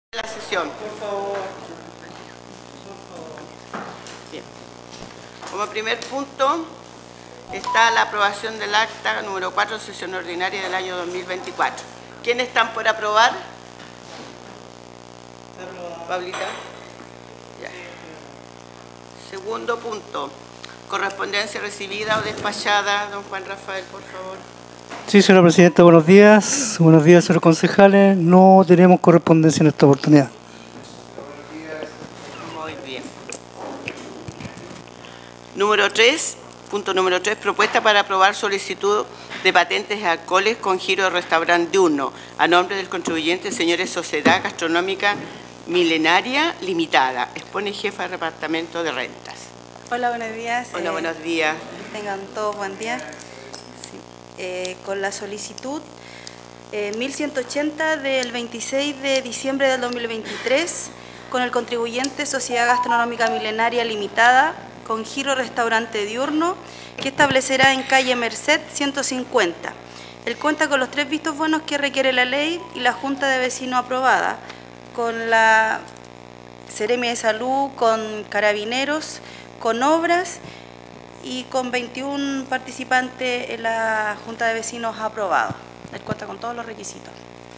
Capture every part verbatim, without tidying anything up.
La sesión. Por favor. Bien. Como primer punto está la aprobación del acta número cuatro, sesión ordinaria del año dos mil veinticuatro. ¿Quiénes están por aprobar? Pablita. Ya. Segundo punto, correspondencia recibida o despachada. Don Juan Rafael, por favor. Sí, señora presidenta, buenos días. Buenos días, señores concejales. No tenemos correspondencia en esta oportunidad. Muy bien. Número tres, punto número tres, propuesta para aprobar solicitud de patentes de alcoholes con giro de restaurante diurno, a nombre del contribuyente, señores Sociedad Gastronómica Milenaria Limitada. Expone jefa de Departamento de Rentas. Hola, buenos días. Hola, eh, buenos días. Tengan todos buen día. Sí. Eh, con la solicitud eh, mil ciento ochenta del veintiséis de diciembre del dos mil veintitrés, con el contribuyente Sociedad Gastronómica Milenaria Limitada, con giro restaurante diurno, que establecerá en calle Merced ciento cincuenta. Él cuenta con los tres vistos buenos que requiere la ley y la Junta de Vecinos aprobada, con la Seremi de Salud, con Carabineros, con Obras y con veintiún participantes en la Junta de Vecinos aprobado. Él cuenta con todos los requisitos.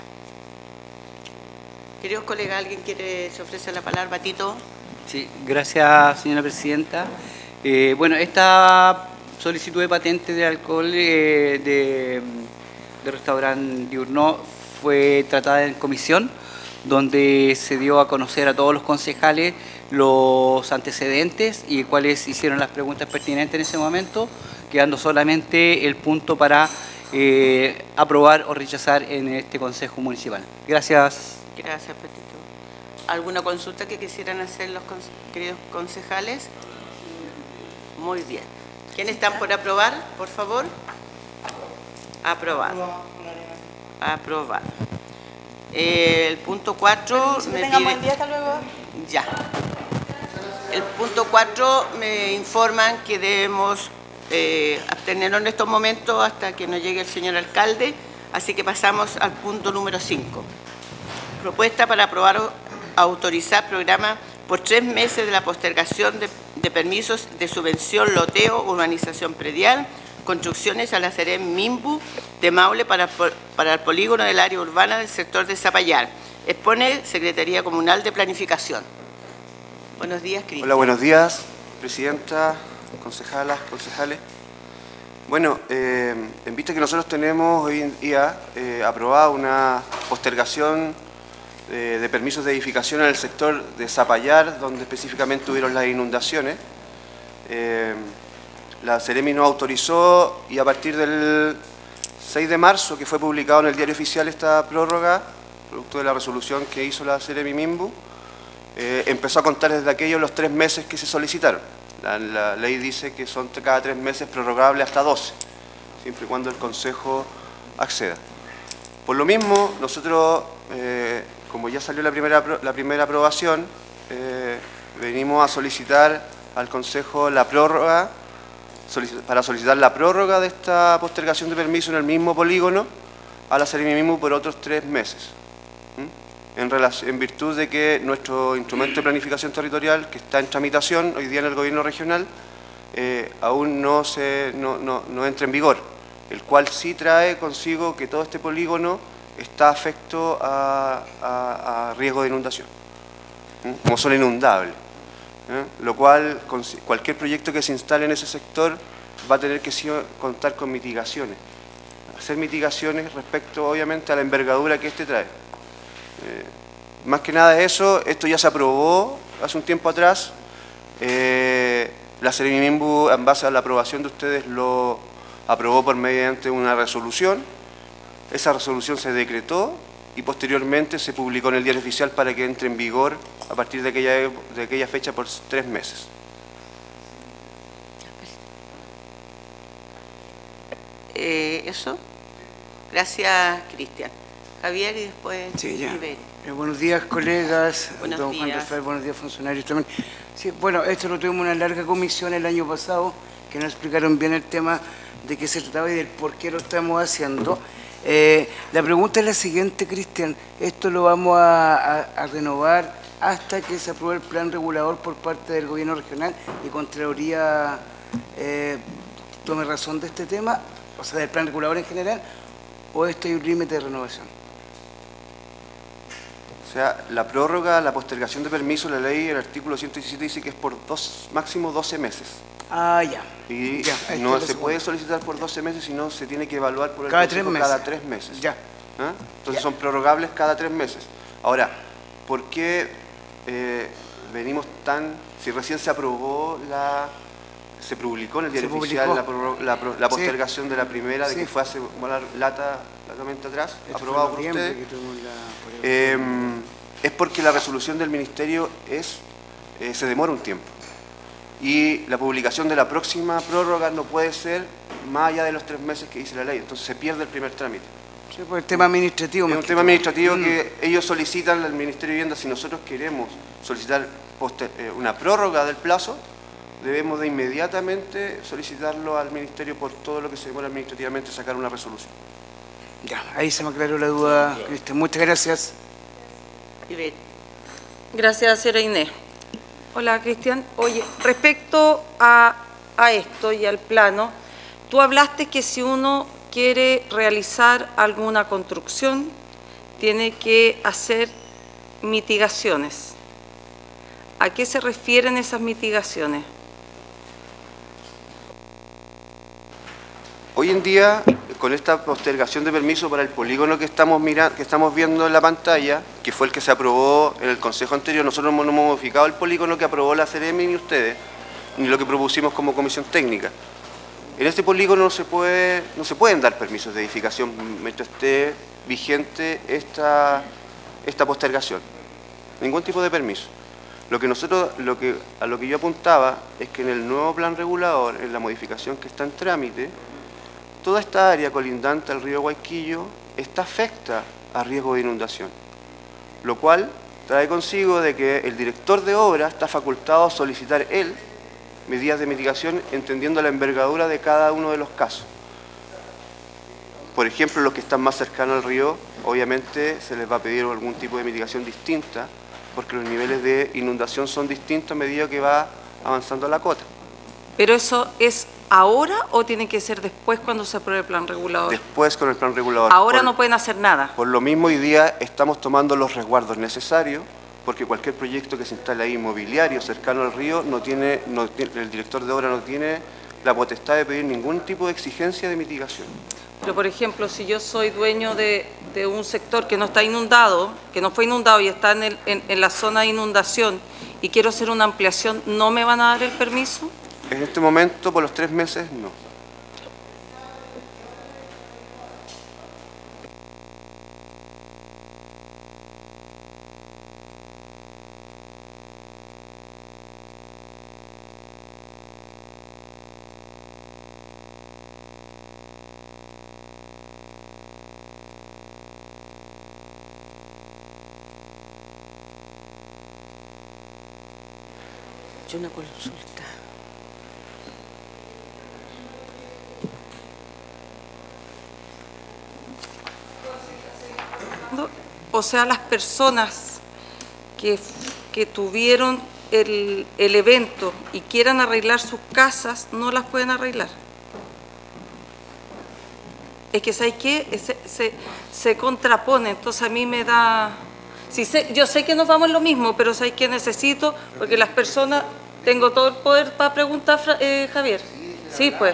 Queridos colegas, ¿alguien quiere, se ofrece la palabra? Batito. Sí, gracias, señora presidenta. Eh, bueno, esta solicitud de patente de alcohol eh, de, de restaurante diurno fue tratada en comisión, donde se dio a conocer a todos los concejales los antecedentes y cuáles hicieron las preguntas pertinentes en ese momento, quedando solamente el punto para eh, aprobar o rechazar en este Consejo Municipal. Gracias. Gracias, Petito. ¿Alguna consulta que quisieran hacer los conse queridos concejales? Muy bien. ¿Quiénes están por aprobar, por favor? Aprobado. Aprobado. Eh, el punto cuatro me tengan pide... buen día, hasta luego. Ya. El punto cuatro me informan que debemos eh, abstenernos en estos momentos hasta que nos llegue el señor alcalde, así que pasamos al punto número cinco. Propuesta para aprobar o autorizar programa por tres meses de la postergación de, de permisos de subvención, loteo, urbanización predial, construcciones a la Serem Mimbu de Maule para, para el polígono del área urbana del sector de Zapallar. Expone Secretaría Comunal de Planificación. Buenos días, Cristian. Hola, buenos días, presidenta, concejalas, concejales. Bueno, eh, en vista que nosotros tenemos hoy en día eh, aprobada una postergación eh, de permisos de edificación en el sector de Zapallar, donde específicamente hubieron las inundaciones, eh, la Seremi nos autorizó y a partir del seis de marzo, que fue publicado en el Diario Oficial esta prórroga, producto de la resolución que hizo la Seremi Mimbu, eh, empezó a contar desde aquellos los tres meses que se solicitaron. La, la ley dice que son cada tres meses prorrogables hasta doce, siempre y cuando el Consejo acceda. Por lo mismo, nosotros, eh, como ya salió la primera, la primera aprobación, eh, venimos a solicitar al Consejo la prórroga, para solicitar la prórroga de esta postergación de permiso en el mismo polígono a la Seremi Mimbu por otros tres meses. ¿Mm? En, relación, en virtud de que nuestro instrumento de planificación territorial, que está en tramitación hoy día en el gobierno regional, eh, aún no, se, no, no, no entra en vigor, el cual sí trae consigo que todo este polígono está afecto a, a, a riesgo de inundación, ¿Mm? como zona inundable. ¿Eh? Lo cual, cualquier proyecto que se instale en ese sector va a tener que contar con mitigaciones. Hacer mitigaciones respecto, obviamente, a la envergadura que este trae. Eh, más que nada de eso, esto ya se aprobó hace un tiempo atrás. Eh, la Seremi Mimbu, en base a la aprobación de ustedes, lo aprobó por mediante una resolución. Esa resolución se decretó y posteriormente se publicó en el Diario Oficial para que entre en vigor a partir de aquella, de aquella fecha por tres meses. Eh, ¿Eso? Gracias, Cristian. Javier y después... Sí, ya. Eh, buenos días, colegas. Buenos don días. Juan Rafael, buenos días, funcionarios también. Sí, bueno, esto lo tuvimos una larga comisión el año pasado, que nos explicaron bien el tema de qué se trataba y del por qué lo estamos haciendo. Eh, la pregunta es la siguiente, Cristian. Esto lo vamos a, a, a renovar hasta que se apruebe el plan regulador por parte del gobierno regional y Contraloría eh, tome razón de este tema, o sea, del plan regulador en general, o esto hay un límite de renovación. O sea, la prórroga, la postergación de permiso, la ley, el artículo ciento diecisiete dice que es por dos, máximo doce meses. Ah, ya. Y ya, no se puede solicitar por doce meses, sino se tiene que evaluar por el cada Consejo tres meses. cada tres meses. Ya. ¿Ah? Entonces Ya. son prorrogables cada tres meses. Ahora, ¿por qué eh, venimos tan... Si recién se aprobó la... Se publicó en el diario Se oficial publicó. la, prorro- la, pro- la Sí. postergación de la primera, de Sí. que fue hace bueno, lata, latamente atrás, Esto fue aprobado en por noviembre ustedes. que tuvimos la- por- Eh, es porque la resolución del Ministerio es, eh, se demora un tiempo. Y la publicación de la próxima prórroga no puede ser más allá de los tres meses que dice la ley. Entonces se pierde el primer trámite. Sí, por el tema administrativo. Es más un que tema todo. administrativo Mm. que ellos solicitan al Ministerio de Vivienda. Si nosotros queremos solicitar poster- eh, una prórroga del plazo, debemos de inmediatamente solicitarlo al Ministerio por todo lo que se demora administrativamente sacar una resolución. Ya, ahí se me aclaró la duda, Cristian. Muchas gracias. Ivette. Gracias, señora Inés. Hola, Cristian. Oye, respecto a, a esto y al plano, tú hablaste que si uno quiere realizar alguna construcción, tiene que hacer mitigaciones. ¿A qué se refieren esas mitigaciones? Hoy en día, con esta postergación de permiso para el polígono que estamos mirando, que estamos viendo en la pantalla, que fue el que se aprobó en el Consejo anterior, nosotros no hemos modificado el polígono que aprobó la Ceremi ni ustedes, ni lo que propusimos como comisión técnica. En este polígono no se puede, no se pueden dar permisos de edificación mientras esté vigente esta, esta postergación. Ningún tipo de permiso. Lo que nosotros, lo que, a lo que yo apuntaba es que en el nuevo plan regulador, en la modificación que está en trámite, toda esta área colindante al río Guayquillo está afecta a riesgo de inundación, lo cual trae consigo de que el director de obra está facultado a solicitar él medidas de mitigación entendiendo la envergadura de cada uno de los casos. Por ejemplo, los que están más cercanos al río, obviamente se les va a pedir algún tipo de mitigación distinta, porque los niveles de inundación son distintos a medida que va avanzando la cota. ¿Pero eso es ahora o tiene que ser después cuando se apruebe el plan regulador? Después con el plan regulador. Ahora Por- no pueden hacer nada. Por lo mismo, hoy día estamos tomando los resguardos necesarios, porque cualquier proyecto que se instale ahí inmobiliario cercano al río, no tiene, no tiene- el director de obra no tiene la potestad de pedir ningún tipo de exigencia de mitigación. Pero, por ejemplo, si yo soy dueño de, de un sector que no está inundado, que no fue inundado y está en, el- en- en la zona de inundación y quiero hacer una ampliación, ¿no me van a dar el permiso? En este momento, por los tres meses, no. Yo una consulta. O sea, las personas que, que tuvieron el, el evento y quieran arreglar sus casas, no las pueden arreglar. Es que, ¿sabes qué? Se, se, se contrapone, entonces a mí me da... Sí, sé, yo sé que nos vamos en lo mismo, pero ¿sabes qué necesito? Porque las personas... Tengo todo el poder para preguntar, Fra- eh, Javier. Sí, pues.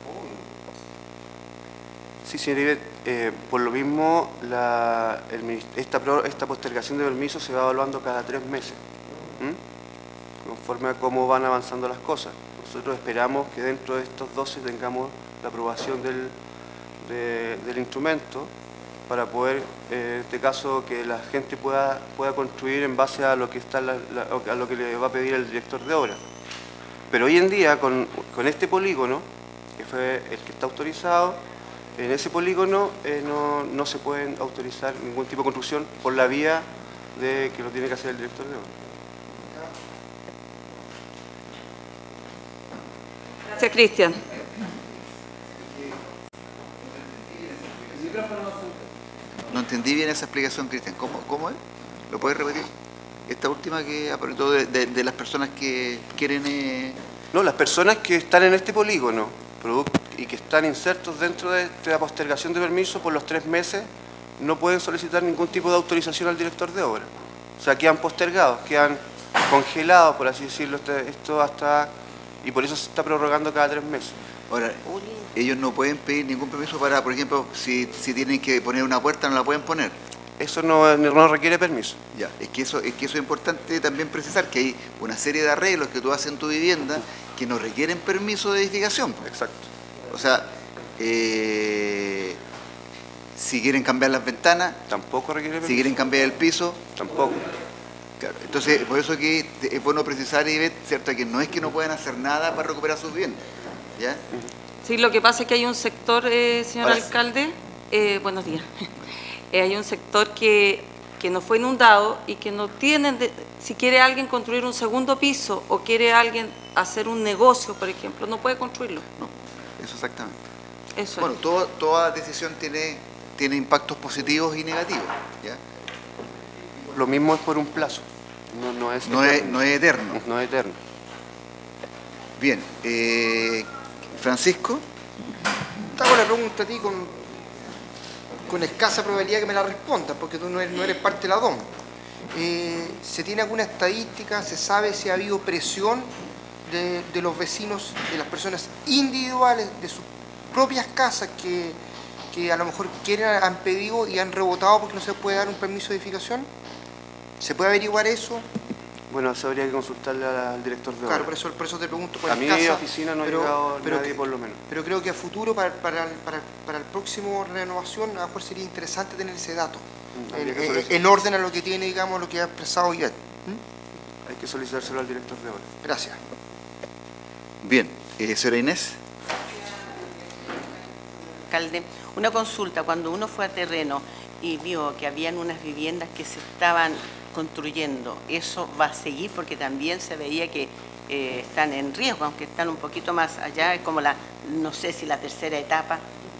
Sí, señor Ivette, eh, por lo mismo, la, el minis- esta, pro- esta postergación de permiso se va evaluando cada tres meses, ¿m? conforme a cómo van avanzando las cosas. Nosotros esperamos que dentro de estos doce tengamos la aprobación del, de- del instrumento para poder, eh, en este caso, que la gente pueda, pueda construir en base a lo que está la- la- a lo que le va a pedir el director de obra. Pero hoy en día, con, con este polígono, que fue el que está autorizado, en ese polígono eh, no, no se pueden autorizar ningún tipo de construcción por la vía de que lo tiene que hacer el director de obra. Gracias, Cristian. No entendí bien esa explicación, Cristian. ¿Cómo, ¿Cómo es? ¿Lo puedes repetir? Esta última que apretó de, de, de las personas que quieren... Eh... No, las personas que están en este polígono y que están insertos dentro de la postergación de permiso por los tres meses no pueden solicitar ningún tipo de autorización al director de obra. O sea, quedan postergados, quedan congelados, por así decirlo, esto hasta... y por eso se está prorrogando cada tres meses. Ahora, ellos no pueden pedir ningún permiso para, por ejemplo, si, si tienen que poner una puerta, no la pueden poner. Eso no, no requiere permiso. Ya, es que, eso, es que eso es importante también precisar, que hay una serie de arreglos que tú haces en tu vivienda que no requieren permiso de edificación. Exacto. O sea, eh, si quieren cambiar las ventanas, tampoco requiere permiso. Si quieren cambiar el piso, tampoco. Claro, entonces, por eso que es bueno precisar, Ivette, ¿cierto?, que no es que no puedan hacer nada para recuperar sus bienes, ¿ya? Sí, lo que pasa es que hay un sector, eh, señor Ahora, alcalde, eh, buenos días, eh, hay un sector que, que no fue inundado y que no tienen, de, si quiere alguien construir un segundo piso o quiere alguien hacer un negocio, por ejemplo, no puede construirlo. No, eso exactamente. Eso bueno, es. todo, toda decisión tiene, tiene impactos positivos y negativos, ¿ya? Lo mismo es por un plazo, no, no, es, no, es, no es eterno. No es eterno. Bien, eh, Francisco. Te hago la pregunta a ti con, con escasa probabilidad que me la respondas, porque tú no eres, no eres parte de la D O M. Eh, ¿Se tiene alguna estadística? ¿Se sabe si ha habido presión de, de los vecinos, de las personas individuales, de sus propias casas que, que a lo mejor quieren, han pedido y han rebotado porque no se puede dar un permiso de edificación? ¿Se puede averiguar eso? Bueno, eso habría que consultarle al director de obra. Claro, por eso, por eso te pregunto por a mi casa, oficina no pero, ha llegado pero nadie que, por lo menos. Pero creo que a futuro, para, para, para, para el próximo renovación, a lo mejor sería interesante tener ese dato, mm, en, en, en orden a lo que tiene, digamos, lo que ha expresado Ivette. ¿Mm? Hay que solicitárselo al director de obra. Gracias. Bien, eh, señora Inés. Alcalde, una consulta, cuando uno fue a terreno y vio que habían unas viviendas que se estaban construyendo, ¿eso va a seguir? Porque también se veía que eh, están en riesgo, aunque están un poquito más allá, es como la, no sé si la tercera etapa.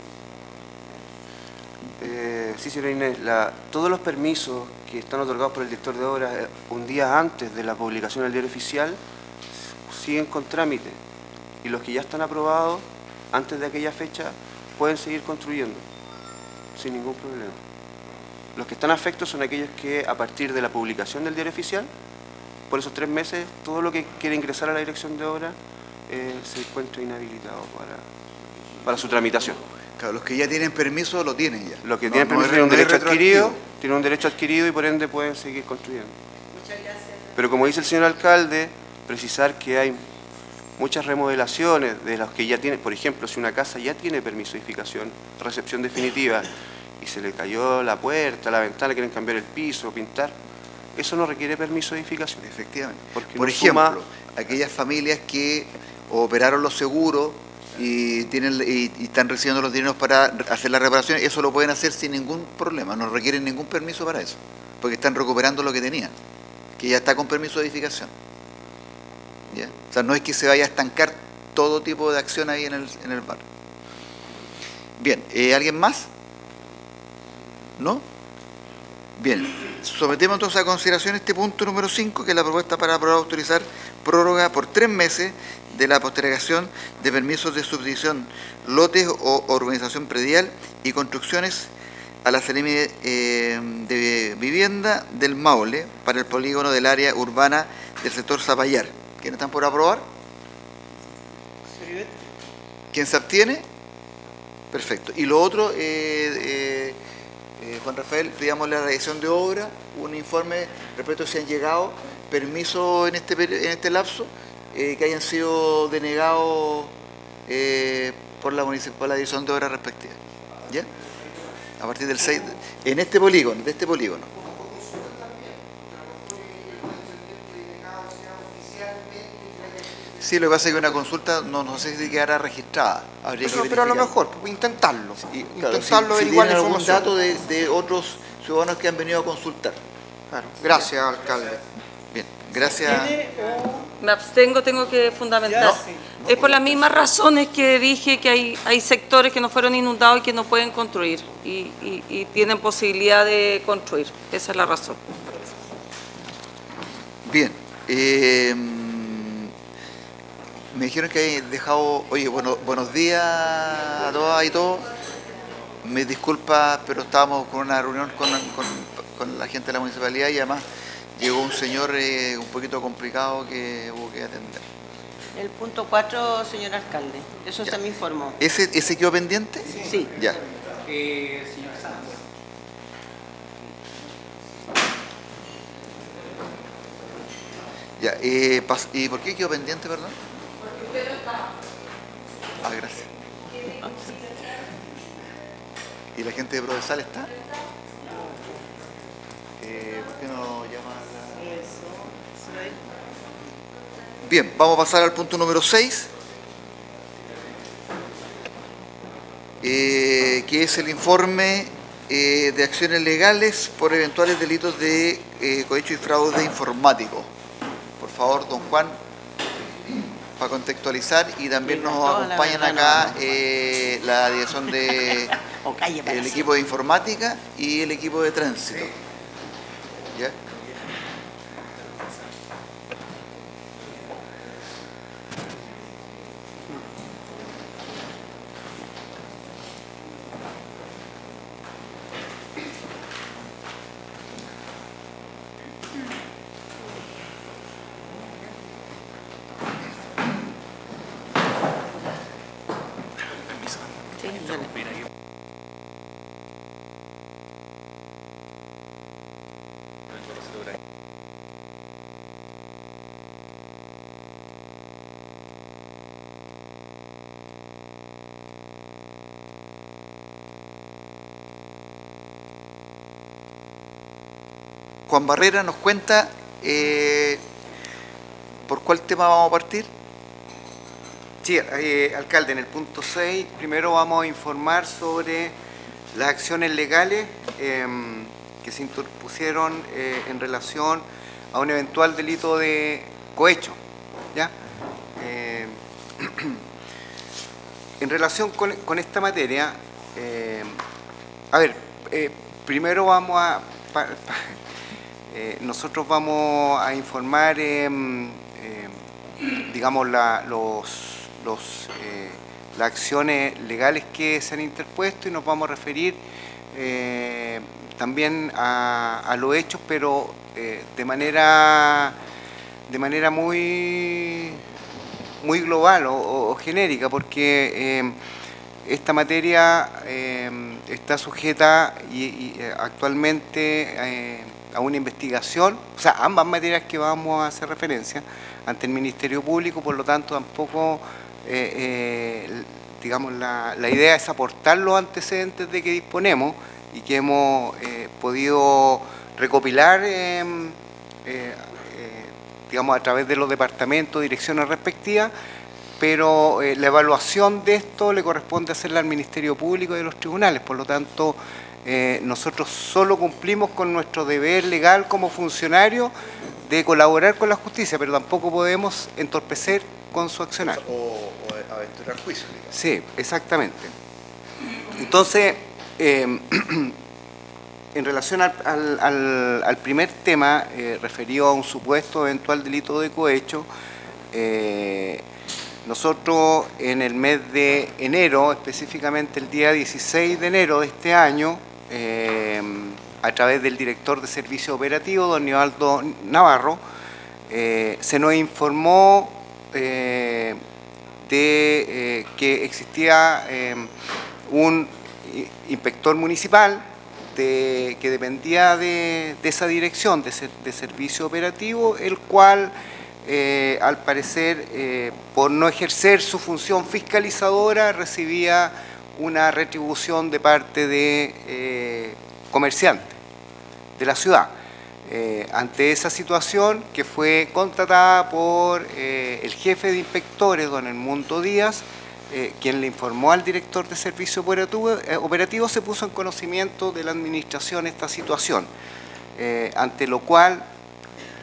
Eh, sí, señora Inés, la, todos los permisos que están otorgados por el director de obras eh, un día antes de la publicación del diario oficial siguen con trámite, y los que ya están aprobados antes de aquella fecha pueden seguir construyendo sin ningún problema. Los que están afectos son aquellos que a partir de la publicación del diario oficial, por esos tres meses, todo lo que quiere ingresar a la dirección de obra eh, se encuentra inhabilitado para, para su tramitación. Claro, los que ya tienen permiso lo tienen ya. Los que no, tienen no permiso es, tienen un no derecho adquirido, retroactivo. tienen un derecho adquirido y por ende pueden seguir construyendo. Muchas gracias. Pero como dice el señor alcalde, precisar que hay muchas remodelaciones de los que ya tienen, por ejemplo, si una casa ya tiene permiso de edificación, recepción definitiva, y se le cayó la puerta, la ventana, quieren cambiar el piso, pintar, eso no requiere permiso de edificación. Efectivamente. Porque por no ejemplo, suma... aquellas familias que operaron los seguros y, tienen, y, y están recibiendo los dineros para hacer la reparación, eso lo pueden hacer sin ningún problema, no requieren ningún permiso para eso, porque están recuperando lo que tenían, que ya está con permiso de edificación. ¿Ya? O sea, no es que se vaya a estancar todo tipo de acción ahí en el, en el barrio. Bien, eh, ¿alguien más? ¿No? Bien, sometemos entonces a consideración este punto número cinco, que es la propuesta para aprobar autorizar prórroga por tres meses de la postergación de permisos de subdivisión, lotes o urbanización predial y construcciones a la Seremi eh, de Vivienda del Maule para el polígono del área urbana del sector Zapallar. ¿Quiénes están por aprobar? ¿Quién se abstiene? Perfecto. Y lo otro, eh, eh, eh, Juan Rafael, pedíamos la realización de obra, un informe respecto a si han llegado permisos en este, en este lapso eh, que hayan sido denegados eh, por, la por la dirección de obra respectiva. ¿Ya? A partir del seis, en este polígono, de este polígono. Sí, lo que pasa es que una consulta no, no sé si quedará registrada. Habría pero, que pero a lo mejor, intentarlo. Sí, claro, intentarlo, si, averiguar si la algún información. dato de, de otros ciudadanos que han venido a consultar. Claro. Gracias, alcalde. Bien, Gracias. Me abstengo, tengo que fundamentar. No. Es por las mismas razones que dije que hay, hay sectores que no fueron inundados y que no pueden construir y, y, y tienen posibilidad de construir. Esa es la razón. Bien. Eh, me dijeron que he dejado... Oye, bueno, buenos días a todas y todos. Me disculpa, pero estábamos con una reunión con, con, con la gente de la municipalidad y además llegó un señor eh, un poquito complicado que hubo que atender. El punto cuatro, señor alcalde, eso ya se me informó. ¿Ese, ese quedó pendiente? Sí. sí. Ya. Eh, señor Sanz. Ya, eh, ¿y por qué quedó pendiente, perdón? Porque usted no está. Ah, gracias. ¿Y la gente de Prodesal está? Eh, ¿Por qué no llama a la... Bien, vamos a pasar al punto número seis, eh, que es el informe eh, de acciones legales por eventuales delitos de eh, cohecho y fraude informático. Por favor, don Juan, para contextualizar, y también nos acompañan acá eh, la dirección de el equipo de informática y el equipo de tránsito. ¿Ya? Juan Barrera nos cuenta eh, por cuál tema vamos a partir. Sí, eh, alcalde, en el punto seis, primero vamos a informar sobre las acciones legales eh, que se interpusieron eh, en relación a un eventual delito de cohecho. ¿Ya? Eh, en relación con, con esta materia, eh, a ver, eh, primero vamos a... Pa, pa, Eh, nosotros vamos a informar, eh, eh, digamos, la, los, los, eh, las acciones legales que se han interpuesto y nos vamos a referir eh, también a, a los hechos, pero eh, de manera, de manera muy, muy global o, o, o genérica, porque eh, esta materia eh, está sujeta y, y actualmente eh, a una investigación, o sea, ambas materias que vamos a hacer referencia ante el Ministerio Público, por lo tanto tampoco, eh, eh, digamos, la, la idea es aportar los antecedentes de que disponemos y que hemos eh, podido recopilar, eh, eh, eh, digamos, a través de los departamentos, direcciones respectivas, pero eh, la evaluación de esto le corresponde hacerla al Ministerio Público y a los tribunales, por lo tanto, Eh, nosotros solo cumplimos con nuestro deber legal como funcionario de colaborar con la justicia, pero tampoco podemos entorpecer con su accionar. O, o aventurar juicio. Digamos. Sí, exactamente. Entonces, eh, en relación al, al, al, al primer tema, eh, referido a un supuesto eventual delito de cohecho, eh, nosotros en el mes de enero, específicamente el día dieciséis de enero de este año, Eh, a través del director de servicio operativo, don Nivaldo Navarro, eh, se nos informó eh, de eh, que existía eh, un inspector municipal de, que dependía de, de esa dirección de, ser, de servicio operativo, el cual eh, al parecer eh, por no ejercer su función fiscalizadora recibía una retribución de parte de eh, comerciantes de la ciudad. Eh, ante esa situación, que fue contratada por eh, el jefe de inspectores, don Edmundo Díaz, eh, quien le informó al director de servicio operativo, eh, operativo, se puso en conocimiento de la administración esta situación, eh, ante lo cual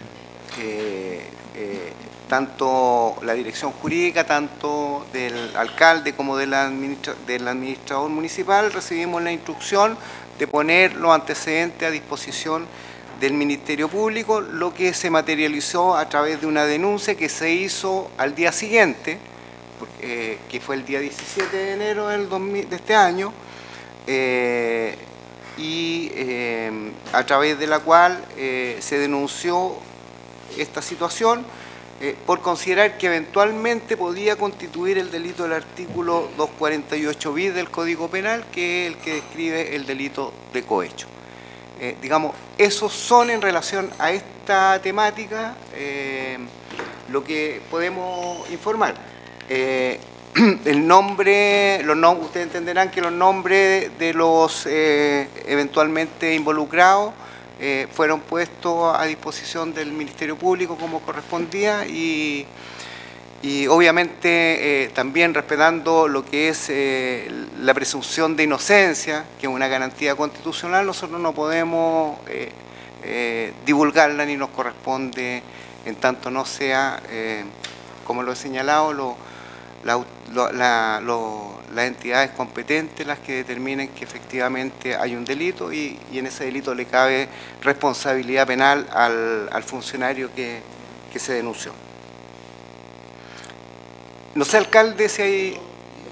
eh, eh, tanto la dirección jurídica, tanto del alcalde como del, administra del administrador municipal, recibimos la instrucción de poner los antecedentes a disposición del Ministerio Público, lo que se materializó a través de una denuncia que se hizo al día siguiente, eh, que fue el día diecisiete de enero del dos mil, de este año, eh, y eh, a través de la cual eh, se denunció esta situación eh, por considerar que eventualmente podía constituir el delito del artículo doscientos cuarenta y ocho bis del Código Penal, que es el que describe el delito de cohecho. Eh, digamos, esos son en relación a esta temática eh, lo que podemos informar. Eh, el nombre, los nom ustedes entenderán que los nombres de los eh, eventualmente involucrados eh, fueron puestos a disposición del Ministerio Público como correspondía y, y obviamente eh, también respetando lo que es eh, la presunción de inocencia, que es una garantía constitucional, nosotros no podemos eh, eh, divulgarla ni nos corresponde en tanto no sea, eh, como lo he señalado, lo, la, lo, la, lo, las entidades competentes las que determinen que efectivamente hay un delito y, y en ese delito le cabe responsabilidad penal al, al funcionario que, que se denunció. No sé, alcalde, si hay...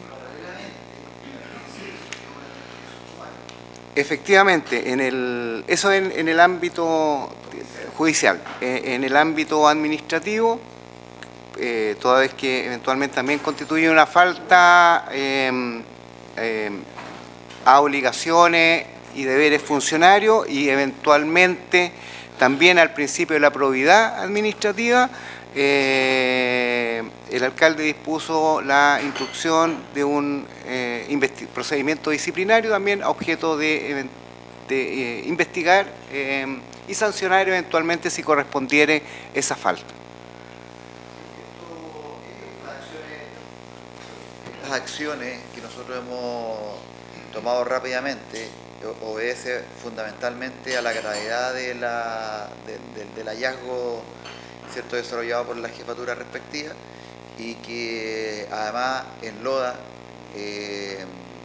Efectivamente, en el, eso en, en el ámbito judicial. En, en el ámbito administrativo, eh, toda vez que eventualmente también constituye una falta eh, eh, a obligaciones y deberes funcionarios y eventualmente también al principio de la probidad administrativa, Eh, el alcalde dispuso la instrucción de un eh, procedimiento disciplinario también a objeto de, de eh, investigar eh, y sancionar eventualmente si correspondiere esa falta. Estas acciones que nosotros hemos tomado rápidamente obedece fundamentalmente a la gravedad de la, de, de, del hallazgo, ¿cierto?, desarrollado por la jefatura respectiva y que además enloda eh,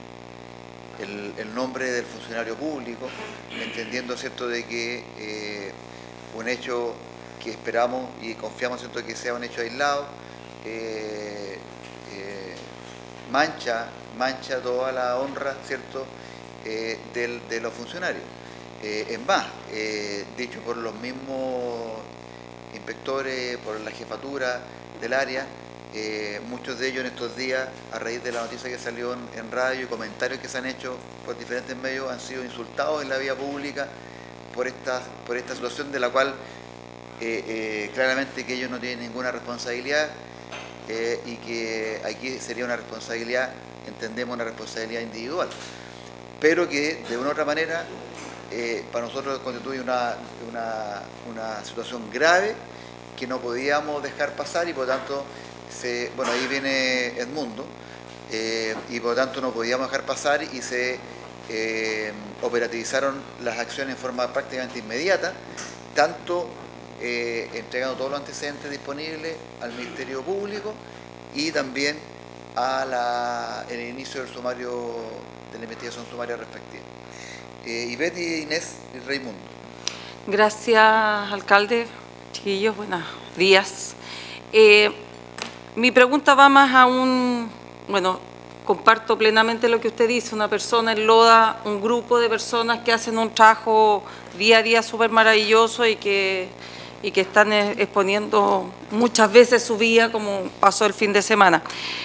el, el nombre del funcionario público, entendiendo, ¿cierto?, de que eh, un hecho que esperamos y confiamos, ¿cierto?, que sea un hecho aislado, eh, eh, mancha, mancha toda la honra, ¿cierto?, eh, del, de los funcionarios. Eh, en más, eh, dicho por los mismos inspectores, por la jefatura del área, eh, muchos de ellos en estos días, a raíz de la noticia que salió en, en radio y comentarios que se han hecho por diferentes medios, han sido insultados en la vía pública por esta, por esta situación de la cual eh, eh, claramente que ellos no tienen ninguna responsabilidad eh, y que aquí sería una responsabilidad, entendemos una responsabilidad individual, pero que de una u otra manera Eh, para nosotros constituye una, una, una situación grave que no podíamos dejar pasar y por lo tanto, se, bueno, ahí viene Edmundo, eh, y por lo tanto no podíamos dejar pasar y se eh, operativizaron las acciones en forma prácticamente inmediata, tanto eh, entregando todos los antecedentes disponibles al Ministerio Público y también a la, el inicio del sumario, de la investigación sumaria respectiva. Eh, Ivette y Inés y Raimundo. Gracias, alcalde. Chiquillos, buenos días. Eh, mi pregunta va más a un... Bueno, comparto plenamente lo que usted dice. Una persona enloda un grupo de personas que hacen un trabajo día a día súper maravilloso y que, y que están exponiendo muchas veces su vida, como pasó el fin de semana.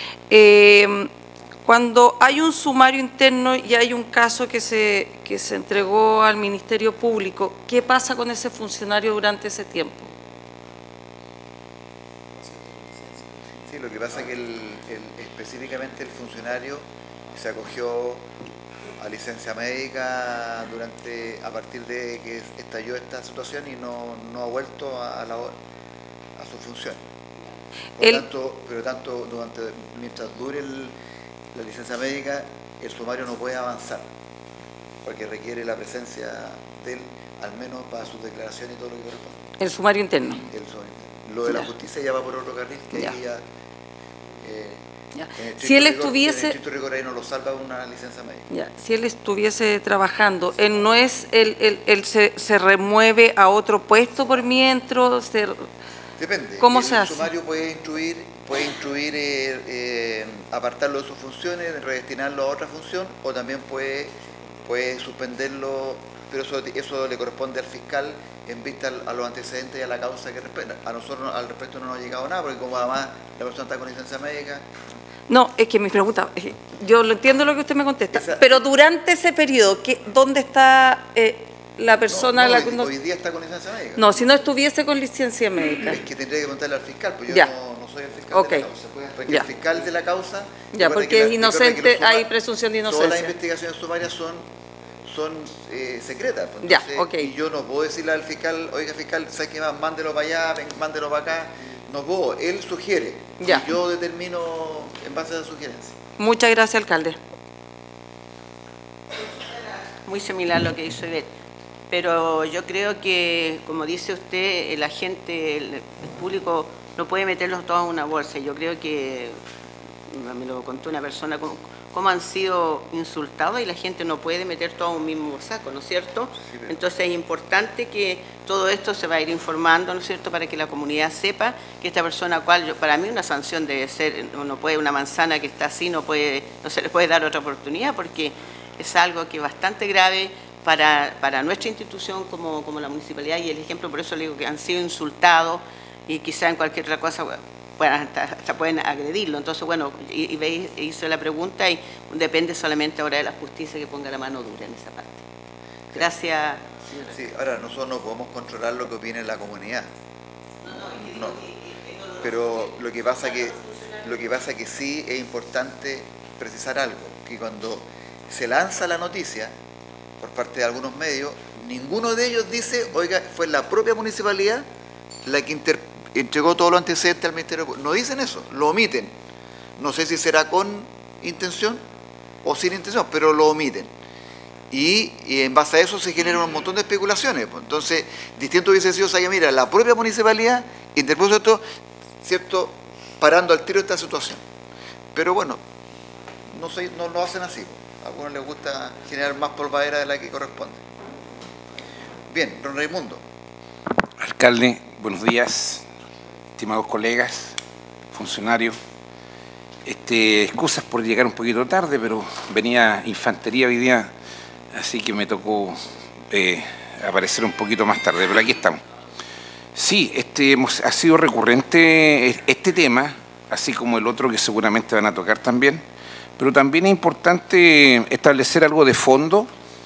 Eh, Cuando hay un sumario interno y hay un caso que se, que se entregó al Ministerio Público, ¿qué pasa con ese funcionario durante ese tiempo? Sí, lo que pasa es que el, el, específicamente el funcionario se acogió a licencia médica durante, a partir de que estalló esta situación y no, no ha vuelto a, la, a su función. Por el, tanto, pero tanto durante, mientras dure el, la licencia médica, el sumario no puede avanzar. porque requiere la presencia de él, al menos para sus declaraciones y todo lo que corresponde. El sumario interno. El sumario interno. Lo de la Ya. justicia ya va por otro carril, que Ya. ahí ya... Eh, Ya. en el Si él estricto rigor- estuviese- en el estricto rigor ahí no lo salva una licencia médica. Ya, si él estuviese trabajando, él no es, él, él, él se, se remueve a otro puesto por mientras, se- Depende. ¿Cómo el se hace? sumario puede instruir, puede instruir eh, eh, apartarlo de sus funciones, redestinarlo a otra función, o también puede, puede suspenderlo, pero eso, eso le corresponde al fiscal en vista al- a los antecedentes y a la causa que respeta. A nosotros al respecto no nos ha llegado nada, porque como además la persona está con licencia médica, No, es que mi pregunta, eh, yo lo entiendo lo que usted me contesta, Esa- pero durante ese periodo, ¿qué, ¿dónde está eh, la persona? no, la hoy, que uno- hoy día está con licencia médica. No, si no estuviese con licencia médica. Es que tendría que preguntarle al fiscal, pues yo Ya. no, no soy el fiscal Ok. de la causa. Porque Ya. el fiscal de la causa... Ya, recuerda porque que la- es recuerda que inocente, los suma- hay presunción de Todas las inocencia. investigaciones sumarias son, son eh, secretas. Pues, Ya, entonces, ok. Y yo no puedo decirle al fiscal, oiga fiscal, ¿sabes qué más? Mándelo para allá, ven, mándelo para acá. No puedo, él sugiere. Ya. Y yo determino en base a esa sugerencia. Muchas gracias, alcalde. Muy similar a lo que dice Ivette. Pero yo creo que, como dice usted, el agente, el, el público no puede meterlos todos en una bolsa. Yo creo que, me lo contó una persona, cómo, cómo han sido insultados y la gente no puede meter todo en un mismo saco, ¿no es cierto? Entonces es importante que todo esto se va a ir informando, ¿no es cierto?, para que la comunidad sepa que esta persona, cual yo, para mí una sanción debe ser, no puede, una manzana que está así, no, puede, no se le puede dar otra oportunidad, porque es algo que es bastante grave para, para nuestra institución como, como la municipalidad, y el ejemplo, por eso le digo que han sido insultados y quizá en cualquier otra cosa puedan, hasta, hasta pueden agredirlo. Entonces, bueno, y, y veis, hizo la pregunta y depende solamente ahora de la justicia que ponga la mano dura en esa parte. Gracias, señora. Sí, ahora nosotros no podemos controlar lo que opine la comunidad. No. Pero lo que pasa que lo que pasa que sí es importante precisar algo, que cuando se lanza la noticia por parte de algunos medios, ninguno de ellos dice, oiga, fue la propia municipalidad la que inter- entregó todos los antecedentes al Ministerio Público. No dicen eso, lo omiten. No sé si será con intención o sin intención, pero lo omiten. Y, y en base a eso se generan un montón de especulaciones. Pues. Entonces, distinto hubiese sido, o mira, la propia municipalidad interpuso esto, ¿cierto?, parando al tiro esta situación. Pero bueno, no, se, no lo hacen así. A algunos les gusta generar más polvadera de la que corresponde. Bien, don Raimundo. Alcalde, buenos días, estimados colegas, funcionarios. Este, excusas por llegar un poquito tarde, pero venía infantería hoy día, así que me tocó eh, aparecer un poquito más tarde, pero aquí estamos. Sí, este, hemos, ha sido recurrente este tema, así como el otro que seguramente van a tocar también, pero también es importante establecer algo de fondo.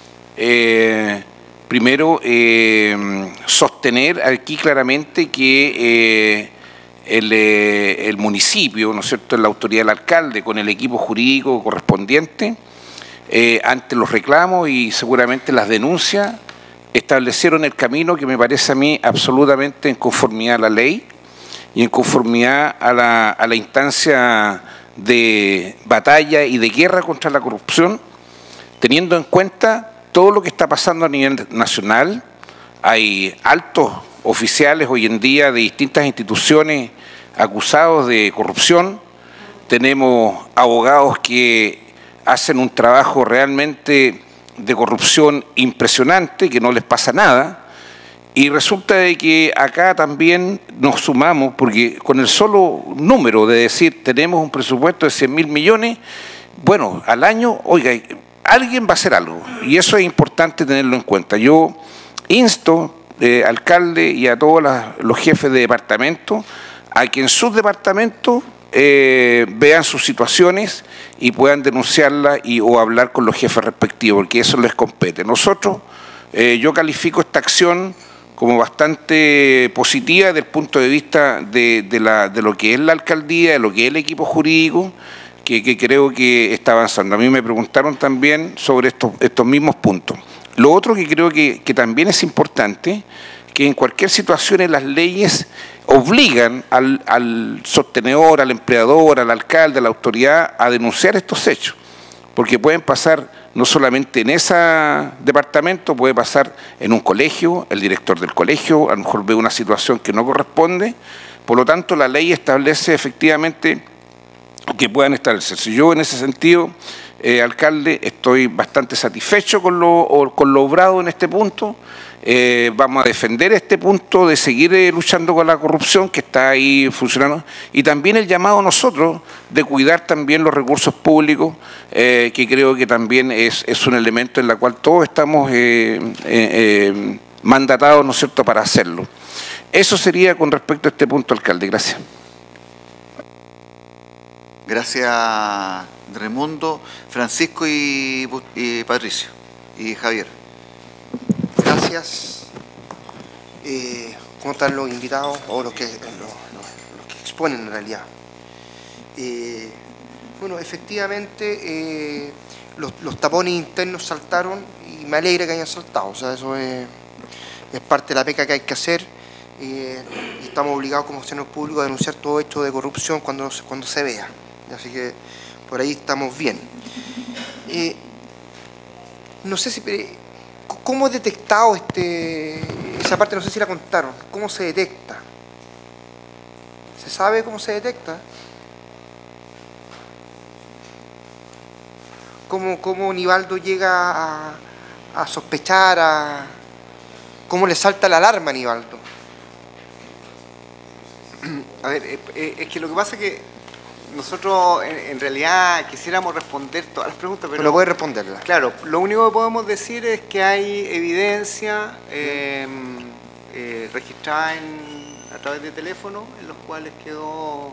Eh, primero, eh, sostener aquí claramente que eh, el, eh, el municipio, ¿no es cierto?, la autoridad del alcalde, con el equipo jurídico correspondiente, eh, ante los reclamos y seguramente las denuncias, establecieron el camino que me parece a mí absolutamente en conformidad a la ley y en conformidad a la, a la instancia de batalla y de guerra contra la corrupción, teniendo en cuenta todo lo que está pasando a nivel nacional. Hay altos oficiales hoy en día de distintas instituciones acusados de corrupción, tenemos abogados que hacen un trabajo realmente de corrupción impresionante, que no les pasa nada, y resulta de que acá también nos sumamos, porque con el solo número de decir tenemos un presupuesto de cien mil millones, bueno, al año, oiga, alguien va a hacer algo, y eso es importante tenerlo en cuenta. Yo insto eh, al alcalde y a todos las, los jefes de departamento a que en sus departamentos eh, vean sus situaciones y puedan denunciarlas y, o hablar con los jefes respectivos, porque eso les compete. Nosotros, eh, yo califico esta acción como bastante positiva desde el punto de vista de, de, la, de lo que es la alcaldía, de lo que es el equipo jurídico, que, que creo que está avanzando. A mí me preguntaron también sobre estos, estos mismos puntos. Lo otro que creo que, que también es importante, que en cualquier situación las leyes obligan al, al sostenedor, al empleador, al alcalde, a la autoridad a denunciar estos hechos, porque pueden pasar no solamente en ese departamento, puede pasar en un colegio, el director del colegio a lo mejor ve una situación que no corresponde, por lo tanto la ley establece efectivamente que puedan establecerse. Yo en ese sentido, eh, alcalde, estoy bastante satisfecho con lo, con lo obrado en este punto. Eh, vamos a defender este punto de seguir eh, luchando con la corrupción que está ahí funcionando y también el llamado a nosotros de cuidar también los recursos públicos, eh, que creo que también es, es un elemento en el cual todos estamos eh, eh, eh, mandatados, ¿no es cierto?, para hacerlo. Eso sería con respecto a este punto, alcalde. Gracias. Gracias, Raimundo, Francisco y, y Patricio y Javier. Gracias. Eh, ¿Cómo están los invitados o los que, los, los, los que exponen en realidad? Eh, bueno, efectivamente eh, los, los tapones internos saltaron y me alegra que hayan saltado. O sea, eso es, es parte de la peca que hay que hacer. Eh, y estamos obligados como funcionarios públicos a denunciar todo hecho de corrupción cuando, cuando se vea. Así que por ahí estamos bien. Eh, no sé si... ¿Cómo es detectado este, esa parte? No sé si la contaron. ¿Cómo se detecta? ¿Se sabe cómo se detecta? ¿Cómo, cómo Nivaldo llega a, a sospechar? A, ¿Cómo le salta la alarma a Nivaldo? A ver, eh, es que lo que pasa es que nosotros en, en realidad quisiéramos responder todas las preguntas, pero... Pero no puede responderlas. Claro, lo único que podemos decir es que hay evidencia eh, eh, registrada en, a través de teléfono, en los cuales quedó...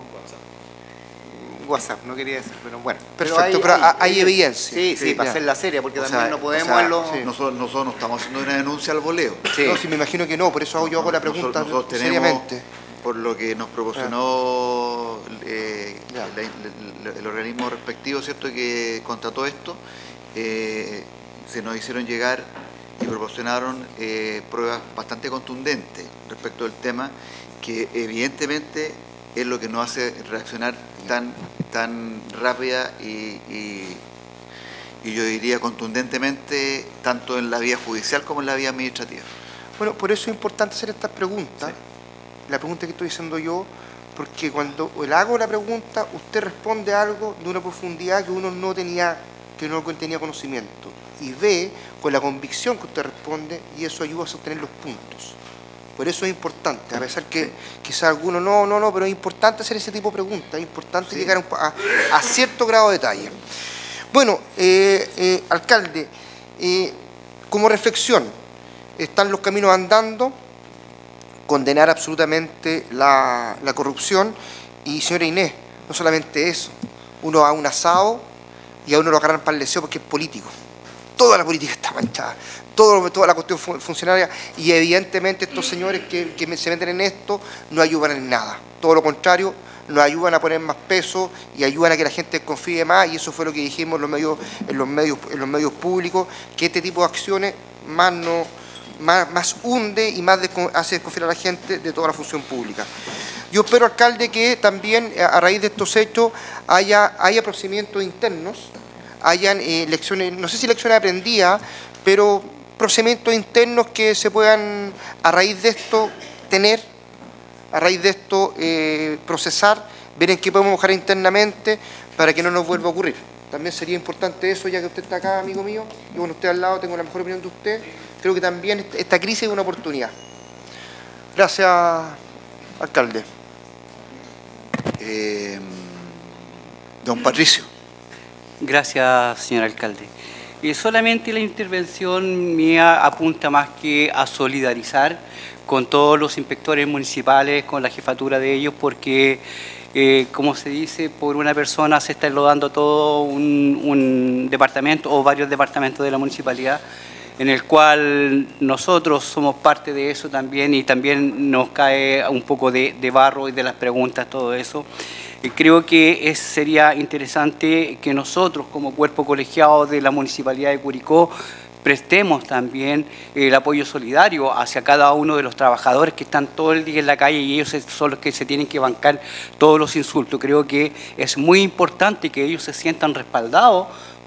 WhatsApp, no quería decir, pero bueno. Perfecto, pero hay, hay, hay evidencia. Sí, sí, sí, para hacer la serie, porque o también sea, no podemos... O sea, los... sí. nosotros, nosotros no estamos haciendo una denuncia al voleo. Sí. No, sí, me imagino que no, por eso yo hago la pregunta nosotros, nosotros seriamente. Tenemos, por lo que nos proporcionó eh, la, la, el organismo respectivo, ¿cierto?, que contrató esto, eh, se nos hicieron llegar y proporcionaron eh, pruebas bastante contundentes respecto del tema, que evidentemente es lo que nos hace reaccionar tan, tan rápida y, y, y yo diría contundentemente, tanto en la vía judicial como en la vía administrativa. Bueno, por eso es importante hacer estas preguntas. Sí. La pregunta que estoy haciendo yo, porque cuando le hago la pregunta, usted responde algo de una profundidad que uno no tenía, que no tenía conocimiento, y ve con la convicción que usted responde, y eso ayuda a sostener los puntos. Por eso es importante, a pesar que quizás algunos no, no, no, pero es importante hacer ese tipo de preguntas, es importante sí. llegar a, un, a, a cierto grado de detalle. Bueno, eh, eh, alcalde, eh, como reflexión, están los caminos andando, condenar absolutamente la, la corrupción, y señora Inés, no solamente eso, uno va a un asado y a uno lo agarran para el deseo porque es político. Toda la política está manchada, todo, toda la cuestión funcionaria, y evidentemente estos señores que, que se meten en esto no ayudan en nada, todo lo contrario, nos ayudan a poner más peso y ayudan a que la gente confíe más, y eso fue lo que dijimos en los medios, en los medios, en los medios públicos, que este tipo de acciones más no... Más, más hunde y más hace desconfiar a la gente de toda la función pública. Yo espero, alcalde, que también a raíz de estos hechos haya, haya procedimientos internos, hayan eh, lecciones, no sé si lecciones aprendidas, pero procedimientos internos que se puedan a raíz de esto tener, a raíz de esto eh, procesar, ver en qué podemos mejorar internamente para que no nos vuelva a ocurrir. También sería importante eso, ya que usted está acá, amigo mío, y bueno, usted al lado, tengo la mejor opinión de usted. Creo que también esta crisis es una oportunidad. Gracias, alcalde. Eh, don Patricio. Gracias, señor alcalde. Eh, solamente la intervención mía apunta más que a solidarizar con todos los inspectores municipales, con la jefatura de ellos, porque, eh, como se dice, por una persona se está enlodando todo un, un departamento o varios departamentos de la municipalidad, en el cual nosotros somos parte de eso también, y también nos cae un poco de, de barro y de las preguntas, todo eso. Y creo que es, sería interesante que nosotros, como cuerpo colegiado de la Municipalidad de Curicó, prestemos también el apoyo solidario hacia cada uno de los trabajadores que están todo el día en la calle, y ellos son los que se tienen que bancar todos los insultos. Creo que es muy importante que ellos se sientan respaldados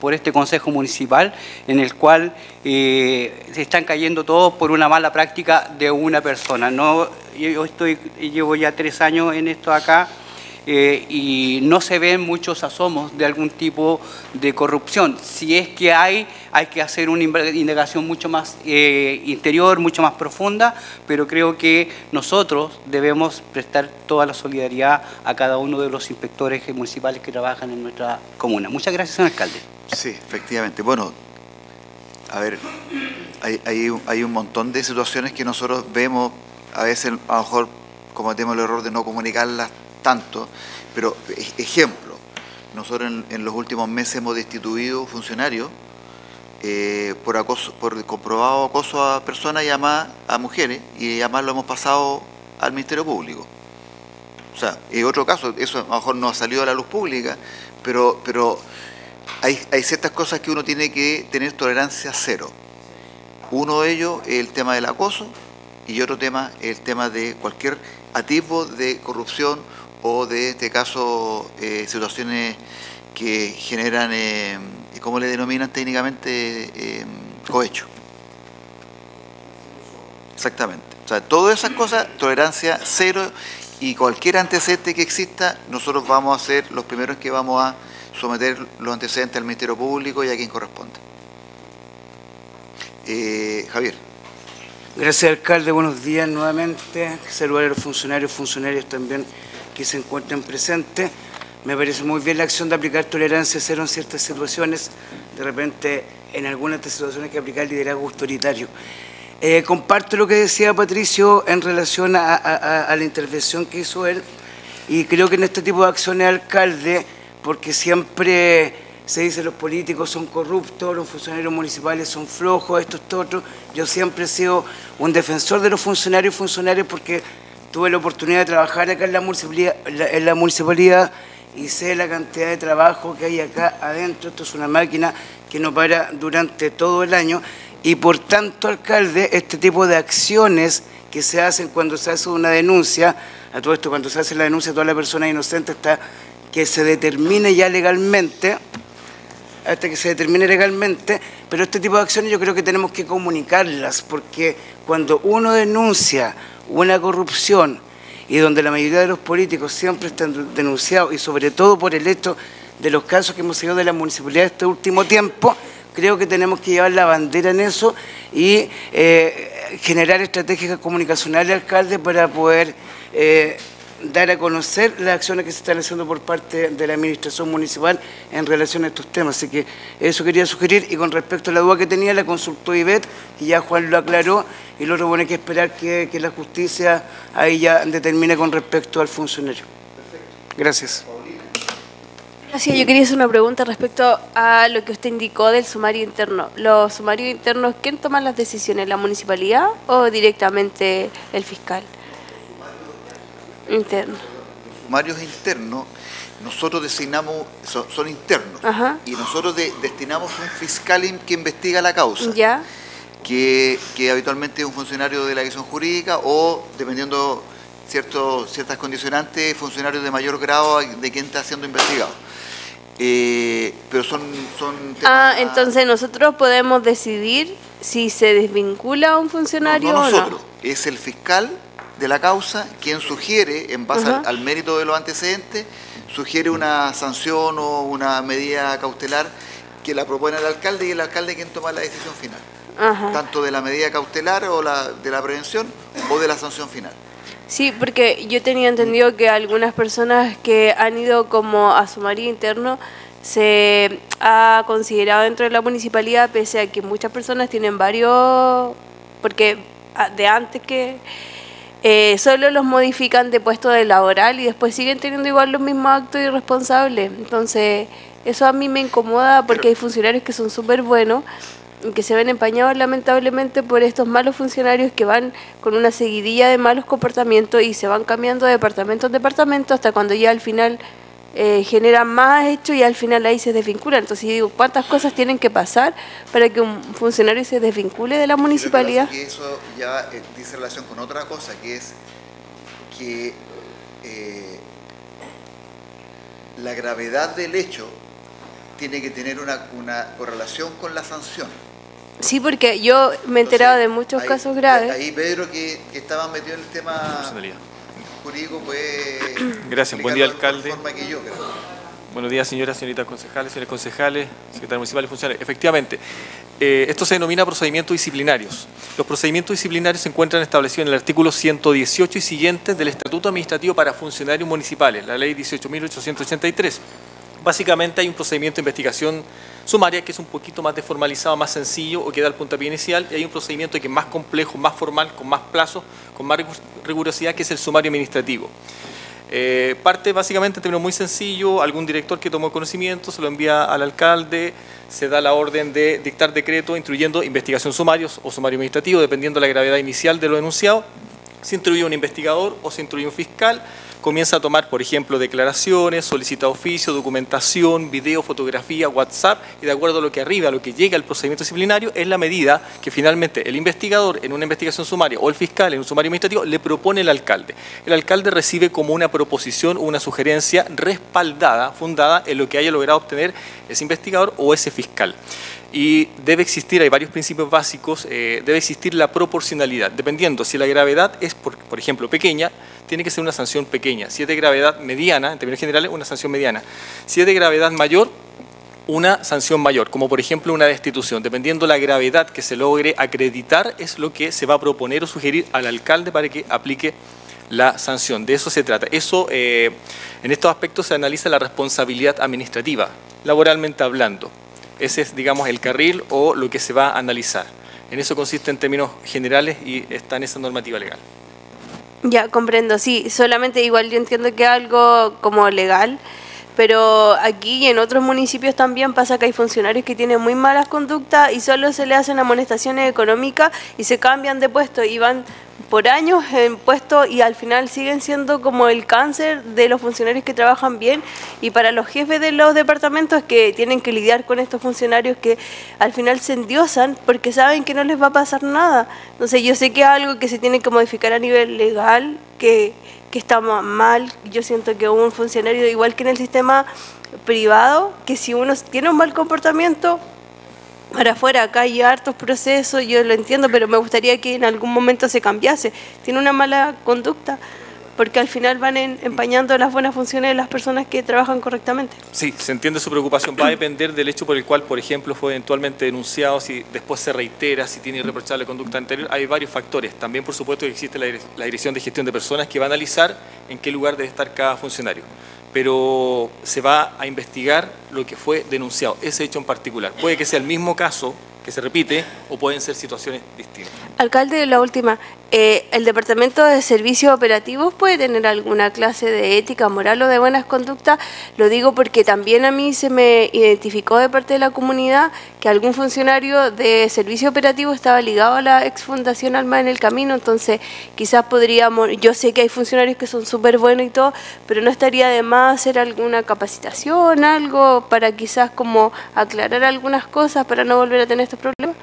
por este Consejo Municipal, en el cual eh, se están cayendo todos por una mala práctica de una persona. No, yo estoy, llevo ya tres años en esto acá, Eh, y no se ven muchos asomos de algún tipo de corrupción. Si es que hay, hay que hacer una indagación mucho más eh, interior, mucho más profunda, pero creo que nosotros debemos prestar toda la solidaridad a cada uno de los inspectores municipales que trabajan en nuestra comuna. Muchas gracias, señor alcalde. Sí, efectivamente. Bueno, a ver, hay, hay, hay un montón de situaciones que nosotros vemos, a veces a lo mejor cometemos el error de no comunicarlas tanto, pero ejemplo, nosotros en, en los últimos meses hemos destituido funcionarios eh, por acoso, por comprobado acoso a personas y además a mujeres, y además lo hemos pasado al Ministerio Público. O sea, en otro caso, eso a lo mejor no ha salido a la luz pública, pero, pero hay, hay ciertas cosas que uno tiene que tener tolerancia cero. Uno de ellos es el tema del acoso y otro tema es el tema de cualquier atisbo de corrupción o de este caso eh, situaciones que generan, eh, ¿cómo le denominan técnicamente? Eh, cohecho. Exactamente. O sea, todas esas cosas, tolerancia cero, y cualquier antecedente que exista, nosotros vamos a ser los primeros que vamos a someter los antecedentes al Ministerio Público y a quien corresponda. Eh, Javier. Gracias, alcalde. Buenos días nuevamente. Saludar a los funcionarios, funcionarios también que se encuentran presentes. Me parece muy bien la acción de aplicar tolerancia cero en ciertas situaciones. De repente, en algunas de estas situaciones hay que aplicar liderazgo autoritario. Eh, comparto lo que decía Patricio en relación a, a, a la intervención que hizo él, y creo que en este tipo de acciones, alcalde, porque siempre se dice los políticos son corruptos, los funcionarios municipales son flojos, esto, esto, otro. Yo siempre he sido un defensor de los funcionarios y funcionarios porque tuve la oportunidad de trabajar acá en la municipalidad, en la municipalidad y sé la cantidad de trabajo que hay acá adentro. Esto es una máquina que no para durante todo el año, y por tanto, alcalde, este tipo de acciones que se hacen cuando se hace una denuncia, a todo esto, cuando se hace la denuncia, toda la persona inocente hasta que se determine ya legalmente, hasta que se determine legalmente, pero este tipo de acciones yo creo que tenemos que comunicarlas, porque cuando uno denuncia una corrupción y donde la mayoría de los políticos siempre están denunciados, y sobre todo por el hecho de los casos que hemos seguido de la municipalidad este último tiempo, creo que tenemos que llevar la bandera en eso y eh, generar estrategias comunicacionales, alcalde, para poder eh, dar a conocer las acciones que se están haciendo por parte de la administración municipal en relación a estos temas. Así que eso quería sugerir, y con respecto a la duda que tenía, la consultó Ivette, y ya Juan lo aclaró, y lo otro bueno, hay que esperar que, que la justicia ahí ya determine con respecto al funcionario. Gracias. Gracias. Yo quería hacer una pregunta respecto a lo que usted indicó del sumario interno. ¿Los sumarios internos, quién toma las decisiones, la municipalidad o directamente el fiscal? Interno. Los sumarios internos, nosotros designamos, son, son internos. Ajá. Y nosotros de, destinamos un fiscal in, que investiga la causa. Ya. Que, que habitualmente es un funcionario de la dirección jurídica o, dependiendo cierto, ciertas condicionantes, funcionarios de mayor grado de quien está siendo investigado. Eh, pero son, son Ah, entonces nosotros podemos decidir si se desvincula a un funcionario no, no o nosotros, no. es el fiscal de la causa quien sugiere, en base al, al mérito de los antecedentes, sugiere una sanción o una medida cautelar que la propone el alcalde, y el alcalde quien toma la decisión final. Ajá. Tanto de la medida cautelar o la, de la prevención o de la sanción final. Sí, porque yo tenía entendido que algunas personas que han ido como a sumario interno se ha considerado dentro de la municipalidad, pese a que muchas personas tienen varios, porque de antes que eh, solo los modifican de puesto de laboral y después siguen teniendo igual los mismos actos irresponsables. Entonces, eso a mí me incomoda porque hay funcionarios que son súper buenos, que se ven empañados lamentablemente por estos malos funcionarios que van con una seguidilla de malos comportamientos y se van cambiando de departamento en departamento hasta cuando ya al final eh, generan más hechos y al final ahí se desvinculan. Entonces yo digo, ¿cuántas cosas tienen que pasar para que un funcionario se desvincule de la municipalidad? Que eso ya eh, dice relación con otra cosa, que es que eh, la gravedad del hecho tiene que tener una, una correlación con la sanción. Sí, porque yo me he enterado Entonces, de muchos ahí, casos graves. Ahí Pedro, que, que estaba metido en el tema jurídico, puede... Gracias, buen día, explicarlo de alcalde. mejor forma que yo, creo. Buenos días, señoras, señoritas concejales, señores concejales, secretarios municipales, funcionarios. Efectivamente, eh, esto se denomina procedimientos disciplinarios. Los procedimientos disciplinarios se encuentran establecidos en el artículo ciento dieciocho y siguientes del Estatuto Administrativo para Funcionarios Municipales, la Ley dieciocho mil ochocientos ochenta y tres. Básicamente hay un procedimiento de investigación sumaria que es un poquito más desformalizado, más sencillo o que da el puntapié inicial, y hay un procedimiento que es más complejo, más formal, con más plazos, con más rigurosidad, que es el sumario administrativo. Eh, parte básicamente en términos muy sencillos, algún director que tomó conocimiento se lo envía al alcalde, se da la orden de dictar decreto instruyendo investigación sumarios o sumario administrativo, dependiendo de la gravedad inicial de lo denunciado. Se instruye un investigador o se instruye un fiscal, comienza a tomar, por ejemplo, declaraciones, solicita oficio, documentación, video, fotografía, WhatsApp, y de acuerdo a lo que arriba, a lo que llega al procedimiento disciplinario, es la medida que finalmente el investigador en una investigación sumaria o el fiscal en un sumario administrativo le propone al alcalde. El alcalde recibe como una proposición o una sugerencia respaldada, fundada en lo que haya logrado obtener ese investigador o ese fiscal. Y debe existir, hay varios principios básicos, eh, debe existir la proporcionalidad, dependiendo si la gravedad es, por, por ejemplo, pequeña, tiene que ser una sanción pequeña. Si es de gravedad mediana, en términos generales, una sanción mediana. Si es de gravedad mayor, una sanción mayor, como por ejemplo una destitución. Dependiendo la gravedad que se logre acreditar, es lo que se va a proponer o sugerir al alcalde para que aplique la sanción. De eso se trata. Eso, eh, en estos aspectos se analiza la responsabilidad administrativa, laboralmente hablando. Ese es, digamos, el carril o lo que se va a analizar. En eso consiste en términos generales y está en esa normativa legal. Ya, comprendo, sí. Solamente igual yo entiendo que es algo como legal, pero aquí y en otros municipios también pasa que hay funcionarios que tienen muy malas conductas y solo se le hacen amonestaciones económicas y se cambian de puesto y van por años en puesto y al final siguen siendo como el cáncer de los funcionarios que trabajan bien, y para los jefes de los departamentos que tienen que lidiar con estos funcionarios que al final se endiosan porque saben que no les va a pasar nada. Entonces yo sé que es algo que se tiene que modificar a nivel legal, que, que está mal. Yo siento que un funcionario, igual que en el sistema privado, que si uno tiene un mal comportamiento, para afuera, acá hay hartos procesos, yo lo entiendo, pero me gustaría que en algún momento se cambiase. Tiene una mala conducta, porque al final van en, empañando las buenas funciones de las personas que trabajan correctamente. Sí, se entiende su preocupación. Va a depender del hecho por el cual, por ejemplo, fue eventualmente denunciado, si después se reitera, si tiene irreprochable conducta anterior. Hay varios factores. También, por supuesto, que existe la, la Dirección de Gestión de Personas que va a analizar en qué lugar debe estar cada funcionario. Pero se va a investigar lo que fue denunciado, ese hecho en particular. Puede que sea el mismo caso que se repite o pueden ser situaciones distintas. Alcalde, la última. Eh, ¿El Departamento de Servicios Operativos puede tener alguna clase de ética, moral o de buenas conductas? Lo digo porque también a mí se me identificó de parte de la comunidad que algún funcionario de servicio operativo estaba ligado a la exfundación Alma en el Camino, entonces quizás podríamos, yo sé que hay funcionarios que son súper buenos y todo, pero no estaría de más hacer alguna capacitación, algo para quizás como aclarar algunas cosas para no volver a tener estos problemas.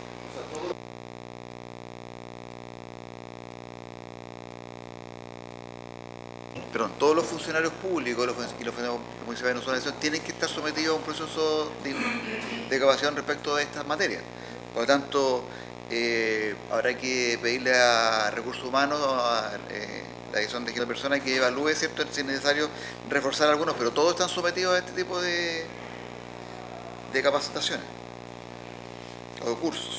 Perdón, todos los funcionarios públicos los, y los funcionarios municipales de nuestra tienen que estar sometidos a un proceso de, de capacitación respecto de estas materias. Por lo tanto, eh, habrá que pedirle a Recursos Humanos, a eh, la Dirección de Gestión de Personas, que evalúe, ¿cierto?, si es necesario reforzar algunos, pero todos están sometidos a este tipo de, de capacitaciones o de cursos.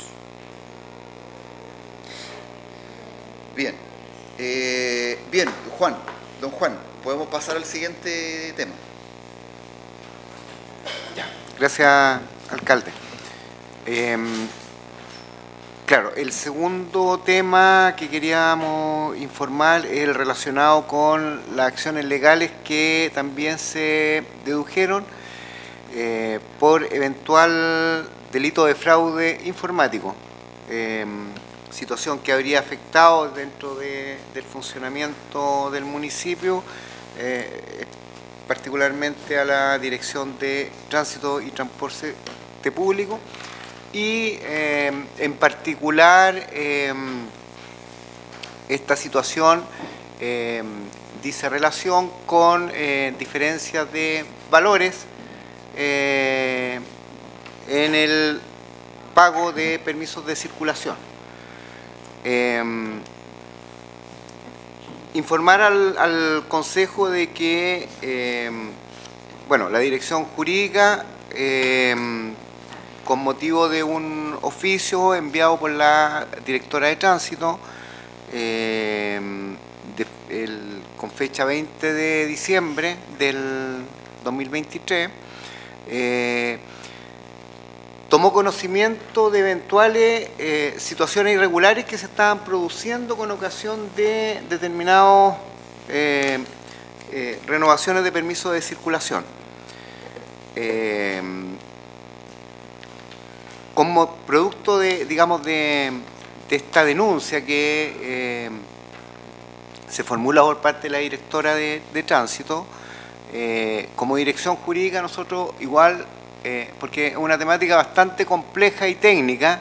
Bien, eh, bien, Juan. Don Juan, podemos pasar al siguiente tema. Ya. Gracias, alcalde. Eh, claro, el segundo tema que queríamos informar es el relacionado con las acciones legales que también se dedujeron eh, por eventual delito de fraude informático. Eh, situación que habría afectado dentro de, del funcionamiento del municipio, eh, particularmente a la Dirección de Tránsito y Transporte Público, y eh, en particular eh, esta situación eh, dice relación con eh, diferencias de valores eh, en el pago de permisos de circulación. Eh, informar al, al Consejo de que, eh, bueno, la dirección jurídica, eh, con motivo de un oficio enviado por la directora de tránsito, eh, de, el, con fecha veinte de diciembre del dos mil veintitrés, eh, tomó conocimiento de eventuales eh, situaciones irregulares que se estaban produciendo con ocasión de determinadas eh, eh, renovaciones de permisos de circulación. Eh, como producto de, digamos, de, de esta denuncia que eh, se formula por parte de la directora de, de tránsito, eh, como dirección jurídica nosotros igual, eh, porque es una temática bastante compleja y técnica,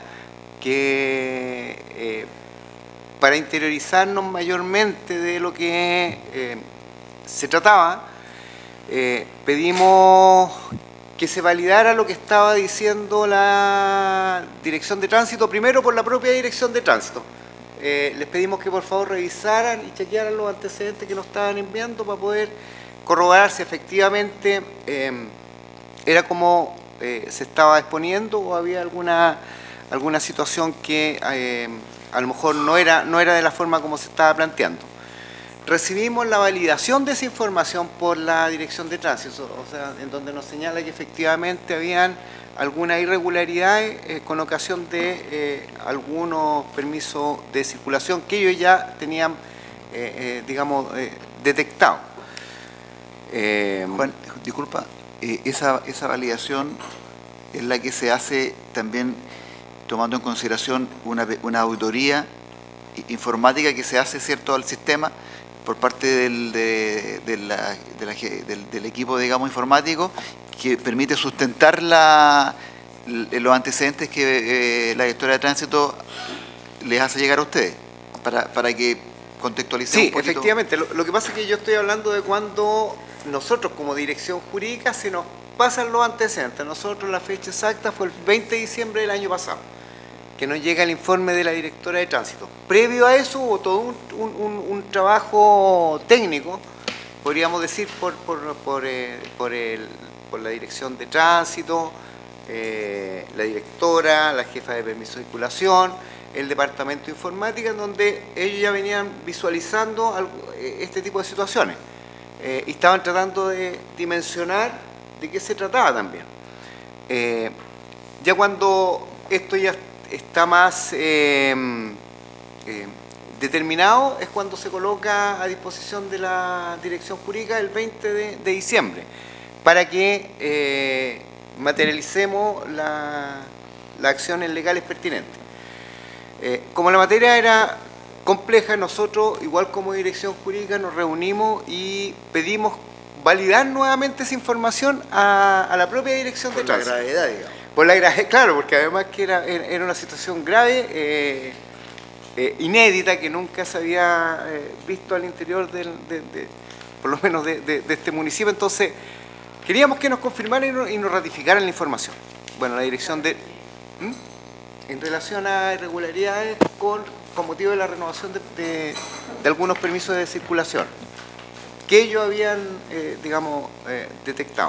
que eh, para interiorizarnos mayormente de lo que eh, se trataba, eh, pedimos que se validara lo que estaba diciendo la Dirección de Tránsito, primero por la propia Dirección de Tránsito. Eh, les pedimos que por favor revisaran y chequearan los antecedentes que nos estaban enviando para poder corroborar si efectivamente eh, era como eh, se estaba exponiendo o había alguna, alguna situación que eh, a lo mejor no era, no era de la forma como se estaba planteando. Recibimos la validación de esa información por la Dirección de Tránsito, o sea, en donde nos señala que efectivamente habían algunas irregularidades eh, con ocasión de eh, algunos permisos de circulación que ellos ya tenían, eh, eh, digamos, eh, detectado. Eh, Juan, disculpa, eh, esa, esa validación es la que se hace también tomando en consideración una, una auditoría informática que se hace, ¿cierto?, al sistema por parte del, de, de la, de la, del, del equipo, digamos, informático, que permite sustentar la, los antecedentes que eh, la directora de tránsito les hace llegar a ustedes, para, para que contextualicemos sí, un poquito. Efectivamente. Lo, lo que pasa es que yo estoy hablando de cuando nosotros como dirección jurídica se nos pasan los antecedentes. Nosotros la fecha exacta fue el veinte de diciembre del año pasado, que nos llega el informe de la directora de tránsito. Previo a eso hubo todo un, un, un trabajo técnico, podríamos decir, por, por, por, eh, por, el, por la dirección de tránsito, eh, la directora, la jefa de permiso de circulación, el departamento de informática, en donde ellos ya venían visualizando algo, este tipo de situaciones eh, y estaban tratando de dimensionar de qué se trataba también. Eh, ya cuando esto ya está más eh, eh, determinado es cuando se coloca a disposición de la dirección jurídica el veinte de, de diciembre para que eh, materialicemos la, las acciones legales pertinentes. Eh, como la materia era compleja, nosotros, igual como dirección jurídica, nos reunimos y pedimos validar nuevamente esa información a, a la propia dirección de tránsito. Por la gravedad, digamos. Por la gravedad, claro, porque además que era, era una situación grave, eh, eh, inédita, que nunca se había eh, visto al interior del, de, de, por lo menos de, de, de este municipio. Entonces, queríamos que nos confirmaran y nos, y nos ratificaran la información. Bueno, la dirección de... ¿Mm? En relación a irregularidades con, con motivo de la renovación de, de, de algunos permisos de circulación que ellos habían, eh, digamos, eh, detectado.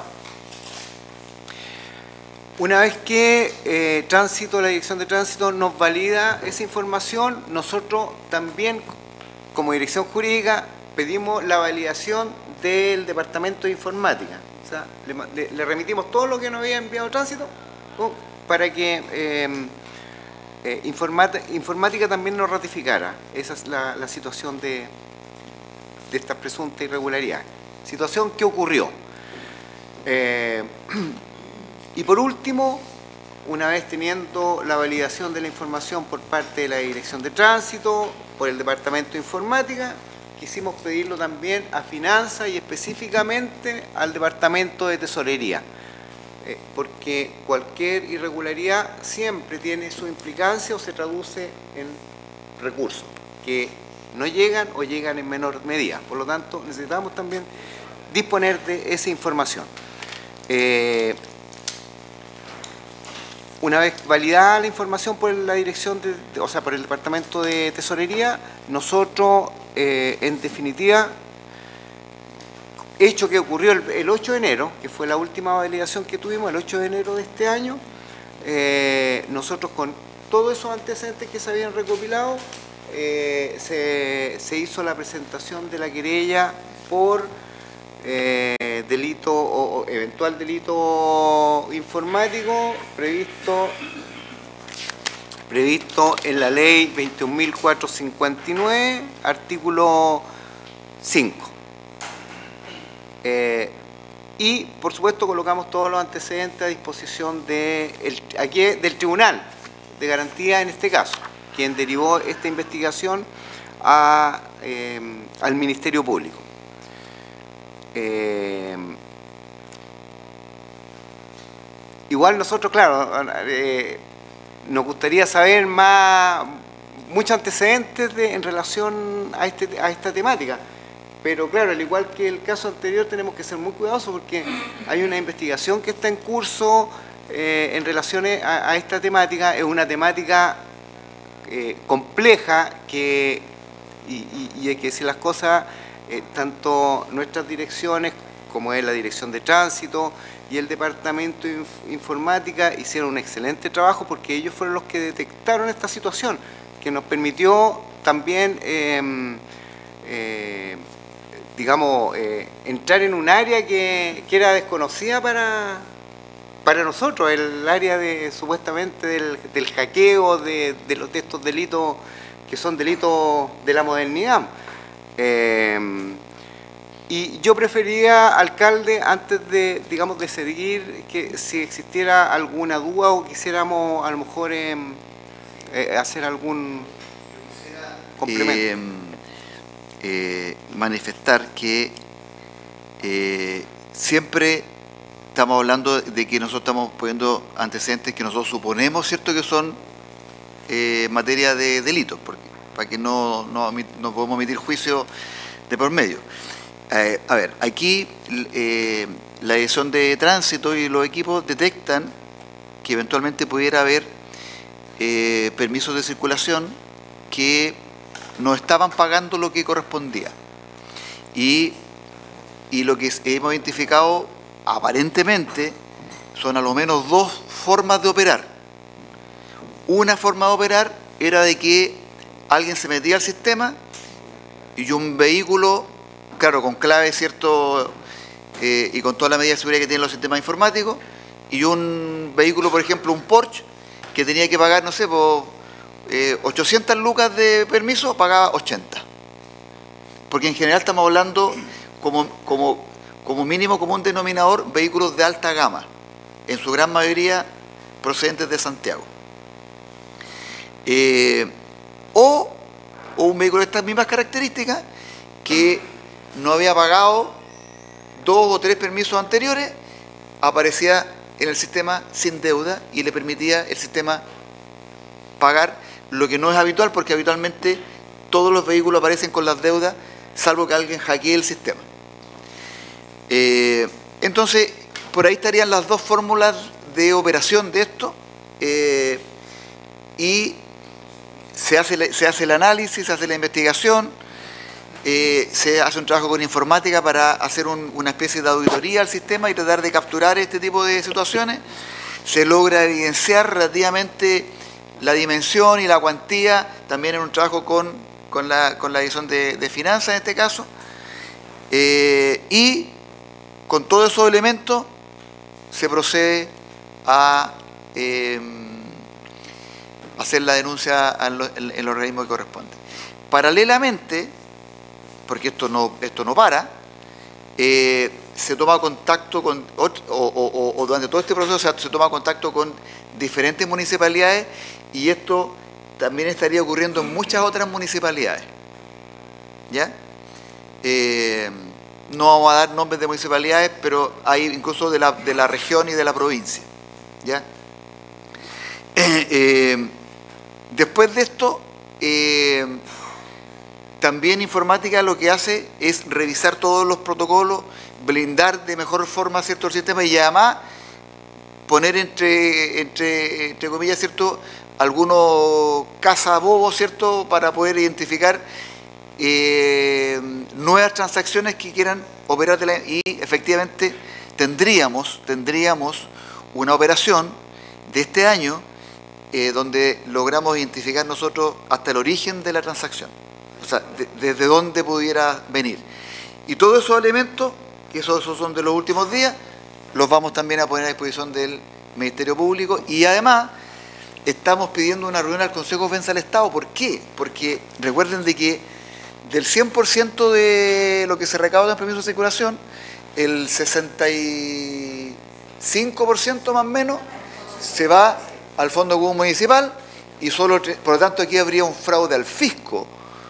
Una vez que eh, tránsito, la dirección de tránsito nos valida esa información, nosotros también, como dirección jurídica, pedimos la validación del departamento de informática. O sea, le, le, le remitimos todo lo que nos había enviado tránsito ¿no? para que eh, eh, informática, informática también nos ratificara. Esa es la, la situación de, de esta presunta irregularidad. Situación que ocurrió. Eh, Y por último, una vez teniendo la validación de la información por parte de la Dirección de Tránsito, por el Departamento de Informática, quisimos pedirlo también a Finanzas y específicamente al Departamento de Tesorería, eh, porque cualquier irregularidad siempre tiene su implicancia o se traduce en recursos que no llegan o llegan en menor medida. Por lo tanto, necesitamos también disponer de esa información. Eh, una vez validada la información por la dirección, de, de, o sea, por el Departamento de Tesorería, nosotros, eh, en definitiva, hecho que ocurrió el, el ocho de enero, que fue la última validación que tuvimos, el ocho de enero de este año, eh, nosotros con todos esos antecedentes que se habían recopilado, eh, se, se hizo la presentación de la querella por eh, delito o, o eventual delito informático previsto, previsto en la ley veintiún mil cuatrocientos cincuenta y nueve, artículo cinco. Eh, y, por supuesto, colocamos todos los antecedentes a disposición de el, aquí, del Tribunal de Garantía, en este caso, quien derivó esta investigación a, eh, al Ministerio Público. Eh, igual nosotros, claro, eh, nos gustaría saber más, muchos antecedentes de, en relación a, este, a esta temática. Pero claro, al igual que el caso anterior, tenemos que ser muy cuidadosos porque hay una investigación que está en curso eh, en relación a, a esta temática. Es una temática eh, compleja que, y, y, y hay que decir las cosas, eh, tanto nuestras direcciones, como es la Dirección de Tránsito y el Departamento de Informática, hicieron un excelente trabajo porque ellos fueron los que detectaron esta situación, que nos permitió también eh, eh, digamos, eh, entrar en un área que, que era desconocida para, para nosotros, el área de supuestamente del, del hackeo, de, de, los, de estos delitos que son delitos de la modernidad. Eh, y yo prefería, alcalde, antes de, digamos, de seguir, que si existiera alguna duda o quisiéramos a lo mejor eh, eh, hacer algún complemento. Eh, Eh, manifestar que eh, siempre estamos hablando de que nosotros estamos poniendo antecedentes que nosotros suponemos, ¿cierto?, que son eh, materia de delitos, porque, para que no, no, no podemos emitir juicio de por medio. Eh, a ver, aquí eh, la Dirección de Tránsito y los equipos detectan que eventualmente pudiera haber eh, permisos de circulación que no estaban pagando lo que correspondía. Y, y lo que hemos identificado aparentemente son a lo menos dos formas de operar. Una forma de operar era de que alguien se metía al sistema y un vehículo, claro, con clave, cierto, eh, y con toda la medida de seguridad que tienen los sistemas informáticos, y un vehículo, por ejemplo, un Porsche, que tenía que pagar, no sé, por Eh, ochocientas lucas de permiso, pagaba ochenta. Porque en general estamos hablando como, como, como mínimo común denominador vehículos de alta gama, en su gran mayoría procedentes de Santiago. Eh, o, o un vehículo de estas mismas características que no había pagado dos o tres permisos anteriores, aparecía en el sistema sin deuda y le permitía el sistema pagar, lo que no es habitual porque habitualmente todos los vehículos aparecen con las deudas, salvo que alguien hackee el sistema. Eh, entonces, por ahí estarían las dos fórmulas de operación de esto, eh, y se hace, se hace el análisis, se hace la investigación, eh, se hace un trabajo con informática para hacer un, una especie de auditoría al sistema y tratar de capturar este tipo de situaciones. Se logra evidenciar relativamente la dimensión y la cuantía, también en un trabajo con, con, la, con la Dirección de, de Finanzas en este caso, eh, y con todos esos elementos se procede a eh, hacer la denuncia en el organismo que corresponde. Paralelamente, porque esto no, esto no para, eh, se toma contacto con, o, o, o, o durante todo este proceso se, se toma contacto con diferentes municipalidades, y esto también estaría ocurriendo en muchas otras municipalidades. ¿Ya? Eh, no vamos a dar nombres de municipalidades, pero hay incluso de la, de la región y de la provincia. ¿Ya? Eh, eh, después de esto, eh, también informática lo que hace es revisar todos los protocolos, blindar de mejor forma ciertos sistemas y además poner entre, entre, entre comillas, ¿cierto?, algunos cazabobos, ¿cierto?, para poder identificar eh, nuevas transacciones que quieran operar de la, y efectivamente tendríamos, tendríamos una operación de este año eh, donde logramos identificar nosotros hasta el origen de la transacción, o sea, de, desde dónde pudiera venir. Y todos esos elementos, que esos, esos son de los últimos días, los vamos también a poner a disposición del Ministerio Público, y además estamos pidiendo una reunión al Consejo de Defensa del Estado. ¿Por qué? Porque recuerden de que del cien por ciento de lo que se recauda en permisos de circulación, el sesenta y cinco por ciento más o menos se va al Fondo Común Municipal, y solo, por lo tanto, aquí habría un fraude al fisco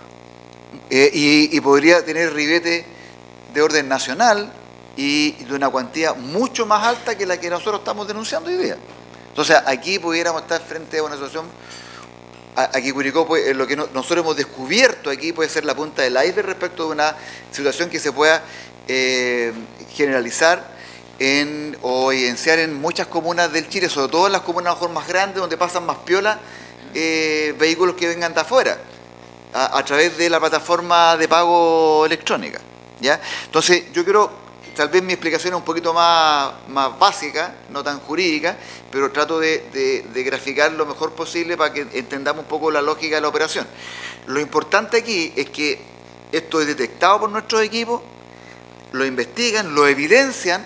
eh, y, y podría tener ribete de orden nacional y de una cuantía mucho más alta que la que nosotros estamos denunciando hoy día. Entonces, aquí pudiéramos estar frente a una situación, aquí Curicó, pues, lo que no, nosotros hemos descubierto aquí puede ser la punta del iceberg respecto de una situación que se pueda eh, generalizar en, o evidenciar en muchas comunas del Chile, sobre todo en las comunas a lo mejor más grandes, donde pasan más piola eh, vehículos que vengan de afuera, a, a través de la plataforma de pago electrónica, ¿ya? Entonces, yo quiero... Tal vez mi explicación es un poquito más, más básica, no tan jurídica, pero trato de, de, de graficar lo mejor posible para que entendamos un poco la lógica de la operación. Lo importante aquí es que esto es detectado por nuestros equipos, lo investigan, lo evidencian,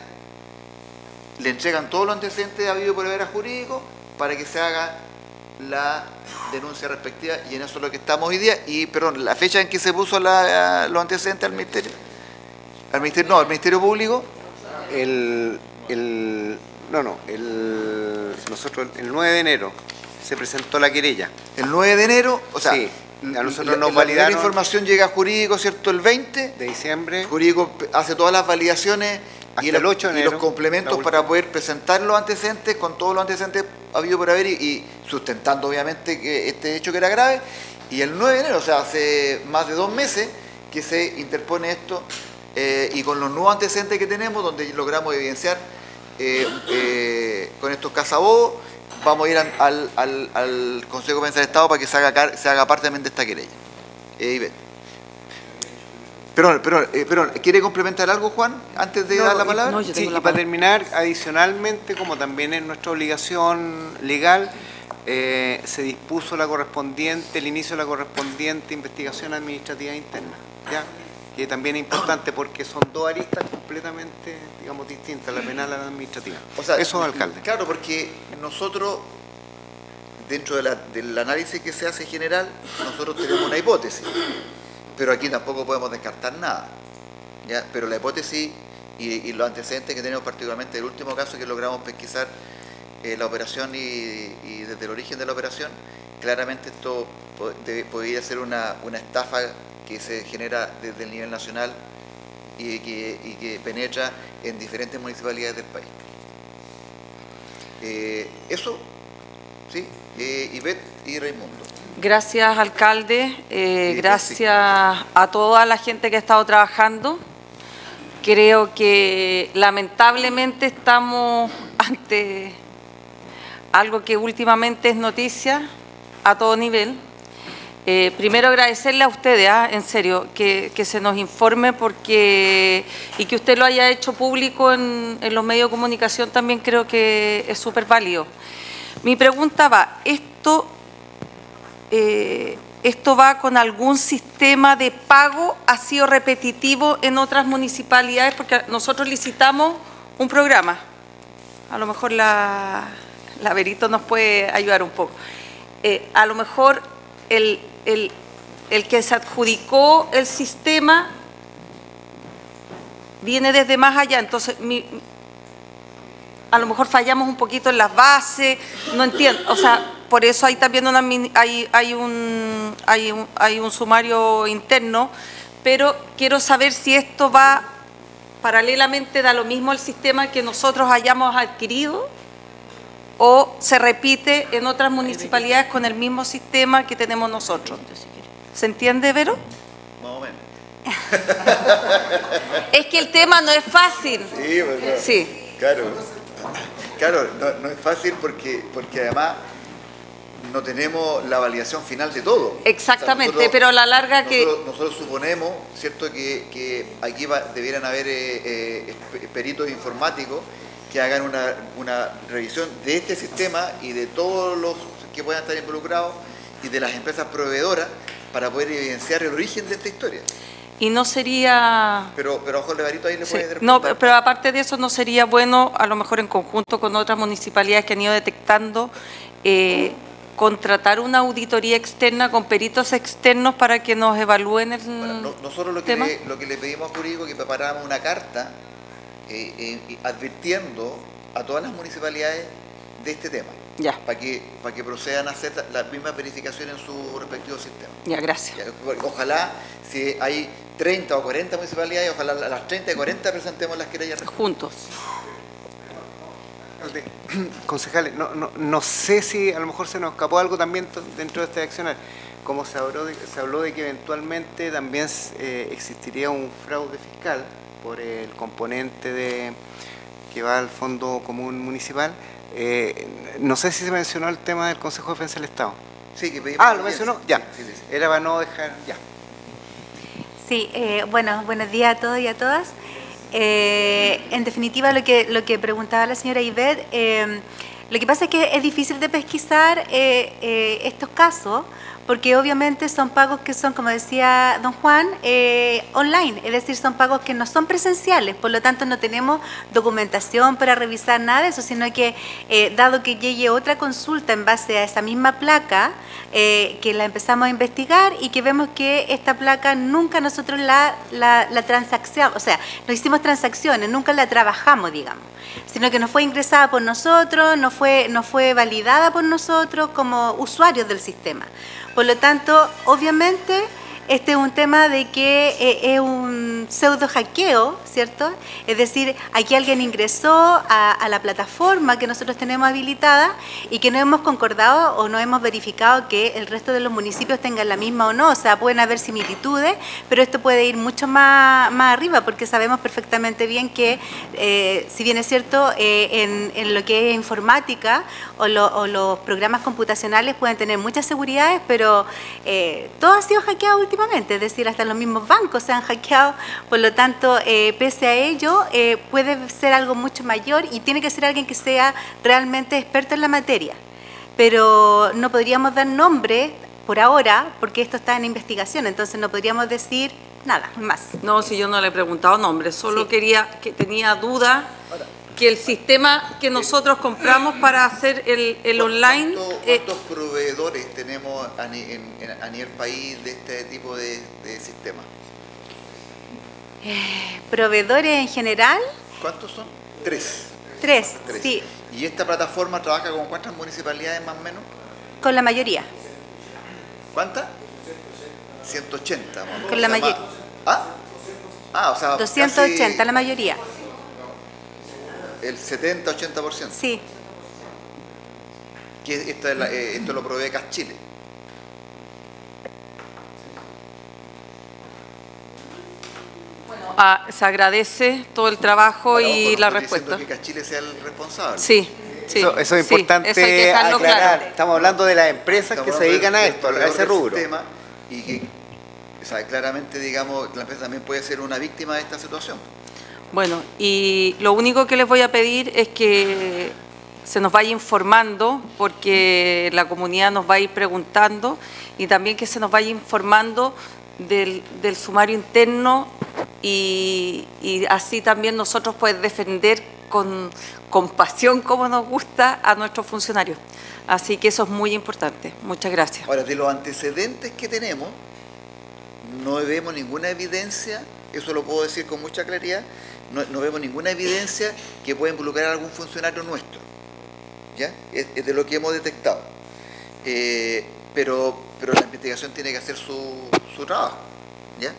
le entregan todos los antecedentes habido por haber a jurídico para que se haga la denuncia respectiva, y en eso es lo que estamos hoy día. Y, perdón, la fecha en que se puso la, los antecedentes al Ministerio. Al ministerio, no, al Ministerio Público. El, el, no, no, el, nosotros el nueve de enero se presentó la querella. El nueve de enero, o sea, sí, a nosotros la, nos la validaron. La información llega a jurídico, ¿cierto?, el veinte de diciembre. Jurídico hace todas las validaciones hasta y, el ocho de y enero, los complementos para poder presentar los antecedentes con todos los antecedentes habido por haber, y, y sustentando obviamente que este hecho que era grave. Y el nueve de enero, o sea, hace más de dos meses que se interpone esto. Eh, y con los nuevos antecedentes que tenemos, donde logramos evidenciar eh, eh, con estos cazabobos, vamos a ir al, al, al Consejo de Defensa del Estado para que se haga, se haga parte también de esta querella. Eh, perdón, perdón, eh, perdón, ¿quiere complementar algo, Juan, antes de no, dar la palabra? No, yo tengo sí, la y para terminar, adicionalmente, como también es nuestra obligación legal, eh, se dispuso la correspondiente, el inicio de la correspondiente investigación administrativa interna, ¿ya? Que también es importante porque son dos aristas completamente, digamos, distintas, la penal y la administrativa. O sea, eso, alcalde. Claro, porque nosotros, dentro de la, del análisis que se hace general, nosotros tenemos una hipótesis, pero aquí tampoco podemos descartar nada, ¿ya? Pero la hipótesis y, y los antecedentes que tenemos, particularmente el último caso que logramos pesquisar eh, la operación y, y desde el origen de la operación, claramente esto podría ser una, una estafa que se genera desde el nivel nacional y que, y que penetra en diferentes municipalidades del país. Eh, eso, sí, eh, Ivette y Raimundo. Gracias, alcalde. Eh, gracias a toda la gente que ha estado trabajando. Creo que lamentablemente estamos ante algo que últimamente es noticia a todo nivel. Eh, primero agradecerle a ustedes, ¿eh? en serio, que, que se nos informe porque y que usted lo haya hecho público en, en los medios de comunicación también creo que es súper válido. Mi pregunta va, ¿esto, eh, ¿esto va con algún sistema de pago? ¿Ha sido repetitivo en otras municipalidades? Porque nosotros licitamos un programa. A lo mejor la, la Berito nos puede ayudar un poco. Eh, a lo mejor el, el, el que se adjudicó el sistema viene desde más allá, entonces mi, a lo mejor fallamos un poquito en las bases, no entiendo, o sea, por eso hay también una, hay, hay, un, hay, un, hay un sumario interno, pero quiero saber si esto va paralelamente, da lo mismo el sistema que nosotros hayamos adquirido, o se repite en otras municipalidades con el mismo sistema que tenemos nosotros. ¿Se entiende, Vero? Más o menos. Es que el tema no es fácil. Sí, pues, sí. Claro. Claro, no, no es fácil porque, porque además no tenemos la validación final de todo. Exactamente, o sea, nosotros, pero a la larga que... Nosotros, nosotros suponemos, ¿cierto?, que, que aquí va, debieran haber eh, eh, peritos informáticos que hagan una, una revisión de este sistema y de todos los que puedan estar involucrados y de las empresas proveedoras para poder evidenciar el origen de esta historia. Y no sería... Pero, pero ojo, Levarito ahí le Sí, puede responder. no, pero aparte de eso, ¿no sería bueno, a lo mejor en conjunto con otras municipalidades que han ido detectando, eh, contratar una auditoría externa con peritos externos para que nos evalúen el bueno, no, nosotros lo que, tema? le, lo que le pedimos a Jurídico es que preparáramos una carta eh, eh, advirtiendo a todas las municipalidades de este tema. Ya. Para que, para que procedan a hacer las mismas verificaciones en su respectivo sistema. Ya, gracias. Ya, ojalá, si hay treinta o cuarenta municipalidades, ojalá a las treinta y cuarenta presentemos las querellas juntos. Concejales, no, no, no sé si a lo mejor se nos escapó algo también dentro de este accionar. Como se habló de, se habló de que eventualmente también eh, existiría un fraude fiscal por el componente de que va al Fondo Común Municipal. Eh, no sé si se mencionó el tema del Consejo de Defensa del Estado. Sí, que pedimos Ah, ¿lo mencionó? sí, Ya. Sí, sí, sí. Era para no dejar... Ya. Sí, eh, bueno, buenos días a todos y a todas. Eh, en definitiva, lo que, lo que preguntaba la señora Ivette, eh, lo que pasa es que es difícil de pesquisar eh, eh, estos casos, porque obviamente son pagos que son, como decía don Juan, eh, online, es decir, son pagos que no son presenciales, por lo tanto no tenemos documentación para revisar nada de eso, sino que eh, dado que llegue otra consulta en base a esa misma placa, eh, que la empezamos a investigar y que vemos que esta placa nunca nosotros la, la, la transacción, o sea, no hicimos transacciones, nunca la trabajamos, digamos, sino que no fue ingresada por nosotros, no fue, no fue validada por nosotros como usuarios del sistema. Por lo tanto, obviamente, este es un tema de que eh, es un pseudo hackeo, ¿cierto? Es decir, aquí alguien ingresó a, a la plataforma que nosotros tenemos habilitada y que no hemos concordado o no hemos verificado que el resto de los municipios tengan la misma o no. O sea, pueden haber similitudes, pero esto puede ir mucho más, más arriba porque sabemos perfectamente bien que, eh, si bien es cierto, eh, en, en lo que es informática o, lo, o los programas computacionales pueden tener muchas seguridades, pero eh, todo ha sido hackeado últimamente. Es decir, hasta los mismos bancos se han hackeado, por lo tanto, eh, pese a ello, eh, puede ser algo mucho mayor y tiene que ser alguien que sea realmente experto en la materia. Pero no podríamos dar nombre por ahora, porque esto está en investigación, entonces no podríamos decir nada más. No, si yo no le he preguntado nombre, solo Sí. quería, que tenía duda que el sistema que nosotros compramos para hacer el, el online... ¿Cuántos, eh, cuántos proveedores tenemos a, ni, en, en, a nivel país de este tipo de, de sistemas? Eh, ¿Proveedores en general? ¿Cuántos son? Tres. Tres, Tres. sí, ¿Y esta plataforma trabaja con cuántas municipalidades más o menos? con la mayoría. ¿Cuántas? ciento ochenta. ¿no? Con la O sea, mayoría. más- ¿Ah? Ah, o sea, doscientos ochenta, casi la mayoría. el setenta ochenta por ciento. Sí. Que esto, es la- eh, esto lo provee C A S Chile. ah, se agradece todo el trabajo Ahora, y ojo, no la estoy respuesta. diciendo que C A S Chile sea el responsable. Sí, sí. Eso, eso es sí, importante eso hay que dejarlo aclarar. claro. Estamos hablando de las empresas Estamos que se hablando dedican del- a del esto, a proveedor ese del rubro. sistema y que, o sea, claramente, digamos, la empresa también puede ser una víctima de esta situación. Bueno, y lo único que les voy a pedir es que se nos vaya informando, porque la comunidad nos va a ir preguntando, y también que se nos vaya informando del, del sumario interno y, y así también nosotros poder defender con, con pasión, como nos gusta, a nuestros funcionarios. Así que eso es muy importante. Muchas gracias. Ahora, de los antecedentes que tenemos, no vemos ninguna evidencia, eso lo puedo decir con mucha claridad, no, no vemos ninguna evidencia que pueda involucrar a algún funcionario nuestro. ¿Ya? Es, es de lo que hemos detectado. Eh, pero, pero la investigación tiene que hacer su, su trabajo. ¿Ya?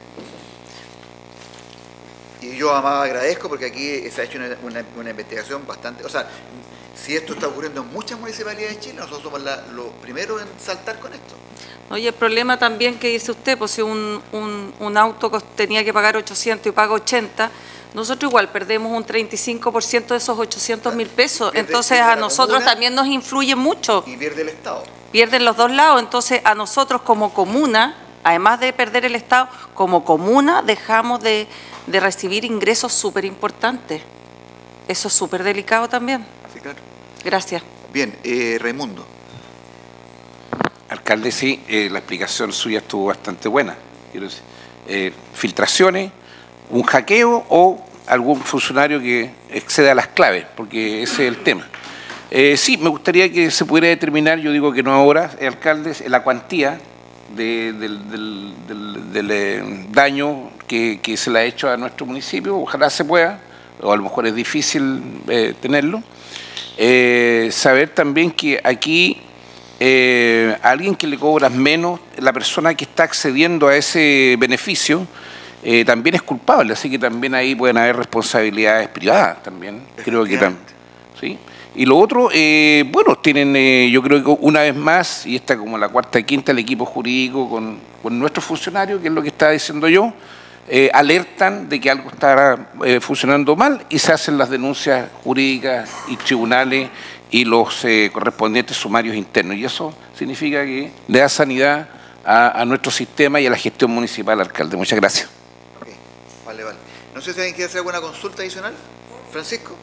Y yo además agradezco porque aquí se ha hecho una, una, una investigación bastante... O sea, si esto está ocurriendo en muchas municipalidades de Chile, nosotros somos la- los primeros en saltar con esto. Oye, el problema también que dice usted, pues si un, un, un auto tenía que pagar ochocientos y paga ochenta, nosotros igual perdemos un treinta y cinco por ciento de esos ochocientos mil pesos. Pierde, Entonces pierde a nosotros comuna, también nos influye mucho. Y pierde el Estado. Pierden los dos lados. Entonces a nosotros como comuna, además de perder el Estado, como comuna dejamos de, de recibir ingresos súper importantes. Eso es súper delicado también. Sí, claro. Gracias. Bien, eh, Raimundo. Alcalde, sí, eh, la explicación suya estuvo bastante buena. Quiero decir, eh, filtraciones, un hackeo o algún funcionario que exceda las claves, porque ese es el tema. Eh, sí, me gustaría que se pudiera determinar, yo digo que no ahora, eh, alcalde, la cuantía de, del, del, del, del eh, daño que, que se le ha hecho a nuestro municipio. Ojalá se pueda, o a lo mejor es difícil eh, tenerlo. Eh, saber también que aquí eh, a alguien que le cobras menos, la persona que está accediendo a ese beneficio eh, también es culpable, así que también ahí pueden haber responsabilidades privadas también, creo que también. ¿Sí? Y lo otro, eh, bueno, tienen, eh, yo creo que una vez más, y esta como la cuarta y quinta, el equipo jurídico con, con nuestros funcionarios, que es lo que estaba diciendo yo, eh, alertan de que algo está eh, funcionando mal y se hacen las denuncias jurídicas y tribunales y los eh, correspondientes sumarios internos. Y eso significa que le da sanidad a, a nuestro sistema y a la gestión municipal, alcalde. Muchas gracias. Okay. Vale, vale. No sé si alguien quiere hacer alguna consulta adicional. Francisco.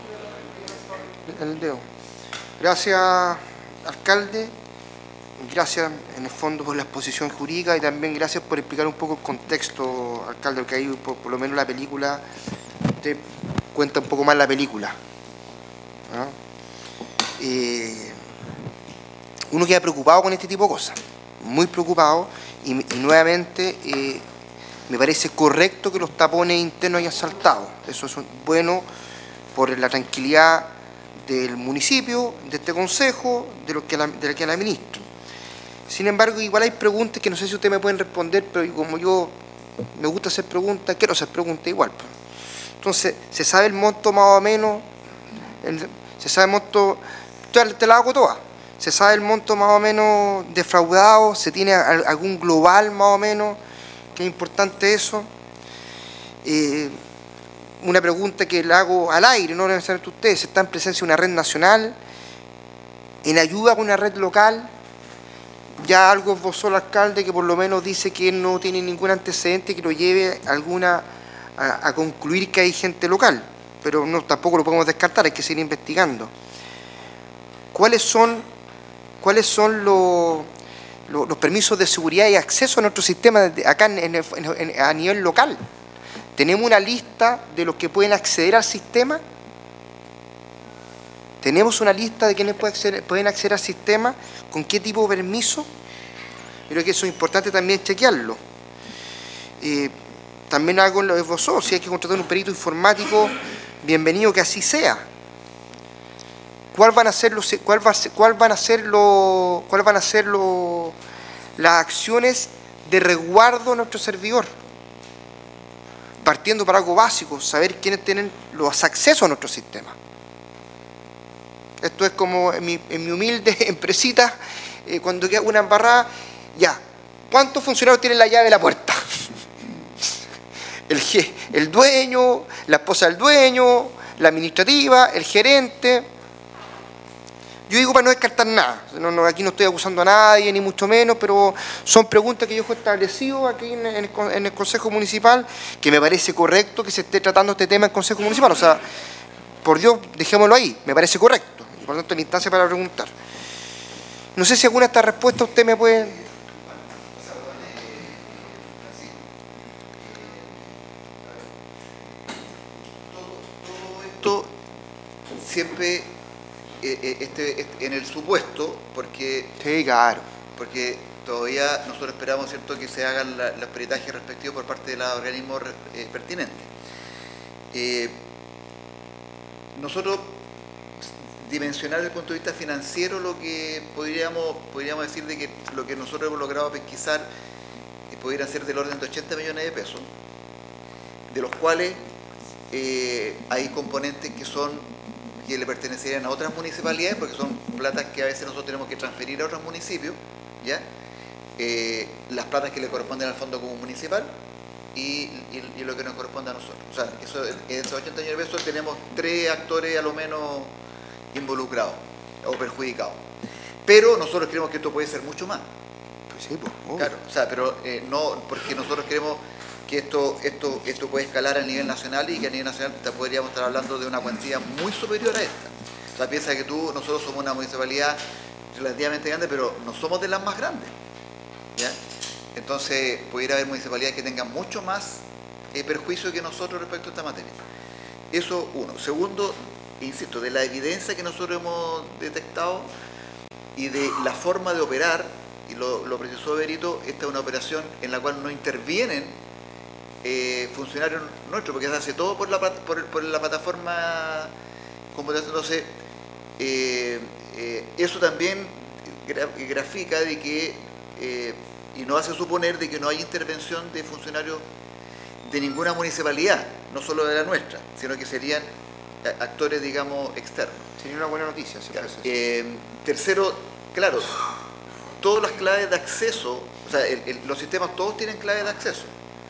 El dedo. Gracias, alcalde. Gracias, en el fondo, por la exposición jurídica y también gracias por explicar un poco el contexto, alcalde, porque ahí por, por lo menos la película, usted cuenta un poco más la película. ¿Ah? Eh, uno queda preocupado con este tipo de cosas, muy preocupado, y, y nuevamente eh, me parece correcto que los tapones internos hayan saltado. Eso es bueno por la tranquilidad del municipio, de este consejo, de lo que la, de lo que la ministra. Sin embargo, igual hay preguntas que no sé si ustedes me pueden responder, pero como yo me gusta hacer preguntas, quiero hacer preguntas igual. Entonces, ¿se sabe el monto más o menos? El, ¿Se sabe el monto? Te la hago toda. ¿Se sabe el monto más o menos defraudado? ¿Se tiene algún global más o menos? ¿Qué importante eso? Eh, una pregunta que la hago al aire, no necesariamente ustedes. ¿Se está en presencia de una red nacional? ¿En ayuda con una red local? Ya algo esbozó el alcalde que por lo menos dice que él no tiene ningún antecedente que lo lleve alguna a, a concluir que hay gente local, pero no, tampoco lo podemos descartar, hay que seguir investigando. ¿Cuáles son, cuáles son los, los, los permisos de seguridad y acceso a nuestro sistema acá en, en, en, a nivel local? ¿Tenemos una lista de los que pueden acceder al sistema? ¿Tenemos una lista de quienes pueden acceder, pueden acceder al sistema? ¿Con qué tipo de permiso? Creo que eso es importante también chequearlo. Eh, también algo lo esbozó, si hay que contratar un perito informático, bienvenido que así sea. ¿Cuál van a ser los, cuál va, cuál van a ser los, cuál van a ser los, las acciones de resguardo de nuestro servidor? Partiendo para algo básico, saber quiénes tienen los accesos a nuestro sistema. Esto es como en mi, en mi humilde empresita, eh, cuando queda una embarrada, ya, ¿cuántos funcionarios tienen la llave de la puerta? El, el dueño, la esposa del dueño, la administrativa, el gerente. Yo digo para no descartar nada, no, no, aquí no estoy acusando a nadie, ni mucho menos, pero son preguntas que yo he establecido aquí en, en, el, en el Consejo Municipal, que me parece correcto que se esté tratando este tema en el Consejo Municipal. O sea, por Dios, dejémoslo ahí, me parece correcto. Y por lo tanto, la instancia para preguntar. No sé si alguna de estas respuestas usted me puede... Todo esto siempre eh, este, este, en el supuesto, porque, sí, claro. porque todavía nosotros esperamos, ¿cierto?, que se hagan la, los peritajes respectivos por parte de los organismos eh, pertinentes. Eh, nosotros dimensionar desde el punto de vista financiero lo que podríamos, podríamos decir de que lo que nosotros hemos logrado pesquisar eh, pudiera ser del orden de ochenta millones de pesos, de los cuales eh, hay componentes que son que le pertenecerían a otras municipalidades, porque son platas que a veces nosotros tenemos que transferir a otros municipios, ¿ya? eh, las platas que le corresponden al Fondo Común Municipal y, y, y lo que nos corresponde a nosotros. O sea, eso, en esos ochenta millones de pesos tenemos tres actores a lo menos involucrados o perjudicados. Pero nosotros creemos que esto puede ser mucho más. Pues sí, pues, obvio. Claro, o sea, pero eh, no, porque nosotros creemos que esto, esto, esto puede escalar a nivel nacional y que a nivel nacional podríamos estar hablando de una cuantía muy superior a esta. O sea, piensa que tú, nosotros somos una municipalidad relativamente grande, pero no somos de las más grandes, ¿ya? Entonces, pudiera haber municipalidades que tengan mucho más eh, perjuicio que nosotros respecto a esta materia. Eso, uno. Segundo, insisto, de la evidencia que nosotros hemos detectado y de la forma de operar, y lo, lo precisó Berito, esta es una operación en la cual no intervienen eh, funcionarios nuestros, porque se hace todo por la, por, por la plataforma computacional. Entonces, eh, eh, eso también gra grafica de que, eh, y nos hace suponer de que no hay intervención de funcionarios de ninguna municipalidad, no solo de la nuestra, sino que serían actores, digamos, externos. Sería una buena noticia. Si claro. eh, tercero, claro, todas las claves de acceso, o sea, el, el, los sistemas todos tienen claves de acceso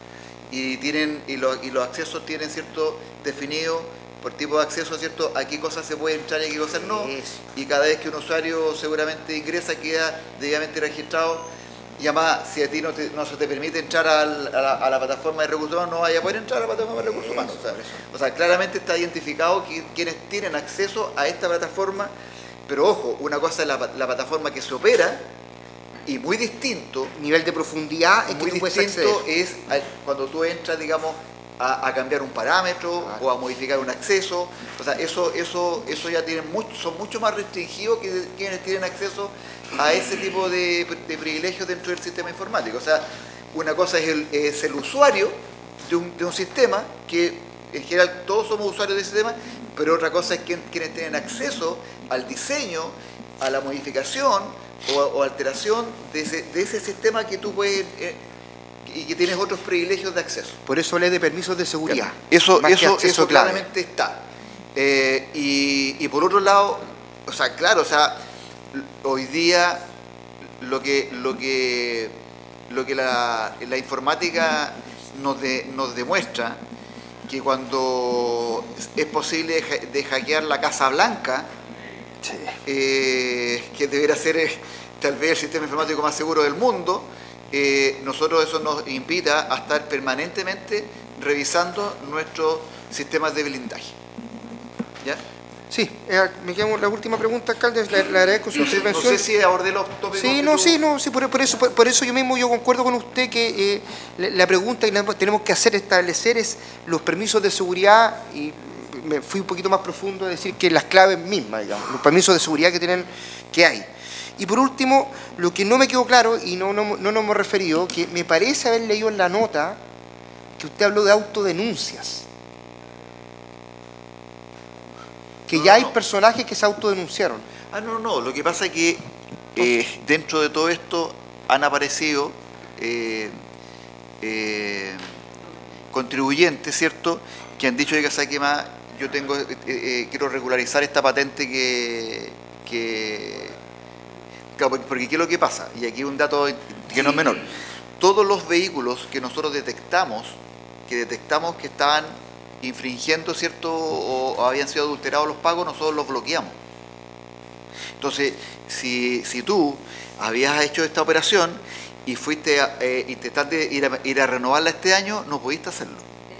y tienen y, lo, y los accesos tienen cierto definido por tipo de acceso, cierto, a qué cosas se puede entrar y a qué cosas no, y cada vez que un usuario seguramente ingresa queda debidamente registrado. Y además, si a ti no, te, no se te permite entrar al, a, la, a la plataforma de recursos humanos, no vaya a poder entrar a la plataforma de recursos humanos. O sea, o sea claramente está identificado que, quienes tienen acceso a esta plataforma, pero ojo, una cosa es la, la plataforma que se opera, y muy distinto, nivel de profundidad en muy que tú puedes distinto acceder. es al, cuando tú entras, digamos, a, a cambiar un parámetro claro. o a modificar un acceso. O sea, eso, eso, eso ya tienen mucho, son mucho más restringidos que quienes tienen acceso a ese tipo de, de privilegios dentro del sistema informático. O sea, una cosa es el, es el usuario de un, de un sistema, que en general todos somos usuarios del sistema, pero otra cosa es quien, quienes tienen acceso al diseño, a la modificación o, o alteración de ese, de ese sistema que tú puedes... Eh, y que tienes otros privilegios de acceso. Por eso hablé de permisos de seguridad. Claro. Eso, eso, eso clave. claramente está. Eh, y, y por otro lado, o sea, claro, o sea, hoy día lo que, lo que, lo que la, la informática nos, de, nos demuestra, que cuando es posible de hackear la Casa Blanca, sí. eh, que debería ser eh, tal vez el sistema informático más seguro del mundo, Eh, nosotros eso nos invita a estar permanentemente revisando nuestros sistemas de blindaje. ¿Ya? Sí, eh, me quedo la última pregunta, alcalde, le, le agradezco su no sé, intervención. No sé si abordé los tópicos. Sí, no, sí, no, sí, por, por eso, por, por eso yo mismo yo concuerdo con usted que eh, la, la pregunta que tenemos que hacer, establecer es los permisos de seguridad, y me fui un poquito más profundo a decir que las claves mismas, digamos, los permisos de seguridad que tienen, que hay. Y por último, lo que no me quedó claro, y no, no, no nos hemos referido, que me parece haber leído en la nota que usted habló de autodenuncias. Que no, ya no, hay no. personajes que se autodenunciaron. Ah, no, no, lo que pasa es que eh, dentro de todo esto han aparecido eh, eh, contribuyentes, ¿cierto?, que han dicho, que sabe que más, yo tengo, eh, eh, quiero regularizar esta patente que... que porque ¿qué es lo que pasa? Y aquí un dato que no es menor. Todos los vehículos que nosotros detectamos, que detectamos que estaban infringiendo, ¿cierto?, o, o habían sido adulterados los pagos, nosotros los bloqueamos. Entonces, si, si tú habías hecho esta operación y fuiste a eh, intentar de ir, a, ir a renovarla este año, no pudiste hacerlo.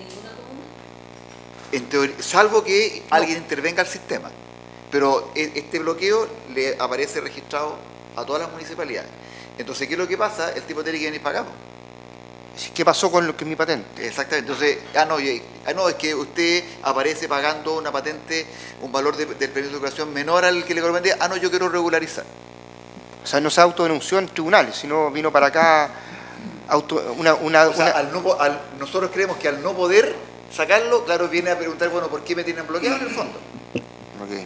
En teoría, salvo que no. alguien intervenga al sistema. Pero este bloqueo le aparece registrado a todas las municipalidades. Entonces, ¿qué es lo que pasa? El tipo tiene que venir pagado. ¿Qué pasó con lo que es mi patente? Exactamente. Entonces, ah no, ah, no, es que usted aparece pagando una patente, un valor de, del permiso de circulación menor al que le correspondía. Ah, no, yo quiero regularizar. O sea, no se autodenunció en tribunales, sino vino para acá auto, una... una, o sea, una... Al no, al, nosotros creemos que al no poder sacarlo, claro, viene a preguntar, bueno, ¿por qué me tienen bloqueado en el fondo? Ok.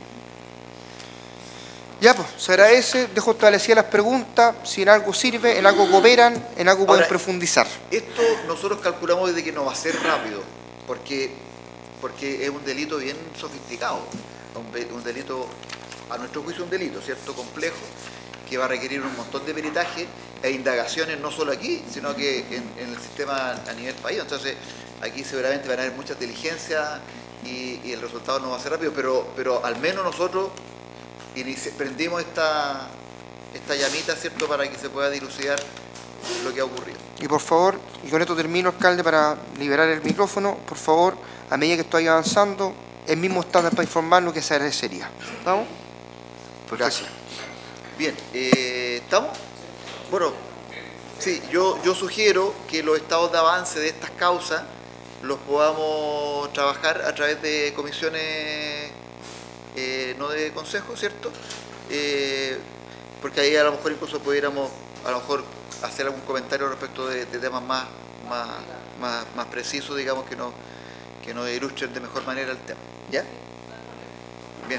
Ya, pues, se agradece, dejo establecidas las preguntas, si en algo sirve, en algo cooperan, en algo pueden Ahora, profundizar. Esto nosotros calculamos desde que no va a ser rápido, porque, porque es un delito bien sofisticado, un, un delito, a nuestro juicio un delito, ¿cierto?, complejo, que va a requerir un montón de peritaje e indagaciones, no solo aquí, sino que en, en el sistema a nivel país. Entonces, aquí seguramente van a haber muchas diligencias y, y el resultado no va a ser rápido, pero, pero al menos nosotros prendimos esta, esta llamita, ¿cierto?, para que se pueda dilucidar lo que ha ocurrido. Y por favor, y con esto termino, alcalde, para liberar el micrófono, por favor, a medida que estoy avanzando, el mismo estándar para informarnos, que se agradecería. ¿Estamos? Gracias. Bien, eh, ¿estamos? Bueno, sí, yo, yo sugiero que los estados de avance de estas causas los podamos trabajar a través de comisiones, eh, no de consejo, ¿cierto? Eh, porque ahí a lo mejor incluso pudiéramos a lo mejor hacer algún comentario respecto de, de temas más, más, más, más precisos, digamos, que nos, que nos ilustren de mejor manera el tema. ¿Ya? Bien.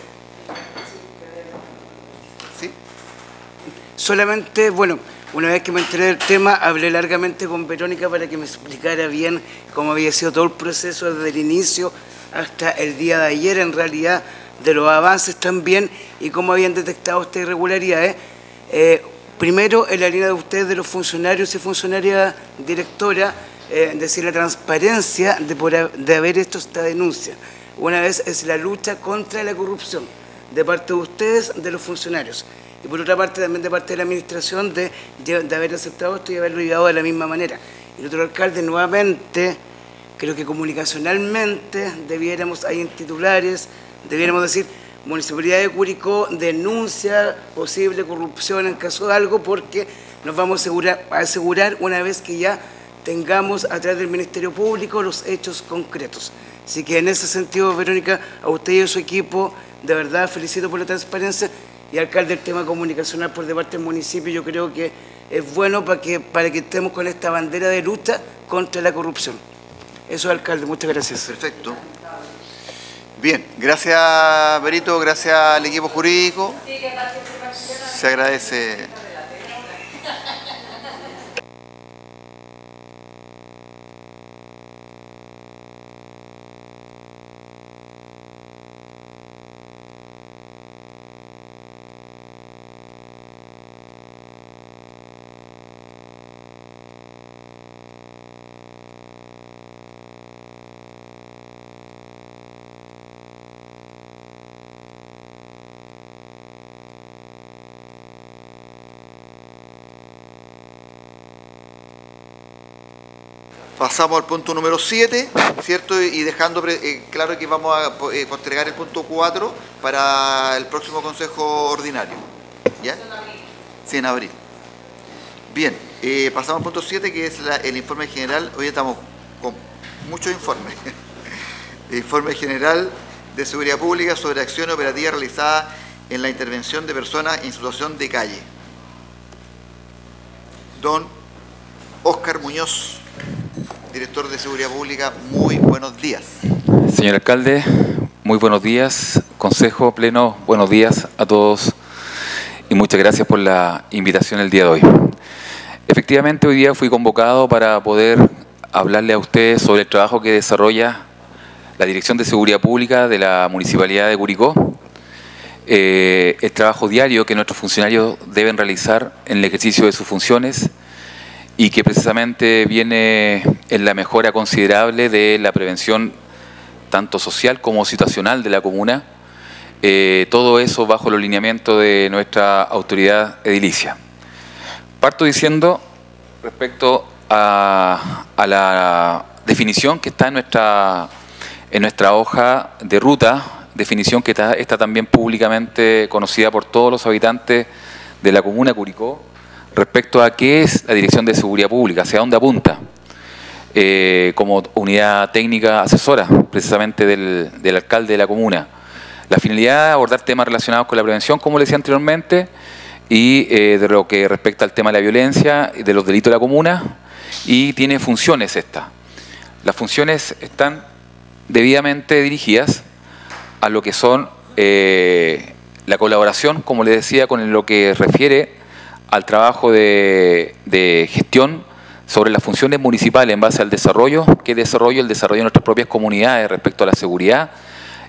¿Sí? Solamente, bueno, una vez que me enteré del tema, hablé largamente con Verónica para que me explicara bien cómo había sido todo el proceso desde el inicio hasta el día de ayer, en realidad, de los avances también, y cómo habían detectado estas irregularidades. Eh, primero, en la línea de ustedes, de los funcionarios y funcionarias directoras, eh, decir la transparencia de, por, de haber hecho esta denuncia. Una vez es la lucha contra la corrupción, de parte de ustedes, de los funcionarios. Y por otra parte, también de parte de la administración, de, de haber aceptado esto y haberlo llevado de la misma manera. Y el otro alcalde, nuevamente, creo que comunicacionalmente debiéramos, hay en titulares, debiéramos decir, Municipalidad de Curicó denuncia posible corrupción en caso de algo, porque nos vamos a asegurar, a asegurar una vez que ya tengamos a través del Ministerio Público los hechos concretos. Así que en ese sentido, Verónica, a usted y a su equipo, de verdad felicito por la transparencia, y alcalde, el tema comunicacional por de parte del municipio, yo creo que es bueno para que, para que estemos con esta bandera de lucha contra la corrupción. Eso, alcalde, muchas gracias. Perfecto. Bien, gracias, Berito, gracias al equipo jurídico. Se agradece. Pasamos al punto número siete, ¿cierto? Y dejando eh, claro que vamos a eh, postergar el punto cuatro para el próximo Consejo Ordinario. ¿Ya? Sí, en abril. Bien, eh, pasamos al punto siete, que es la, el informe general. Hoy estamos con muchos informes. El informe general de Seguridad Pública sobre acciones operativas realizadas en la intervención de personas en situación de calle. Don Óscar Muñoz, director de Seguridad Pública, muy buenos días. Señor alcalde, muy buenos días. Consejo Pleno, buenos días a todos y muchas gracias por la invitación el día de hoy. Efectivamente, hoy día fui convocado para poder hablarle a ustedes sobre el trabajo que desarrolla la Dirección de Seguridad Pública de la Municipalidad de Curicó, eh, el trabajo diario que nuestros funcionarios deben realizar en el ejercicio de sus funciones, y que precisamente viene en la mejora considerable de la prevención tanto social como situacional de la comuna, eh, todo eso bajo los lineamientos de nuestra autoridad edilicia. Parto diciendo respecto a, a la definición que está en nuestra, en nuestra hoja de ruta, definición que está, está también públicamente conocida por todos los habitantes de la comuna de Curicó, respecto a qué es la Dirección de Seguridad Pública, hacia dónde apunta, eh, como unidad técnica asesora, precisamente del, del alcalde de la comuna. La finalidad es abordar temas relacionados con la prevención, como les decía anteriormente, y eh, de lo que respecta al tema de la violencia y de los delitos de la comuna, y tiene funciones esta. Las funciones están debidamente dirigidas a lo que son eh, la colaboración, como les decía, con lo que refiere al trabajo de, de gestión sobre las funciones municipales en base al desarrollo, que desarrollo el desarrollo de nuestras propias comunidades respecto a la seguridad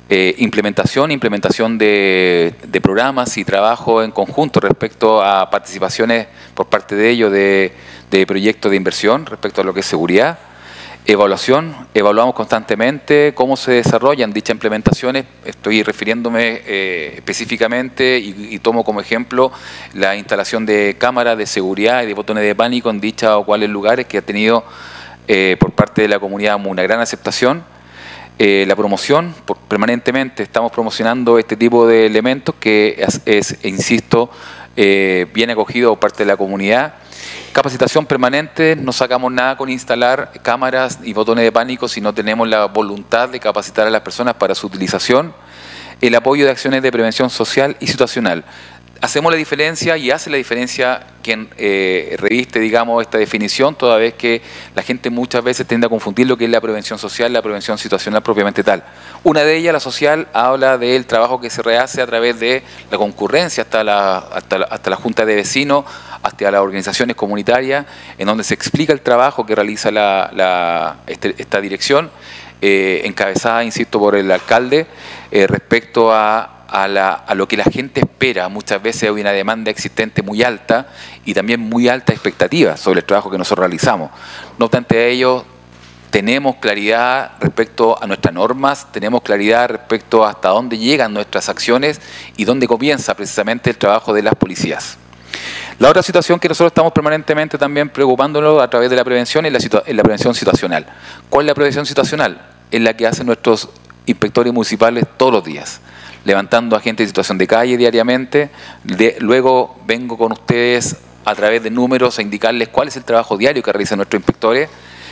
eh, implementación, implementación de, de programas y trabajo en conjunto respecto a participaciones por parte de ellos de, de proyectos de inversión respecto a lo que es seguridad. Evaluación, evaluamos constantemente cómo se desarrollan dichas implementaciones. Estoy refiriéndome eh, específicamente y, y tomo como ejemplo la instalación de cámaras de seguridad y de botones de pánico en dichas o cuales lugares que ha tenido eh, por parte de la comunidad una gran aceptación. Eh, la promoción, por, permanentemente estamos promocionando este tipo de elementos que es, es insisto, eh, bien acogido por parte de la comunidad. Capacitación permanente, no sacamos nada con instalar cámaras y botones de pánico si no tenemos la voluntad de capacitar a las personas para su utilización. El apoyo de acciones de prevención social y situacional. Hacemos la diferencia y hace la diferencia quien eh, reviste, digamos, esta definición, toda vez que la gente muchas veces tiende a confundir lo que es la prevención social y la prevención situacional propiamente tal. Una de ellas, la social, habla del trabajo que se rehace a través de la concurrencia hasta la, hasta la, hasta la junta de vecinos, hasta las organizaciones comunitarias, en donde se explica el trabajo que realiza la, la, este, esta dirección, eh, encabezada, insisto, por el alcalde, eh, respecto a A, la, a lo que la gente espera. Muchas veces hay una demanda existente muy alta y también muy alta expectativa sobre el trabajo que nosotros realizamos. No obstante a ello, tenemos claridad respecto a nuestras normas, tenemos claridad respecto a hasta dónde llegan nuestras acciones y dónde comienza precisamente el trabajo de las policías. La otra situación que nosotros estamos permanentemente también preocupándonos a través de la prevención es la, es la prevención situacional. ¿Cuál es la prevención situacional? Es la que hacen nuestros inspectores municipales todos los días, levantando a gente en situación de calle diariamente. De, luego vengo con ustedes a través de números a indicarles cuál es el trabajo diario que realizan nuestros inspectores,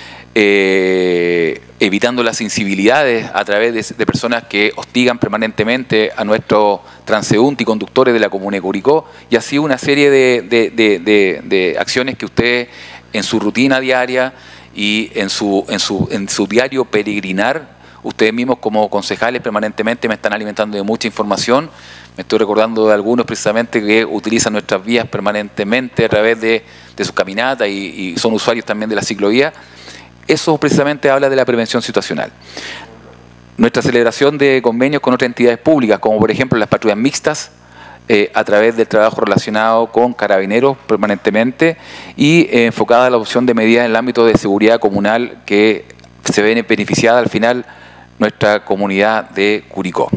eh, evitando las sensibilidades a través de, de personas que hostigan permanentemente a nuestros transeúntes y conductores de la comuna de Curicó, y así una serie de, de, de, de, de acciones que ustedes en su rutina diaria y en su, en su, en su diario peregrinar, ustedes mismos como concejales permanentemente me están alimentando de mucha información. Me estoy recordando de algunos precisamente que utilizan nuestras vías permanentemente a través de, de sus caminatas y, y son usuarios también de la ciclovía. Eso precisamente habla de la prevención situacional. Nuestra celebración de convenios con otras entidades públicas, como por ejemplo las patrullas mixtas, eh, a través del trabajo relacionado con carabineros permanentemente y eh, enfocada a la opción de medidas en el ámbito de seguridad comunal que se ve beneficiada al final nuestra comunidad de Curicó.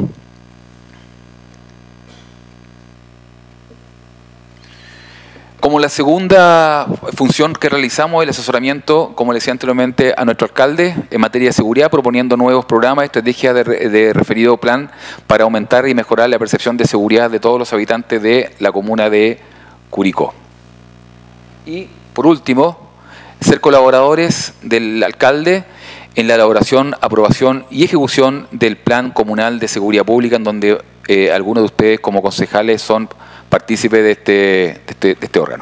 Como la segunda función que realizamos, el asesoramiento, como le decía anteriormente, a nuestro alcalde en materia de seguridad, proponiendo nuevos programas, estrategias de, de referido plan para aumentar y mejorar la percepción de seguridad de todos los habitantes de la comuna de Curicó. Y, por último, ser colaboradores del alcalde en la elaboración, aprobación y ejecución del Plan Comunal de Seguridad Pública, en donde eh, algunos de ustedes como concejales son partícipes de este, de, este, de este órgano.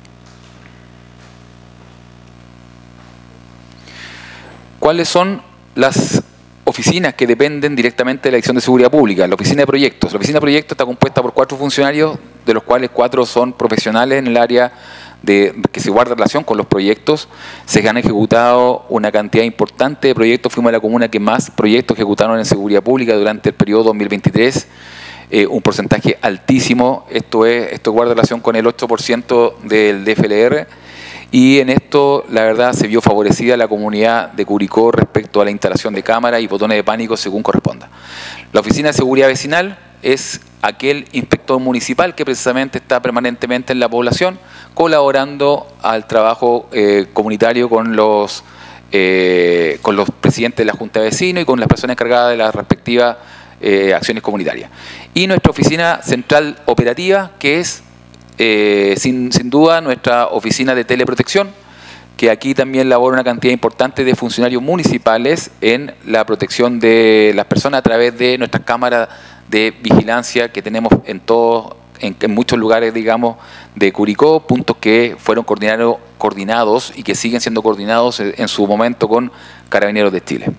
¿Cuáles son las oficinas que dependen directamente de la Dirección de Seguridad Pública? La Oficina de Proyectos. La Oficina de Proyectos está compuesta por cuatro funcionarios, de los cuales cuatro son profesionales en el área de que se guarda relación con los proyectos. Se han ejecutado una cantidad importante de proyectos. Fuimos la comuna que más proyectos ejecutaron en seguridad pública durante el periodo dos mil veintitrés. Eh, un porcentaje altísimo. Esto es esto guarda relación con el ocho por ciento del D F L R. Y en esto, la verdad, se vio favorecida la comunidad de Curicó respecto a la instalación de cámaras y botones de pánico según corresponda. La Oficina de Seguridad Vecinal es aquel inspector municipal que precisamente está permanentemente en la población, colaborando al trabajo eh, comunitario con los, eh, con los presidentes de la Junta de Vecinos y con las personas encargadas de las respectivas eh, acciones comunitarias. Y nuestra oficina central operativa, que es eh, sin, sin duda nuestra oficina de teleprotección, que aquí también labora una cantidad importante de funcionarios municipales en la protección de las personas a través de nuestras cámaras de vigilancia que tenemos en todos, en, en muchos lugares, digamos, de Curicó, puntos que fueron coordinado, coordinados y que siguen siendo coordinados en, en su momento con Carabineros de Chile.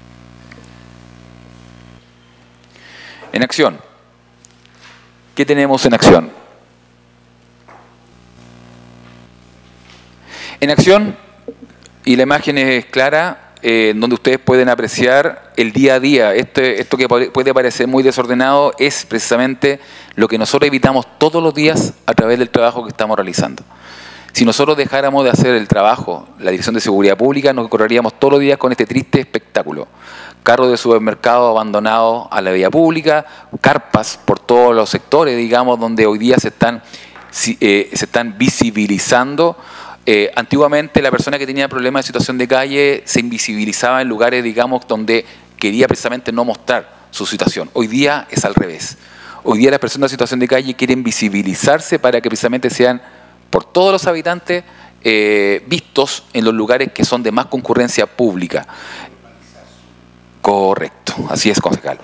En acción. ¿Qué tenemos en acción? En acción, y la imagen es clara, eh, donde ustedes pueden apreciar el día a día. Este, esto que puede parecer muy desordenado es precisamente lo que nosotros evitamos todos los días a través del trabajo que estamos realizando. Si nosotros dejáramos de hacer el trabajo, la Dirección de Seguridad Pública, nos correríamos todos los días con este triste espectáculo. Carros de supermercados abandonados a la vía pública, carpas por todos los sectores, digamos, donde hoy día se están, eh, se están visibilizando. Eh, antiguamente la persona que tenía problemas de situación de calle se invisibilizaba en lugares, digamos, donde quería precisamente no mostrar su situación. Hoy día es al revés. Hoy día las personas en situación de calle quieren visibilizarse para que precisamente sean por todos los habitantes eh, vistos en los lugares que son de más concurrencia pública. Correcto, así es, concejal.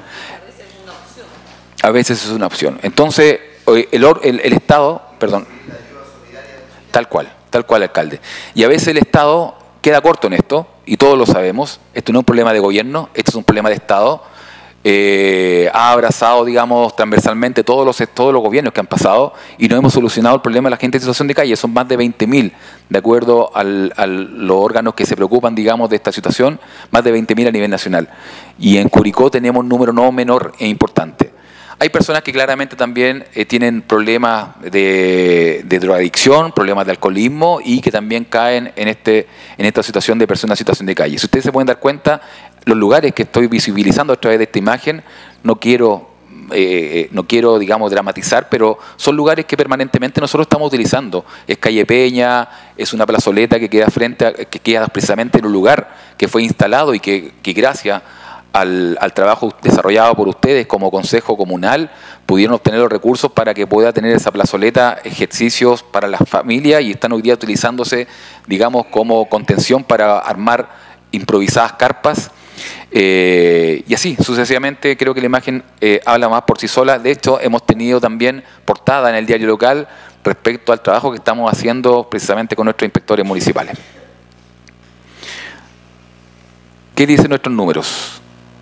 A veces es una opción. Entonces, el, el, el Estado, perdón, tal cual. Tal cual, alcalde. Y a veces el Estado queda corto en esto, y todos lo sabemos. Esto no es un problema de gobierno, esto es un problema de Estado. Eh, ha abrazado, digamos, transversalmente todos los, todos los gobiernos que han pasado y no hemos solucionado el problema de la gente en situación de calle. Son más de veinte mil, de acuerdo al, a los órganos que se preocupan, digamos, de esta situación, más de veinte mil a nivel nacional. Y en Curicó tenemos un número no menor e importante. Hay personas que claramente también eh, tienen problemas de, de drogadicción, problemas de alcoholismo y que también caen en, este, en esta situación de personas en situación de calle. Si ustedes se pueden dar cuenta, los lugares que estoy visibilizando a través de esta imagen, no quiero, eh, no quiero digamos, dramatizar, pero son lugares que permanentemente nosotros estamos utilizando. Es Calle Peña, es una plazoleta que queda, frente a, que queda precisamente en un lugar que fue instalado y que, que gracias Al, al trabajo desarrollado por ustedes como Consejo Comunal, pudieron obtener los recursos para que pueda tener esa plazoleta ejercicios para las familias y están hoy día utilizándose, digamos, como contención para armar improvisadas carpas. Eh, y así, sucesivamente, creo que la imagen eh, habla más por sí sola. De hecho, hemos tenido también portada en el diario local respecto al trabajo que estamos haciendo precisamente con nuestros inspectores municipales. ¿Qué dicen nuestros números?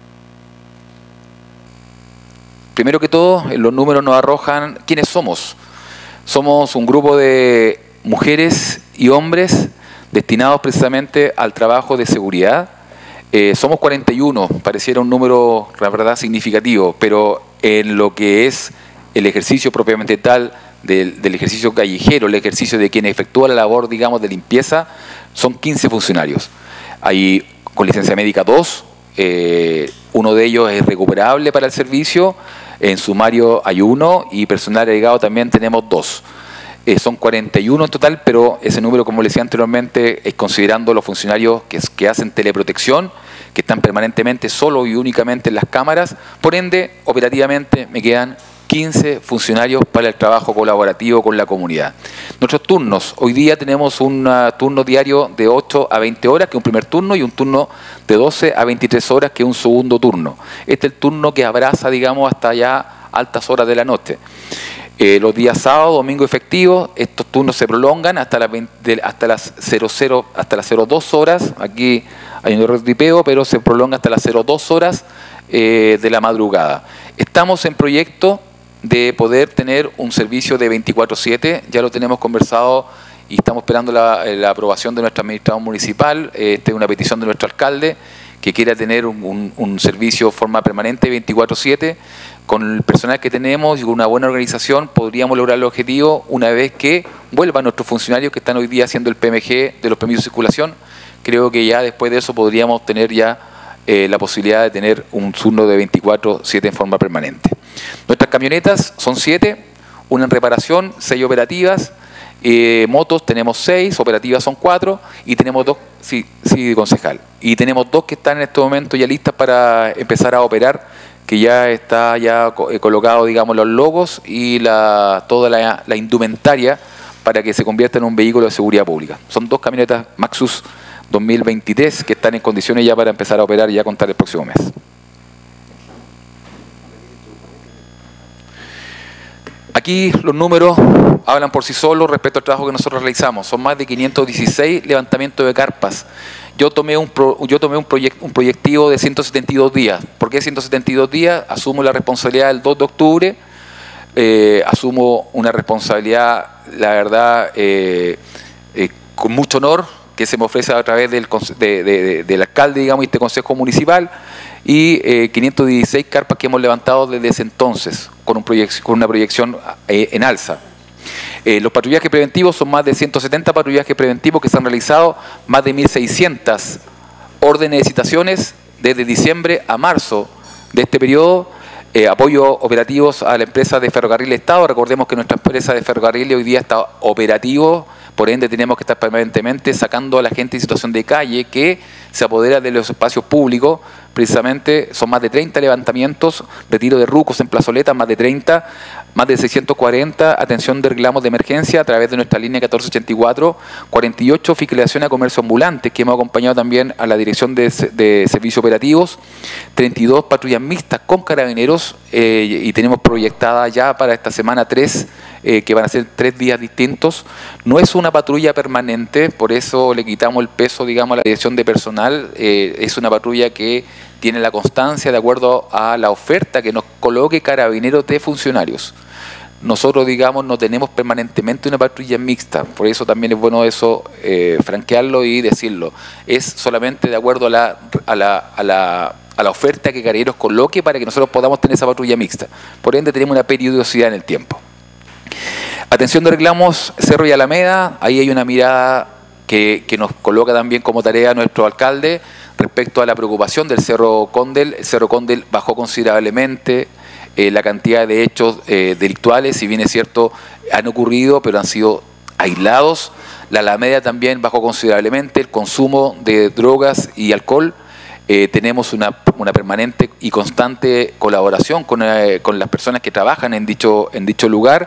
Primero que todo, los números nos arrojan quiénes somos. Somos un grupo de mujeres y hombres destinados precisamente al trabajo de seguridad. Eh, somos cuarenta y uno, pareciera un número, la verdad, significativo, pero en lo que es el ejercicio propiamente tal del, del ejercicio callejero, el ejercicio de quien efectúa la labor, digamos, de limpieza, son quince funcionarios. Hay con licencia médica dos, eh, uno de ellos es recuperable para el servicio, en sumario hay uno y personal agregado también tenemos dos. Eh, son cuarenta y uno en total, pero ese número, como les decía anteriormente, es considerando los funcionarios que, que hacen teleprotección, que están permanentemente solo y únicamente en las cámaras. Por ende, operativamente me quedan quince funcionarios para el trabajo colaborativo con la comunidad. Nuestros turnos, hoy día tenemos un uh, turno diario de ocho a veinte horas, que es un primer turno, y un turno de doce a veintitrés horas, que es un segundo turno. Este es el turno que abraza, digamos, hasta ya altas horas de la noche. Eh, los días sábado, domingo efectivos, estos turnos se prolongan hasta las, veinte, hasta las cero cero, hasta las cero dos horas. Aquí hay un error de tipeo, pero se prolonga hasta las cero dos horas eh, de la madrugada. Estamos en proyecto de poder tener un servicio de veinticuatro siete, ya lo tenemos conversado y estamos esperando la, la aprobación de nuestro administrador municipal. Esta es una petición de nuestro alcalde que quiera tener un, un, un servicio de forma permanente veinticuatro siete. Con el personal que tenemos y con una buena organización podríamos lograr el objetivo una vez que vuelvan nuestros funcionarios que están hoy día haciendo el P M G de los permisos de circulación. Creo que ya después de eso podríamos tener ya eh, la posibilidad de tener un turno de veinticuatro siete en forma permanente. Nuestras camionetas son siete, una en reparación, seis operativas, eh, motos tenemos seis, operativas son cuatro y tenemos dos, sí, sí, concejal, y tenemos dos que están en este momento ya listas para empezar a operar, que ya está ya colocado, digamos, los logos y la, toda la, la indumentaria para que se convierta en un vehículo de seguridad pública. Son dos camionetas Maxus dos mil veintitrés que están en condiciones ya para empezar a operar y ya contar el próximo mes. Aquí los números hablan por sí solos respecto al trabajo que nosotros realizamos. Son más de quinientos dieciséis levantamientos de carpas. Yo tomé un, pro, yo tomé un, proyect, un proyectivo de ciento setenta y dos días. ¿Por qué ciento setenta y dos días? Asumo la responsabilidad del dos de octubre. Eh, asumo una responsabilidad, la verdad, eh, eh, con mucho honor, que se me ofrece a través del, de, de, de, del alcalde, digamos, y este consejo municipal, y eh, quinientas dieciséis carpas que hemos levantado desde ese entonces, con, un con una proyección eh, en alza. Eh, los patrullajes preventivos son más de ciento setenta patrullajes preventivos que se han realizado, más de mil seiscientas órdenes de citaciones desde diciembre a marzo de este periodo, eh, apoyo operativos a la empresa de Ferrocarril Estado. Recordemos que nuestra empresa de ferrocarril hoy día está operativo, por ende tenemos que estar permanentemente sacando a la gente en situación de calle que se apodera de los espacios públicos. Precisamente son más de treinta levantamientos, retiro de rucos en plazoletas, más de treinta, más de seiscientos cuarenta, atención de reclamos de emergencia a través de nuestra línea catorce ochenta y cuatro, cuarenta y ocho fiscalización a comercio ambulante, que hemos acompañado también a la Dirección de, de Servicios Operativos, treinta y dos patrullas mixtas con carabineros, eh, y tenemos proyectada ya para esta semana tres, eh, que van a ser tres días distintos. No es una patrulla permanente, por eso le quitamos el peso, digamos, a la dirección de personal. Eh, es una patrulla que tiene la constancia de acuerdo a la oferta que nos coloque carabineros de funcionarios. Nosotros, digamos, no tenemos permanentemente una patrulla mixta, por eso también es bueno eso, eh, franquearlo y decirlo. Es solamente de acuerdo a la, a la, a la, a la oferta que Carabineros coloque para que nosotros podamos tener esa patrulla mixta. Por ende, tenemos una periodicidad en el tiempo. Atención de reclamos, Cerro y Alameda, ahí hay una mirada que, que nos coloca también como tarea nuestro alcalde respecto a la preocupación del Cerro Condel. El Cerro Condel bajó considerablemente eh, la cantidad de hechos eh, delictuales, si bien es cierto, han ocurrido, pero han sido aislados. La Alameda también bajó considerablemente el consumo de drogas y alcohol. Eh, tenemos una, una permanente y constante colaboración con, eh, con las personas que trabajan en dicho, en dicho lugar,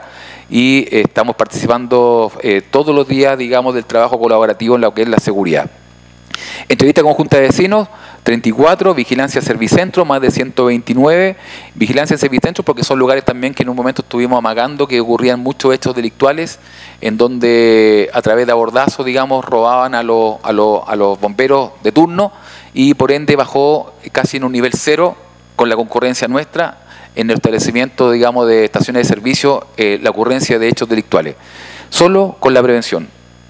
y eh, estamos participando eh, todos los días, digamos, del trabajo colaborativo en lo que es la seguridad. Entrevista con Junta de Vecinos, treinta y cuatro, Vigilancia Servicentro, más de ciento veintinueve, Vigilancia Servicentro porque son lugares también que en un momento estuvimos amagando que ocurrían muchos hechos delictuales, en donde a través de abordazos, digamos, robaban a los, a los, a los bomberos de turno, y por ende bajó casi en un nivel cero con la concurrencia nuestra en el establecimiento, digamos, de estaciones de servicio, eh, la ocurrencia de hechos delictuales. Solo con la prevención.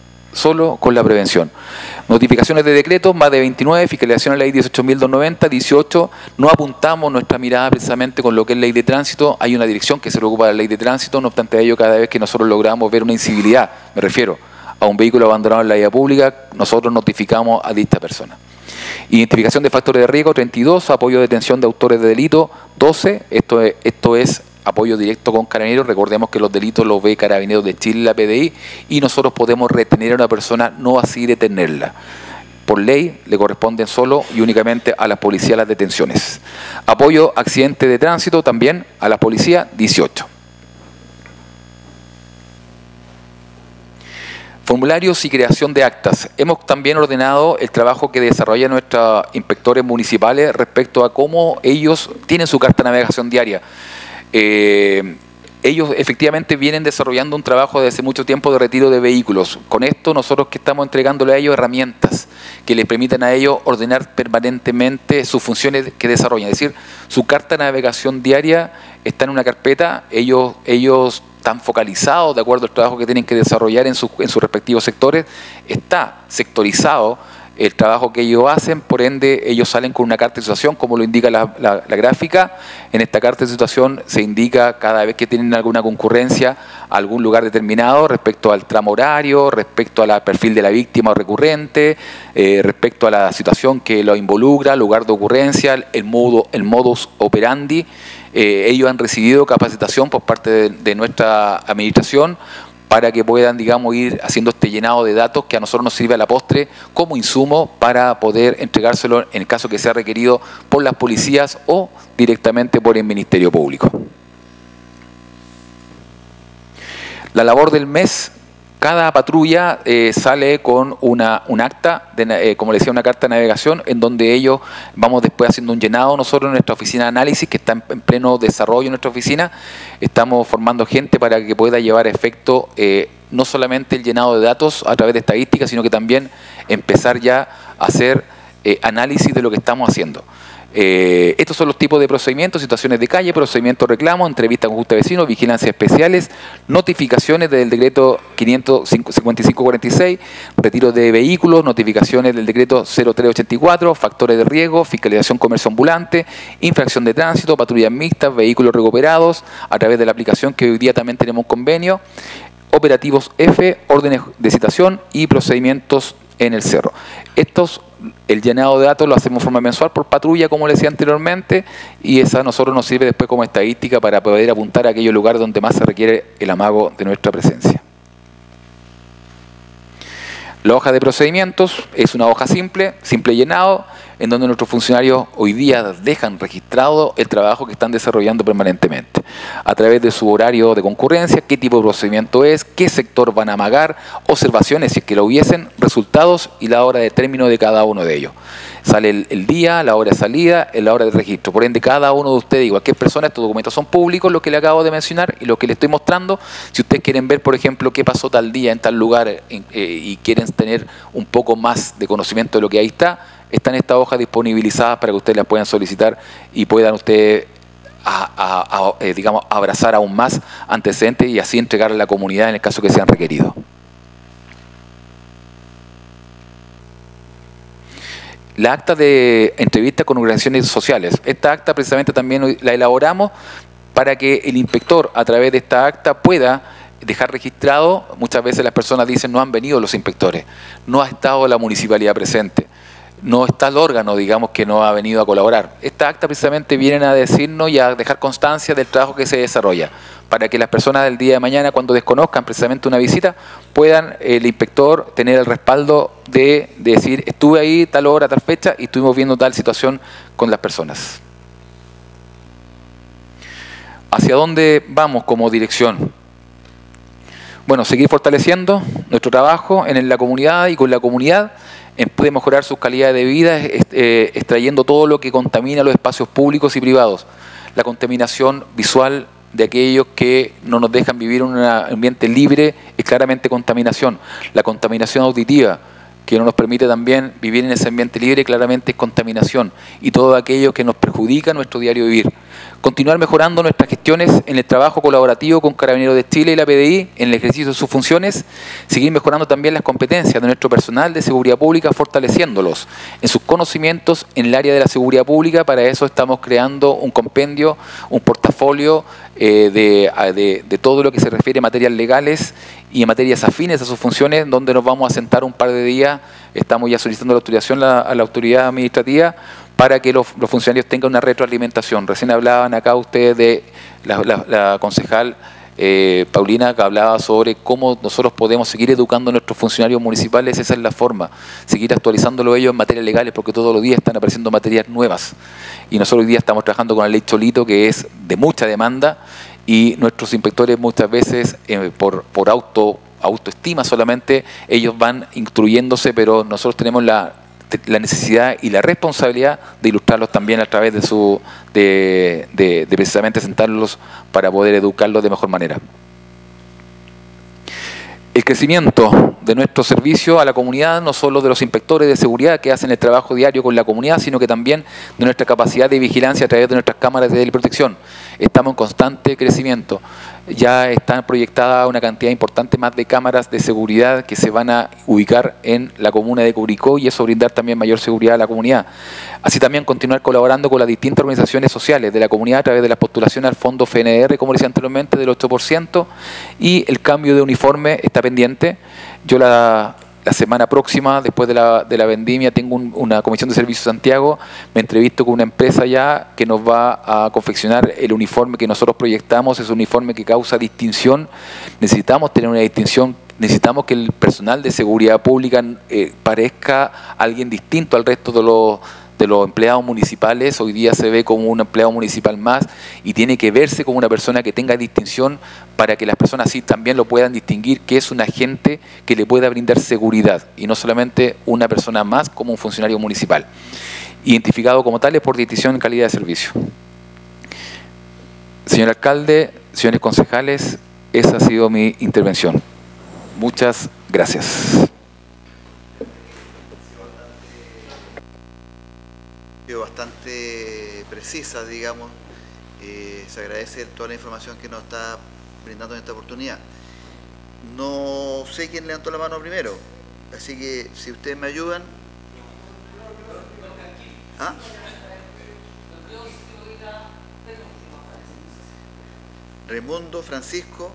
Solo con la prevención. Notificaciones de decretos, más de veintinueve, fiscalización a la ley dieciocho mil doscientos noventa, dieciocho, no apuntamos nuestra mirada precisamente con lo que es ley de tránsito, hay una dirección que se preocupa de la ley de tránsito, no obstante ello, cada vez que nosotros logramos ver una incivilidad, me refiero a un vehículo abandonado en la vía pública, nosotros notificamos a dicha persona. Identificación de factores de riesgo, treinta y dos, apoyo de detención de autores de delito, doce, esto es, esto es apoyo directo con Carabineros. Recordemos que los delitos los ve Carabineros de Chile, la P D I, y nosotros podemos retener a una persona, no así detenerla. Por ley le corresponden solo y únicamente a la policía las detenciones. Apoyo accidente de tránsito también a la policía, dieciocho. Formularios y creación de actas. Hemos también ordenado el trabajo que desarrollan nuestros inspectores municipales respecto a cómo ellos tienen su carta de navegación diaria. Eh, ellos efectivamente vienen desarrollando un trabajo desde hace mucho tiempo de retiro de vehículos. Con esto nosotros que estamos entregándole a ellos herramientas que les permitan a ellos ordenar permanentemente sus funciones que desarrollan. Es decir, su carta de navegación diaria está en una carpeta, ellos, ellos están focalizados de acuerdo al trabajo que tienen que desarrollar en sus, en sus respectivos sectores, está sectorizado el trabajo que ellos hacen, por ende ellos salen con una carta de situación, como lo indica la, la, la gráfica. En esta carta de situación se indica cada vez que tienen alguna concurrencia a algún lugar determinado respecto al tramo horario, respecto al perfil de la víctima o recurrente, eh, respecto a la situación que lo involucra, lugar de ocurrencia, el, modo, el modus operandi. Eh, ellos han recibido capacitación por parte de, de nuestra administración para que puedan, digamos, ir haciendo este llenado de datos que a nosotros nos sirve a la postre como insumo para poder entregárselo en el caso que sea requerido por las policías o directamente por el Ministerio Público. La labor del mes. Cada patrulla eh, sale con una, un acta, de, eh, como le decía, una carta de navegación, en donde ellos vamos después haciendo un llenado. Nosotros en nuestra oficina de análisis, que está en, en pleno desarrollo en nuestra oficina, estamos formando gente para que pueda llevar a efecto eh, no solamente el llenado de datos a través de estadísticas, sino que también empezar ya a hacer eh, análisis de lo que estamos haciendo. Eh, estos son los tipos de procedimientos: situaciones de calle, procedimientos de reclamo, entrevistas con junta de vecinos, vigilancias especiales, notificaciones del decreto quinientos cincuenta y cinco cuarenta y seis, retiro de vehículos, notificaciones del decreto cero tres ochenta y cuatro, factores de riesgo, fiscalización comercio ambulante, infracción de tránsito, patrullas mixtas, vehículos recuperados a través de la aplicación que hoy día también tenemos un convenio, operativos F, órdenes de citación y procedimientos en el cerro. Estos, el llenado de datos lo hacemos de forma mensual por patrulla, como les decía anteriormente, y esa a nosotros nos sirve después como estadística para poder apuntar a aquellos lugares donde más se requiere el amago de nuestra presencia. La hoja de procedimientos es una hoja simple, simple llenado, en donde nuestros funcionarios hoy día dejan registrado el trabajo que están desarrollando permanentemente, a través de su horario de concurrencia, qué tipo de procedimiento es, qué sector van a amagar, observaciones si es que lo hubiesen, resultados y la hora de término de cada uno de ellos. Sale el, el día, la hora de salida, la hora de registro. Por ende, cada uno de ustedes y cualquier persona, estos documentos son públicos, los que le acabo de mencionar y los que les estoy mostrando. Si ustedes quieren ver, por ejemplo, qué pasó tal día en tal lugar eh, eh, y quieren tener un poco más de conocimiento de lo que ahí está, están estas hojas disponibilizadas para que ustedes las puedan solicitar y puedan ustedes, a, a, a, eh, digamos, abrazar aún más antecedentes y así entregarle a la comunidad en el caso que sean requeridos. La acta de entrevista con organizaciones sociales. Esta acta precisamente también la elaboramos para que el inspector a través de esta acta pueda dejar registrado. Muchas veces las personas dicen no han venido los inspectores, no ha estado la municipalidad presente, no está el órgano, digamos, que no ha venido a colaborar. Esta acta precisamente vienen a decirnos y a dejar constancia del trabajo que se desarrolla, para que las personas del día de mañana, cuando desconozcan precisamente una visita, puedan el inspector tener el respaldo de, de decir, estuve ahí tal hora, tal fecha, y estuvimos viendo tal situación con las personas. ¿Hacia dónde vamos como dirección? Bueno, seguir fortaleciendo nuestro trabajo en la comunidad y con la comunidad, en poder mejorar sus calidades de vida, eh, extrayendo todo lo que contamina los espacios públicos y privados. La contaminación visual de aquellos que no nos dejan vivir en un ambiente libre es claramente contaminación. La contaminación auditiva, que no nos permite también vivir en ese ambiente libre, claramente es contaminación. Y todo aquello que nos perjudica nuestro diario vivir. Continuar mejorando nuestras gestiones en el trabajo colaborativo con Carabineros de Chile y la P D I en el ejercicio de sus funciones. Seguir mejorando también las competencias de nuestro personal de seguridad pública, fortaleciéndolos en sus conocimientos en el área de la seguridad pública. Para eso estamos creando un compendio, un portafolio eh, de, de, de todo lo que se refiere a materias legales y en materias afines a sus funciones, donde nos vamos a sentar un par de días. Estamos ya solicitando la autorización a la, a la autoridad administrativa para que los, los funcionarios tengan una retroalimentación. Recién hablaban acá ustedes de la, la, la concejal eh, Paulina, que hablaba sobre cómo nosotros podemos seguir educando a nuestros funcionarios municipales. Esa es la forma, seguir actualizándolo ellos en materias legales, porque todos los días están apareciendo materias nuevas. Y nosotros hoy día estamos trabajando con la ley Cholito, que es de mucha demanda, y nuestros inspectores muchas veces eh, por, por auto, autoestima solamente, ellos van instruyéndose, pero nosotros tenemos la la necesidad y la responsabilidad de ilustrarlos también a través de su de, de, de precisamente sentarlos para poder educarlos de mejor manera. El crecimiento de nuestro servicio a la comunidad, no solo de los inspectores de seguridad que hacen el trabajo diario con la comunidad, sino que también de nuestra capacidad de vigilancia a través de nuestras cámaras de protección. Estamos en constante crecimiento. Ya están proyectadas una cantidad importante más de cámaras de seguridad que se van a ubicar en la comuna de Curicó, y eso brindar también mayor seguridad a la comunidad. Así también continuar colaborando con las distintas organizaciones sociales de la comunidad a través de la postulación al fondo F N R, como decía anteriormente, del ocho por ciento, y el cambio de uniforme está pendiente. Yo la... La semana próxima, después de la, de la vendimia, tengo un, una comisión de servicios Santiago, me entrevisto con una empresa ya que nos va a confeccionar el uniforme que nosotros proyectamos. Es un uniforme que causa distinción. Necesitamos tener una distinción, necesitamos que el personal de seguridad pública eh, parezca alguien distinto al resto de los de los empleados municipales. Hoy día se ve como un empleado municipal más y tiene que verse como una persona que tenga distinción, para que las personas así también lo puedan distinguir, que es un agente que le pueda brindar seguridad y no solamente una persona más como un funcionario municipal. Identificado como tales por distinción en calidad de servicio. Señor alcalde, señores concejales, esa ha sido mi intervención. Muchas gracias. bastante precisas, digamos. Eh, se agradece toda la información que nos está brindando en esta oportunidad. No sé quién levantó la mano primero, así que si ustedes me ayudan. ¿Ah? Raimundo, Francisco.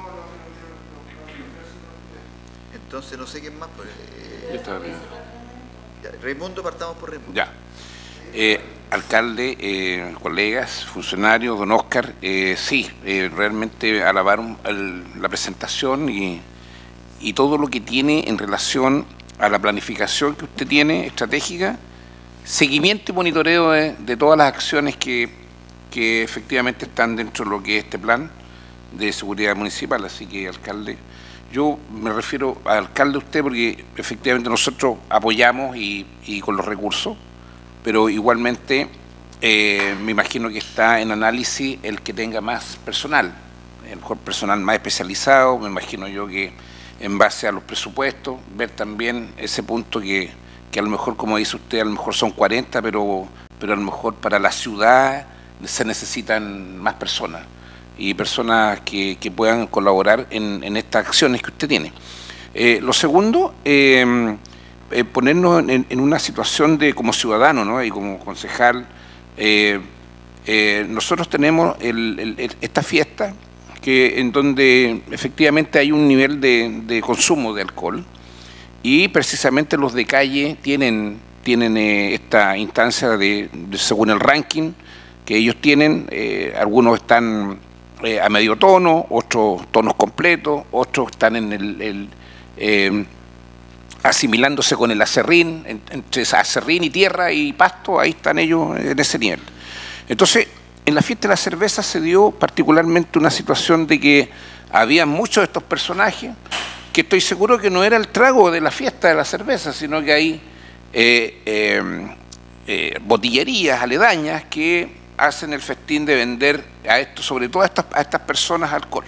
Entonces no sé quién más. Pues, eh, Yo estaba bien. ya, Raimundo, partamos por Raimundo. Ya. Eh, alcalde, eh, colegas, funcionarios, don Oscar, eh, sí, eh, realmente alabaron el, la presentación y, y todo lo que tiene en relación a la planificación que usted tiene, estratégica, seguimiento y monitoreo de, de todas las acciones que, que efectivamente están dentro de lo que es este plan de seguridad municipal. Así que, alcalde, yo me refiero al alcalde usted porque efectivamente nosotros apoyamos y, y con los recursos, pero igualmente eh, me imagino que está en análisis el que tenga más personal, el mejor personal más especializado. Me imagino yo que en base a los presupuestos, ver también ese punto que, que a lo mejor, como dice usted, a lo mejor son cuarenta, pero, pero a lo mejor para la ciudad se necesitan más personas y personas que, que puedan colaborar en, en estas acciones que usted tiene. Eh, lo segundo, eh, Eh, ponernos en, en una situación de como ciudadano, ¿no? Y como concejal, eh, eh, nosotros tenemos el, el, el, esta fiesta que en donde efectivamente hay un nivel de, de consumo de alcohol y precisamente los de calle tienen, tienen eh, esta instancia de, de según el ranking que ellos tienen, eh, algunos están eh, a medio tono, otros tonos completos, otros están en el... el eh, asimilándose con el acerrín, entre acerrín y tierra y pasto, ahí están ellos en ese nivel. Entonces, en la fiesta de la cerveza se dio particularmente una situación de que había muchos de estos personajes que estoy seguro que no era el trago de la fiesta de la cerveza, sino que hay eh, eh, eh, botillerías aledañas que hacen el festín de vender a esto, sobre todo a estas, a estas personas, alcohol.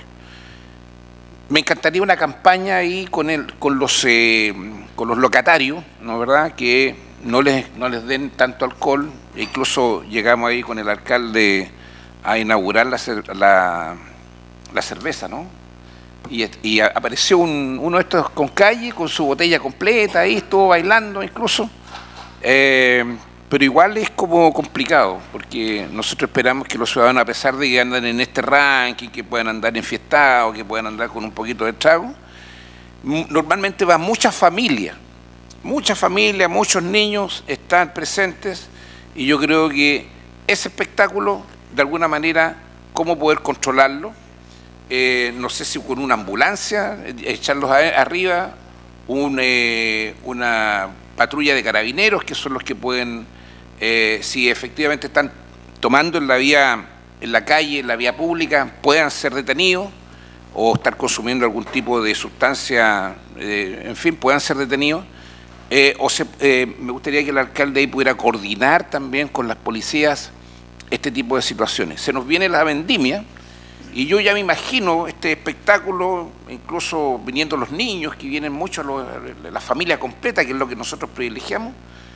Me encantaría una campaña ahí con el, con los eh, con los locatarios, ¿no, verdad? Que no les no les den tanto alcohol. E incluso llegamos ahí con el alcalde a inaugurar la, la, la cerveza, ¿no? Y, y apareció un, uno de estos con calle, con su botella completa, ahí estuvo bailando incluso. Eh, pero igual es como complicado, porque nosotros esperamos que los ciudadanos, a pesar de que andan en este ranking, que puedan andar enfiestados, que puedan andar con un poquito de trago, normalmente va mucha familia, mucha familia, muchos niños están presentes, y yo creo que ese espectáculo, de alguna manera, cómo poder controlarlo, eh, no sé si con una ambulancia, echarlos a, arriba, un, eh, una patrulla de carabineros, que son los que pueden... Eh, si efectivamente están tomando en la vía, en la calle, en la vía pública, puedan ser detenidos o estar consumiendo algún tipo de sustancia, eh, en fin, puedan ser detenidos. Eh, o se, eh, me gustaría que el alcalde ahí pudiera coordinar también con las policías este tipo de situaciones. Se nos viene la vendimia y yo ya me imagino este espectáculo, incluso viniendo los niños, que vienen mucho, los, la familia completa, que es lo que nosotros privilegiamos.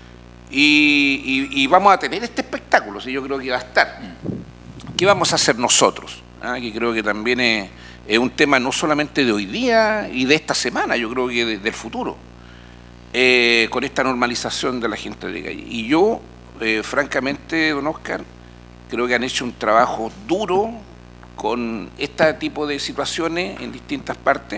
Y, y, y vamos a tener este espectáculo, si yo creo que va a estar. ¿Qué vamos a hacer nosotros? ¿Ah? Que creo que también es, es un tema no solamente de hoy día y de esta semana, yo creo que de, del futuro, eh, con esta normalización de la gente de calle. Y yo, eh, francamente, don Oscar, creo que han hecho un trabajo duro con este tipo de situaciones en distintas partes.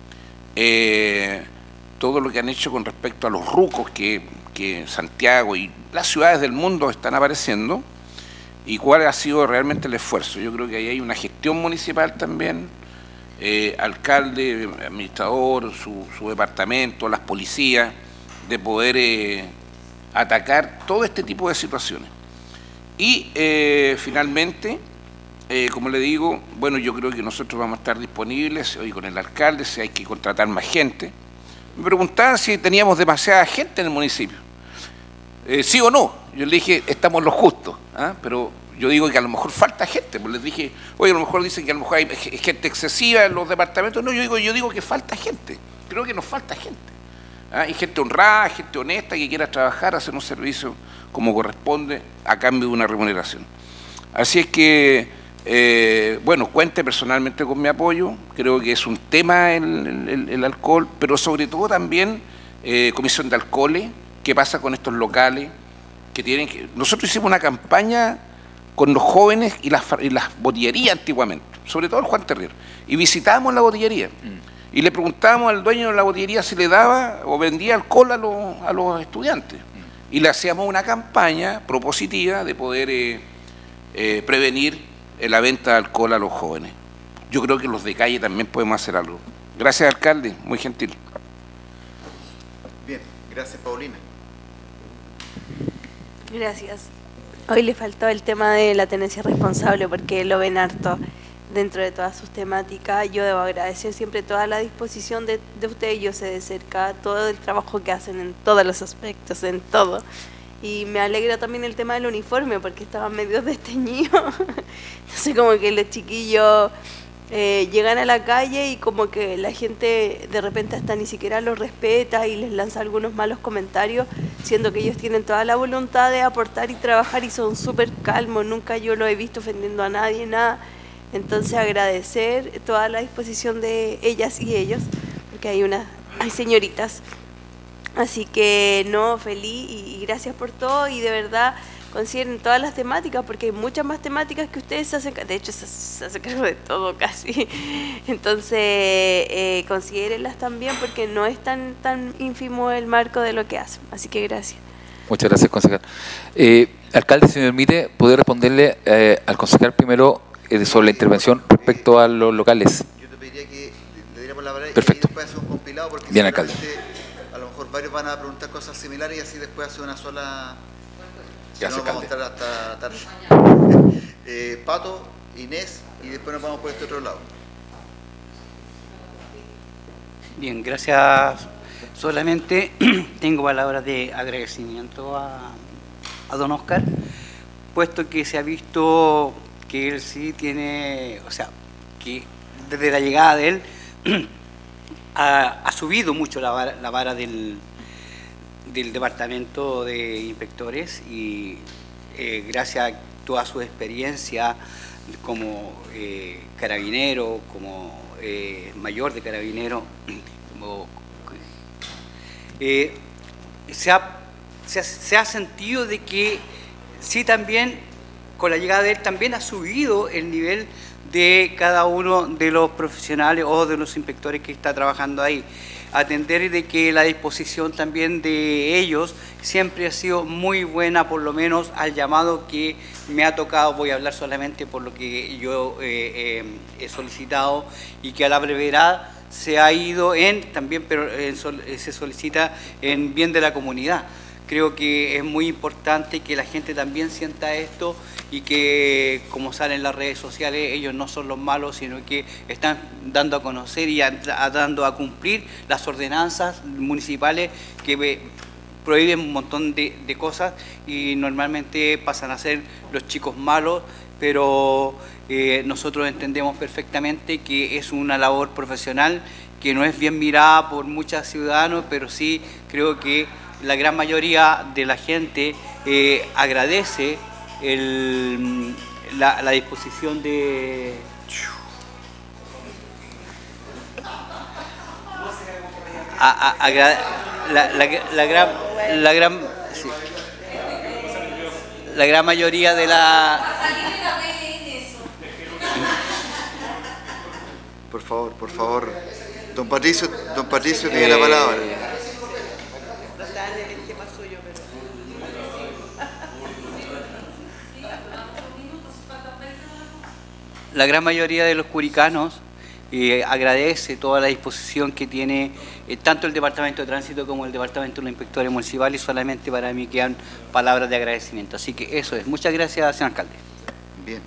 Eh, todo lo que han hecho con respecto a los rucos que... que Santiago y las ciudades del mundo están apareciendo, y cuál ha sido realmente el esfuerzo. Yo creo que ahí hay una gestión municipal también, eh, alcalde, administrador, su, su departamento, las policías, de poder eh, atacar todo este tipo de situaciones. Y eh, finalmente, eh, como le digo, bueno, yo creo que nosotros vamos a estar disponibles hoy con el alcalde, si hay que contratar más gente. Me preguntaban si teníamos demasiada gente en el municipio. Eh, ¿Sí o no? Yo le dije, estamos los justos, ¿ah? Pero yo digo que a lo mejor falta gente, pues les dije, oye, a lo mejor dicen que a lo mejor hay gente excesiva en los departamentos. No, yo digo, yo digo que falta gente, creo que nos falta gente. ¿ah? Y gente honrada, gente honesta que quiera trabajar, hacer un servicio como corresponde a cambio de una remuneración. Así es que, eh, bueno, cuente personalmente con mi apoyo, creo que es un tema el, el, el alcohol, pero sobre todo también eh, comisión de alcoholes, qué pasa con estos locales que tienen que... Nosotros hicimos una campaña con los jóvenes y las, y las botillerías antiguamente, sobre todo el Juan Terrer, y visitábamos la botillería. Mm. Y le preguntábamos al dueño de la botillería si le daba o vendía alcohol a los, a los estudiantes. Mm. Y le hacíamos una campaña propositiva de poder eh, eh, prevenir la venta de alcohol a los jóvenes. Yo creo que los de calle también podemos hacer algo. Gracias, alcalde, muy gentil. Bien, gracias, Paulina. Gracias. Hoy le faltó el tema de la tenencia responsable porque lo ven harto dentro de todas sus temáticas. Yo debo agradecer siempre toda la disposición de, de ustedes. Yo sé de cerca todo el trabajo que hacen en todos los aspectos, en todo. Y me alegra también el tema del uniforme porque estaban medio desteñidos. Entonces como que los chiquillos eh, llegan a la calle y como que la gente de repente hasta ni siquiera los respeta y les lanza algunos malos comentarios, siendo que ellos tienen toda la voluntad de aportar y trabajar y son súper calmos. Nunca yo lo he visto ofendiendo a nadie, nada. Entonces agradecer toda la disposición de ellas y ellos, porque hay unas, hay señoritas. Así que no, feliz y gracias por todo y de verdad consideren todas las temáticas porque hay muchas más temáticas que ustedes se hacen, de hecho se, se hacen cargo de todo casi. Entonces eh, considérenlas también porque no es tan, tan ínfimo el marco de lo que hacen. Así que gracias. Muchas gracias, concejal. Eh, alcalde, si me permite, ¿puede responderle eh, al concejal primero eh, sobre la intervención respecto a los locales? Yo te pediría que le diéramos la palabra. Perfecto. Y después hacer un compilado porque bien, alcalde. A lo mejor varios van a preguntar cosas similares y así después hace una sola... Si Gracias, no, vamos alcalde. a estar hasta tarde. eh, Pato, Inés y después nos vamos por este otro lado. Bien, gracias. Solamente tengo palabras de agradecimiento a, a don Oscar, puesto que se ha visto que él sí tiene, o sea, que desde la llegada de él ha, ha subido mucho la vara, la vara del, del departamento de inspectores y eh, gracias a toda su experiencia como eh, carabinero, como eh, mayor de carabinero, como, eh, se, ha, se, ha, se ha sentido de que sí también con la llegada de él también ha subido el nivel de cada uno de los profesionales o de los inspectores que está trabajando ahí. Atender de que la disposición también de ellos siempre ha sido muy buena, por lo menos al llamado que me ha tocado. Voy a hablar solamente por lo que yo eh, eh, he solicitado y que a la brevedad se ha ido en, también pero en, se solicita en bien de la comunidad. Creo que es muy importante que la gente también sienta esto y que, como sale en las redes sociales, ellos no son los malos, sino que están dando a conocer y a, a, dando a cumplir las ordenanzas municipales que prohíben un montón de, de cosas y normalmente pasan a ser los chicos malos, pero eh, nosotros entendemos perfectamente que es una labor profesional que no es bien mirada por muchos ciudadanos, pero sí creo que la gran mayoría de la gente eh, agradece el, la, la disposición de... A, a, a, la, la, la, gran, la, gran, sí. la gran mayoría de la... Por favor, por favor. Don Patricio, don Patricio tiene eh, la palabra. La gran mayoría de los curicanos eh, agradece toda la disposición que tiene eh, tanto el Departamento de Tránsito como el Departamento de los Inspectores Municipales y solamente para mí quedan palabras de agradecimiento. Así que eso es. Muchas gracias, señor alcalde. Bien.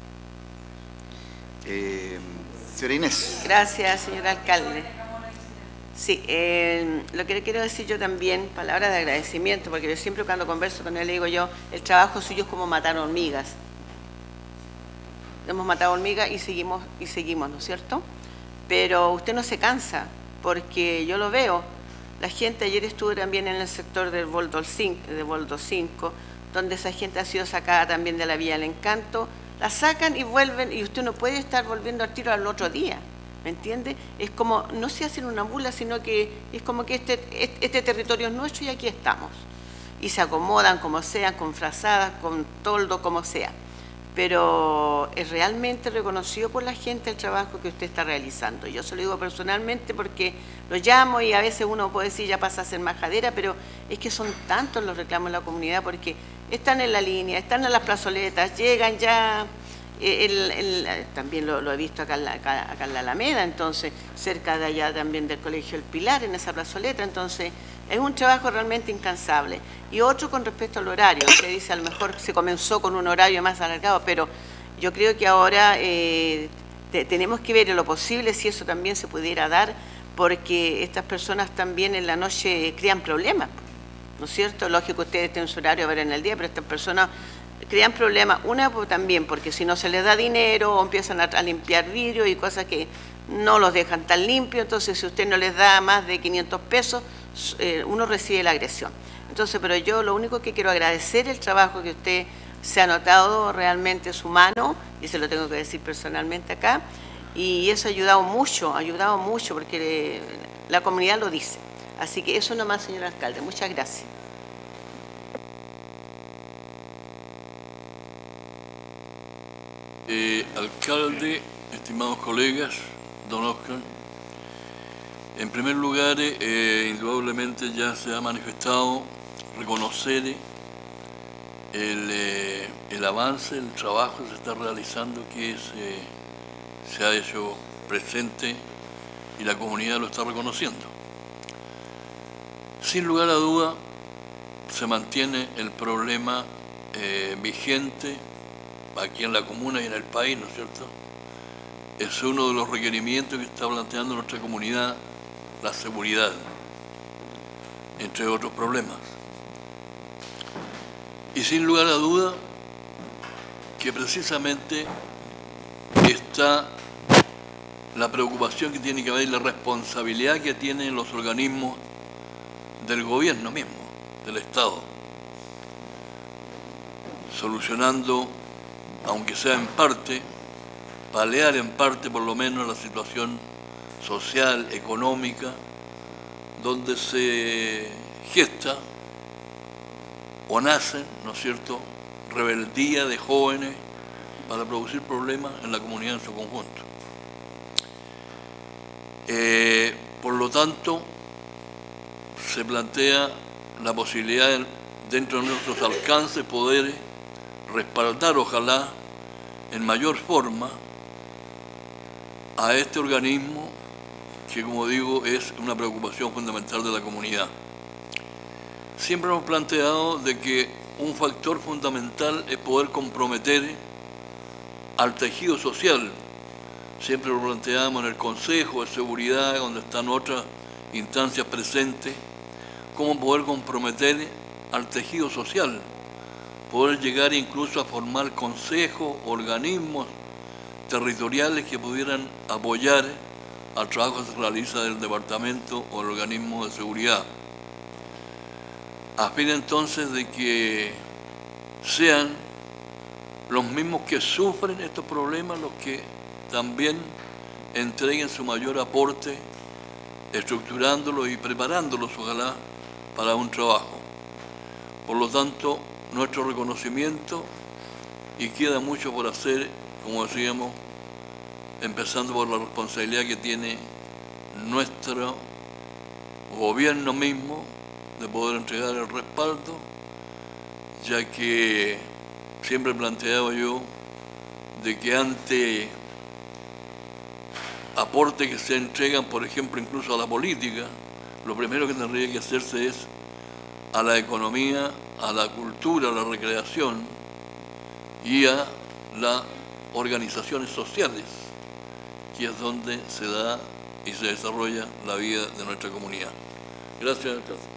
Eh, señora Inés. Gracias, señor alcalde. Sí, eh, lo que le quiero decir yo también, palabras de agradecimiento, porque yo siempre cuando converso con él le digo yo, el trabajo suyo es como matar hormigas. Hemos matado hormigas y seguimos, y seguimos, ¿no es cierto? Pero usted no se cansa, porque yo lo veo. La gente, ayer estuve también en el sector del Boldo cinco, donde esa gente ha sido sacada también de la Vía del Encanto, la sacan y vuelven, y usted no puede estar volviendo al tiro al otro día, ¿me entiende? Es como, no se hace una bula, sino que es como que este, este territorio es nuestro y aquí estamos. Y se acomodan como sean, con frazadas, con toldo, como sea. Pero es realmente reconocido por la gente el trabajo que usted está realizando. Yo se lo digo personalmente porque lo llamo y a veces uno puede decir ya pasa a ser majadera, pero es que son tantos los reclamos de la comunidad porque están en la línea, están en las plazoletas, llegan ya, el, el, también lo, lo he visto acá en, la, acá, acá en la Alameda, entonces cerca de allá también del Colegio El Pilar, en esa plazoleta, entonces es un trabajo realmente incansable. Y otro con respecto al horario, se dice a lo mejor se comenzó con un horario más alargado, pero yo creo que ahora eh, te, tenemos que ver en lo posible si eso también se pudiera dar, porque estas personas también en la noche crean problemas, ¿no es cierto? Lógico que ustedes tienen su horario a ver en el día, pero estas personas crean problemas, una pues, también porque si no se les da dinero o empiezan a, a limpiar vidrio y cosas que no los dejan tan limpios, entonces si usted no les da más de quinientos pesos, eh, uno recibe la agresión. Entonces, pero yo lo único que quiero agradecer el trabajo que usted se ha notado, realmente es humano, y se lo tengo que decir personalmente acá, y eso ha ayudado mucho, ha ayudado mucho, porque la comunidad lo dice. Así que eso nomás, señor alcalde. Muchas gracias. Eh, alcalde, estimados colegas, don Oscar, en primer lugar, eh, indudablemente ya se ha manifestado reconocer el, eh, el avance, el trabajo que se está realizando, que se, se ha hecho presente y la comunidad lo está reconociendo. Sin lugar a duda, se mantiene el problema eh, vigente aquí en la comuna y en el país, ¿no es cierto? Es uno de los requerimientos que está planteando nuestra comunidad, la seguridad, entre otros problemas. Y sin lugar a duda que precisamente está la preocupación que tiene que haber y la responsabilidad que tienen los organismos del gobierno mismo, del Estado, solucionando, aunque sea en parte, paliar en parte por lo menos la situación social, económica, donde se gesta o nacen, ¿no es cierto?, rebeldía de jóvenes para producir problemas en la comunidad en su conjunto. Eh, por lo tanto, se plantea la posibilidad, dentro de nuestros alcances, poder respaldar, ojalá, en mayor forma, a este organismo que, como digo, es una preocupación fundamental de la comunidad. Siempre hemos planteado de que un factor fundamental es poder comprometer al tejido social. Siempre lo planteamos en el Consejo de Seguridad, donde están otras instancias presentes, cómo poder comprometer al tejido social, poder llegar incluso a formar consejos, organismos territoriales que pudieran apoyar al trabajo que se realiza del departamento o el organismo de seguridad, a fin entonces de que sean los mismos que sufren estos problemas los que también entreguen su mayor aporte, estructurándolos y preparándolos, ojalá, para un trabajo. Por lo tanto, nuestro reconocimiento, y queda mucho por hacer, como decíamos, empezando por la responsabilidad que tiene nuestro gobierno mismo de poder entregar el respaldo, ya que siempre he planteado yo de que ante aportes que se entregan, por ejemplo, incluso a la política, lo primero que tendría que hacerse es a la economía, a la cultura, a la recreación y a las organizaciones sociales, que es donde se da y se desarrolla la vida de nuestra comunidad. Gracias, alcalde.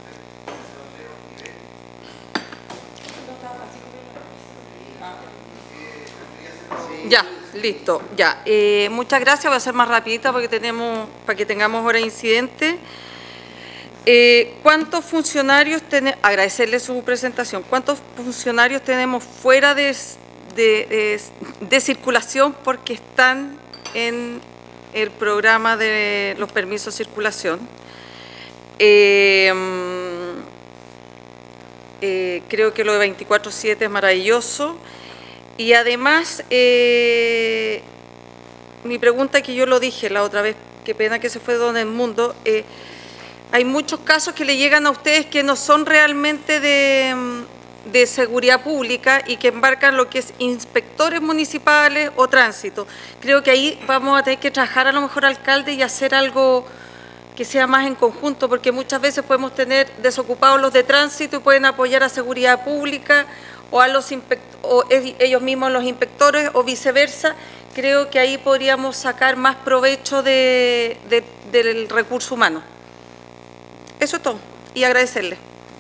Ya, listo, ya. Eh, muchas gracias, voy a ser más rapidita porque tenemos, para que tengamos hora de incidente. Eh, ¿Cuántos funcionarios tenemos? Agradecerle su presentación. ¿Cuántos funcionarios tenemos fuera de, de, de, de circulación porque están en el programa de los permisos de circulación? Eh, eh, creo que lo de veinticuatro siete es maravilloso. Y además, eh, mi pregunta, que yo lo dije la otra vez, qué pena que se fue Don Edmundo, eh, hay muchos casos que le llegan a ustedes que no son realmente de, de seguridad pública y que embarcan lo que es inspectores municipales o tránsito. Creo que ahí vamos a tener que trabajar a lo mejor, alcalde, y hacer algo que sea más en conjunto, porque muchas veces podemos tener desocupados los de tránsito y pueden apoyar a seguridad pública o a los o ellos mismos los inspectores o viceversa. Creo que ahí podríamos sacar más provecho de, de, del recurso humano. Eso es todo, y agradecerle.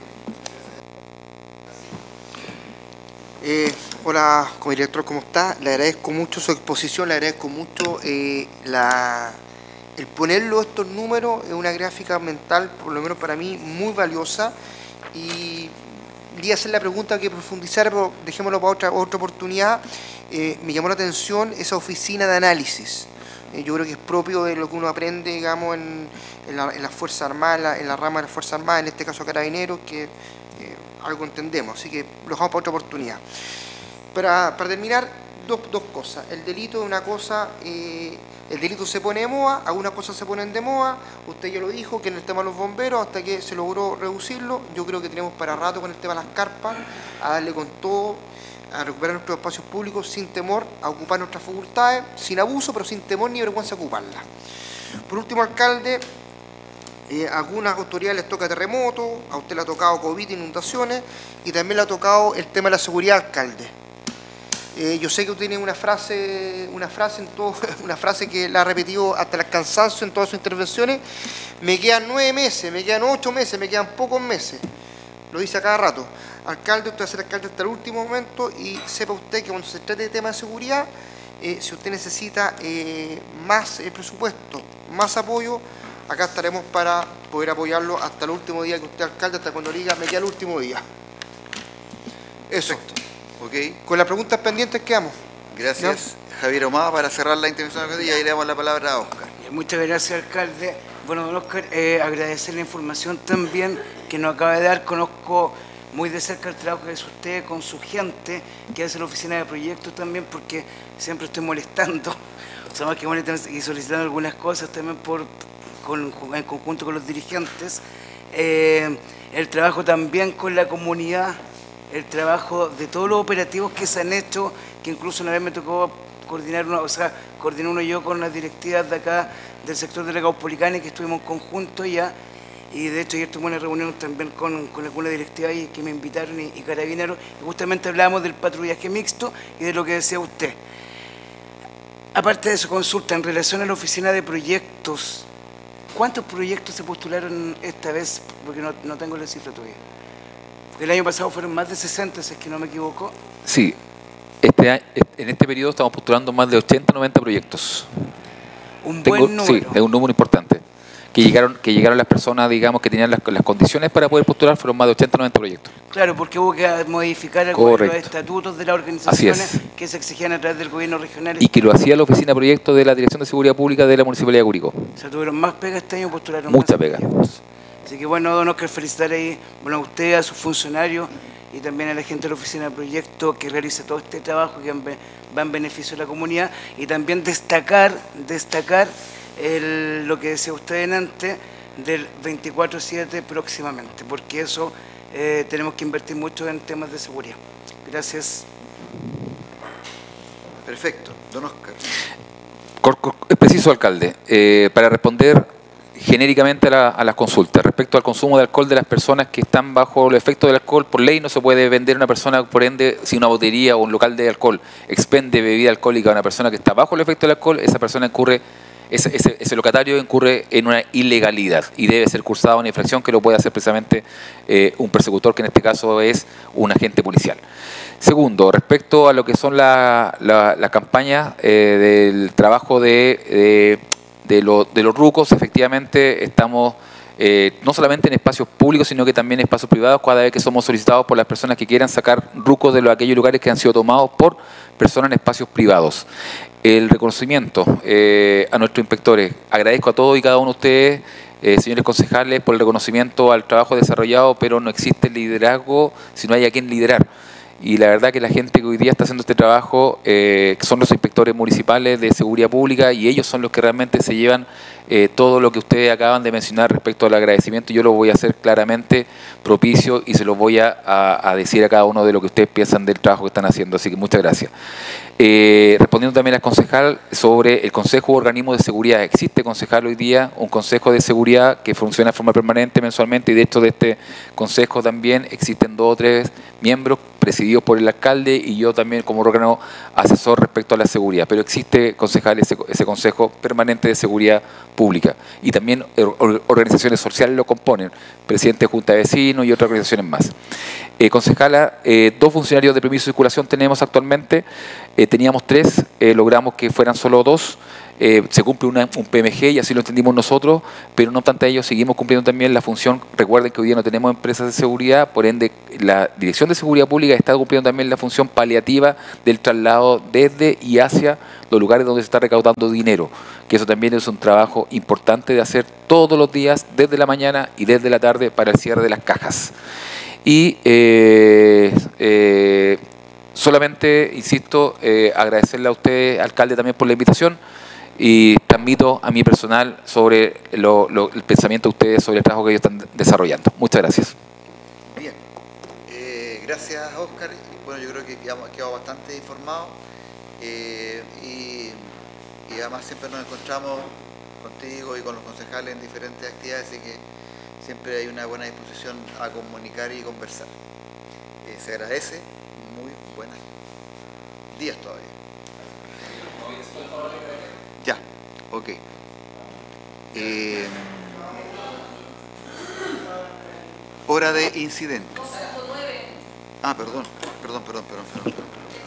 Eh, hola, como director, ¿cómo está? Le agradezco mucho su exposición, le agradezco mucho eh, la, el ponerlo estos números en una gráfica mental, por lo menos para mí, muy valiosa. Y quería hacer la pregunta que profundizar, pero dejémoslo para otra, otra oportunidad. Eh, me llamó la atención esa oficina de análisis. Yo creo que es propio de lo que uno aprende, digamos, en, en, la, en las Fuerzas Armadas, en la, en la rama de las Fuerzas Armadas, en este caso Carabineros, que eh, algo entendemos, así que lo dejamos para otra oportunidad. Para, para terminar, dos, dos cosas. El delito es una cosa, eh, el delito se pone de moda, algunas cosas se ponen de moda, usted ya lo dijo, que en el tema de los bomberos, hasta que se logró reducirlo, yo creo que tenemos para rato con el tema de las carpas, a darle con todo, a recuperar nuestros espacios públicos sin temor, a ocupar nuestras facultades, sin abuso, pero sin temor ni vergüenza ocuparlas. Por último, alcalde, eh, a algunas autoridades les toca terremoto, a usted le ha tocado COVID, inundaciones, y también le ha tocado el tema de la seguridad, alcalde. Eh, yo sé que usted tiene una frase, una frase en todo, una frase que la ha repetido hasta el cansancio en todas sus intervenciones. Me quedan nueve meses, me quedan ocho meses, me quedan pocos meses. Lo dice a cada rato. Alcalde, usted va a ser alcalde hasta el último momento y sepa usted que cuando se trate de tema de seguridad, eh, si usted necesita eh, más eh, presupuesto, más apoyo, acá estaremos para poder apoyarlo hasta el último día que usted alcalde, hasta cuando diga, me queda el último día. Eso. Okay. Con las preguntas pendientes quedamos. Gracias, ¿no? Javier Omada, para cerrar la intervención y ahí le damos la palabra a Óscar. Muchas gracias, alcalde. Bueno, don Óscar, eh, agradecer la información también que nos acaba de dar. Conozco muy de cerca el trabajo que hace usted con su gente, que hace la oficina de proyectos también, porque siempre estoy molestando, o sea, más que molestando y solicitando algunas cosas también por, con, en conjunto con los dirigentes. Eh, el trabajo también con la comunidad, el trabajo de todos los operativos que se han hecho, que incluso una vez me tocó coordinar uno, o sea, coordiné uno yo con las directivas de acá del sector de la Caupolicana, que estuvimos en conjunto ya, y de hecho ayer tuve una reunión también con, con alguna directiva ahí que me invitaron y, y Carabineros, y justamente hablábamos del patrullaje mixto y de lo que decía usted. Aparte de eso, consulta, en relación a la oficina de proyectos, ¿cuántos proyectos se postularon esta vez? Porque no, no tengo la cifra todavía. Porque el año pasado fueron más de sesenta, si es que no me equivoco. Sí, este, en este periodo estamos postulando más de ochenta, noventa proyectos. Un Tengo, buen número. Sí, es un número importante. Que llegaron, que llegaron las personas, digamos, que tenían las, las condiciones para poder postular, fueron más de ochenta, noventa proyectos. Claro, porque hubo que modificar algunos de los estatutos de las organizaciones que se exigían a través del gobierno regional. Y que lo hacía la oficina de proyectos de la Dirección de Seguridad Pública de la Municipalidad de Curicó. O sea, tuvieron más pega este año, postularon Mucha más pega. proyectos. Así que bueno, don Óscar, felicitar ahí, bueno, a usted, a sus funcionarios y también a la gente de la oficina de proyectos que realiza todo este trabajo que va en beneficio de la comunidad, y también destacar, destacar el, lo que decía usted antes del veinticuatro siete próximamente, porque eso eh, tenemos que invertir mucho en temas de seguridad. Gracias. Perfecto. Don Óscar. Es preciso, alcalde, eh, para responder genéricamente a, la, a las consultas. Respecto al consumo de alcohol de las personas que están bajo el efecto del alcohol, por ley no se puede vender a una persona, por ende, si una botería o un local de alcohol expende bebida alcohólica a una persona que está bajo el efecto del alcohol, esa persona incurre, ese, ese, ese locatario incurre en una ilegalidad y debe ser cursada una infracción que lo puede hacer precisamente eh, un persecutor, que en este caso es un agente policial. Segundo, respecto a lo que son las la, la campañas eh, del trabajo de... de De, lo, de los rucos, efectivamente estamos eh, no solamente en espacios públicos, sino que también en espacios privados, cada vez que somos solicitados por las personas que quieran sacar rucos de los, aquellos lugares que han sido tomados por personas en espacios privados. El reconocimiento eh, a nuestros inspectores. Agradezco a todos y cada uno de ustedes, eh, señores concejales, por el reconocimiento al trabajo desarrollado, pero no existe liderazgo si no hay a quien liderar. Y la verdad que la gente que hoy día está haciendo este trabajo eh, son los inspectores municipales de seguridad pública y ellos son los que realmente se llevan eh, todo lo que ustedes acaban de mencionar respecto al agradecimiento. Yo lo voy a hacer claramente propicio y se los voy a, a, a decir a cada uno de lo que ustedes piensan del trabajo que están haciendo. Así que muchas gracias. Eh, respondiendo también al concejal sobre el Consejo o Organismo de Seguridad. Existe, concejal, hoy día un Consejo de Seguridad que funciona de forma permanente mensualmente y de hecho de este Consejo también existen dos o tres miembros presididos por el alcalde y yo también como órgano asesor respecto a la seguridad. Pero existe, concejal, ese, ese Consejo Permanente de Seguridad Pública y también or, organizaciones sociales lo componen, presidente de Junta de Vecinos y otras organizaciones más. Eh, concejala, eh, dos funcionarios de permiso de circulación tenemos actualmente, eh, teníamos tres, eh, logramos que fueran solo dos, eh, se cumple una, un P M G y así lo entendimos nosotros, pero no obstante ello seguimos cumpliendo también la función. Recuerden que hoy día no tenemos empresas de seguridad, por ende la Dirección de Seguridad Pública está cumpliendo también la función paliativa del traslado desde y hacia los lugares donde se está recaudando dinero, que eso también es un trabajo importante de hacer todos los días, desde la mañana y desde la tarde para el cierre de las cajas. Y eh, eh, solamente, insisto, eh, agradecerle a usted, alcalde, también por la invitación y transmito a mi personal sobre lo, lo, el pensamiento de ustedes sobre el trabajo que ellos están desarrollando. Muchas gracias. Bien, eh, gracias Óscar. Bueno, yo creo que hemos quedado bastante informados eh, y, y además siempre nos encontramos contigo y con los concejales en diferentes actividades, así que siempre hay una buena disposición a comunicar y conversar. Eh, se agradece. Muy buenos días todavía. Ya, ok. Eh, hora de incidentes. Ah, perdón, perdón, perdón, perdón, perdón.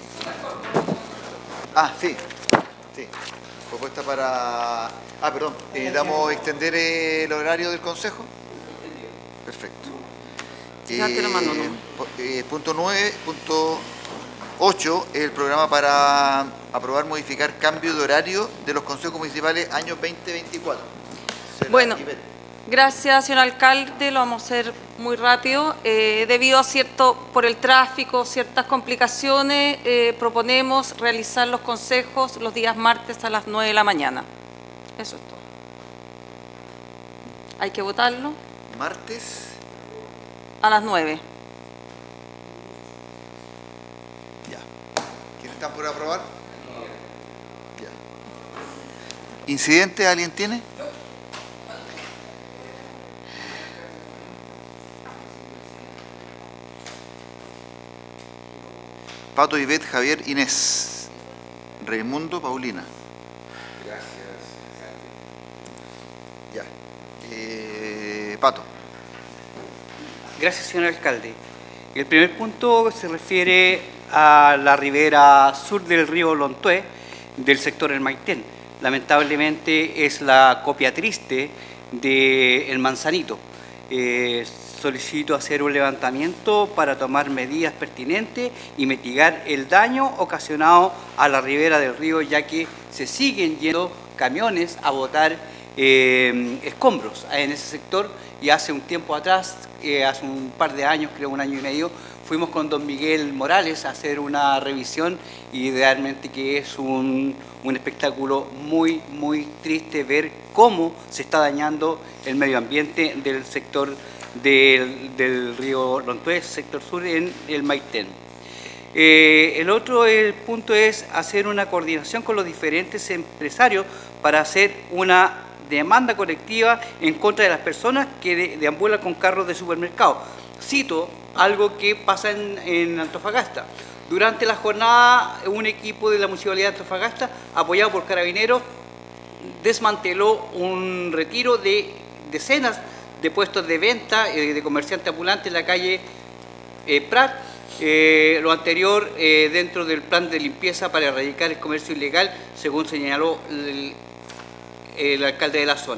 Ah, sí, sí. Propuesta para... Ah, perdón, necesitamos extender el horario del Consejo. Perfecto. Eh, eh, punto nueve, punto ocho, el programa para aprobar, modificar cambio de horario de los consejos municipales año veinte veinticuatro. Bueno, gracias, señor alcalde, lo vamos a hacer muy rápido. Eh, debido a cierto, por el tráfico, ciertas complicaciones, eh, proponemos realizar los consejos los días martes a las nueve de la mañana. Eso es todo. Hay que votarlo. Martes. A las nueve. Ya. ¿Quiénes están por aprobar? Ya. ¿Incidente alguien tiene? Pato, Ivette, Javier, Inés. Raimundo, Paulina. Gracias. Ya. Eh, Pato. Gracias, señor alcalde. El primer punto se refiere a la ribera sur del río Lontué, del sector El Maitén. Lamentablemente es la copia triste del Manzanito. Eh, solicito hacer un levantamiento para tomar medidas pertinentes y mitigar el daño ocasionado a la ribera del río, ya que se siguen yendo camiones a botar eh, escombros en ese sector. Y hace un tiempo atrás, eh, hace un par de años, creo un año y medio, fuimos con don Miguel Morales a hacer una revisión y realmente que es un, un espectáculo muy, muy triste ver cómo se está dañando el medio ambiente del sector del, del río Lontué, sector sur en el Maitén. Eh, el otro el punto es hacer una coordinación con los diferentes empresarios para hacer una demanda colectiva en contra de las personas que de, deambulan con carros de supermercado. Cito algo que pasa en, en Antofagasta. Durante la jornada, un equipo de la Municipalidad de Antofagasta, apoyado por Carabineros, desmanteló un retiro de decenas de puestos de venta eh, de comerciantes ambulantes en la calle eh, Prat. Eh, lo anterior eh, dentro del plan de limpieza para erradicar el comercio ilegal, según señaló el, el alcalde de la zona.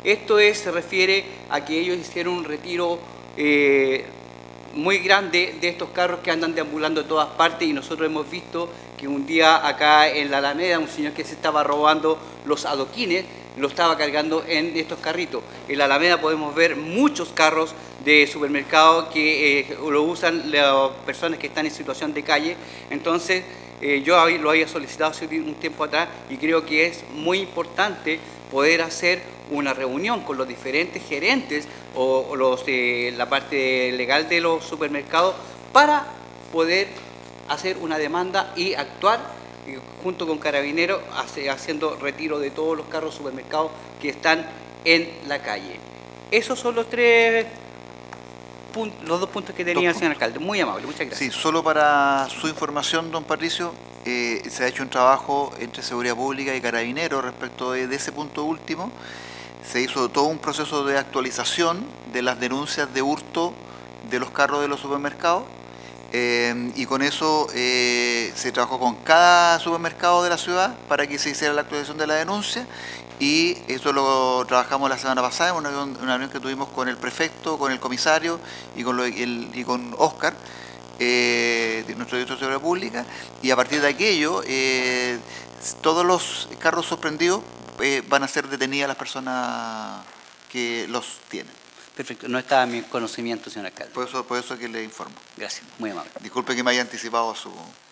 Esto es, se refiere a que ellos hicieron un retiro eh, muy grande de estos carros que andan deambulando de todas partes, y nosotros hemos visto que un día acá en la Alameda un señor que se estaba robando los adoquines lo estaba cargando en estos carritos. En la Alameda podemos ver muchos carros de supermercado que eh, lo usan las personas que están en situación de calle. Entonces eh, yo lo había solicitado hace un tiempo atrás y creo que es muy importante poder hacer una reunión con los diferentes gerentes o, o los de la parte legal de los supermercados para poder hacer una demanda y actuar eh, junto con Carabineros hace, haciendo retiro de todos los carros supermercados que están en la calle. Esos son los tres puntos, los dos puntos que tenía el señor alcalde. Muy amable, muchas gracias. Sí, solo para su información, don Patricio, eh, se ha hecho un trabajo entre Seguridad Pública y Carabineros respecto de, de ese punto último. Se hizo todo un proceso de actualización de las denuncias de hurto de los carros de los supermercados. Eh, y con eso eh, se trabajó con cada supermercado de la ciudad para que se hiciera la actualización de la denuncia, y eso lo trabajamos la semana pasada en una, una reunión que tuvimos con el prefecto, con el comisario y con, lo, el, y con Oscar, eh, de nuestro director de Seguridad Pública, y a partir de aquello eh, todos los carros sorprendidos eh, van a ser detenidas las personas que los tienen. Perfecto, no estaba en mi conocimiento, señor alcalde. Por eso, por eso que le informo. Gracias, muy amable. Disculpe que me haya anticipado a su...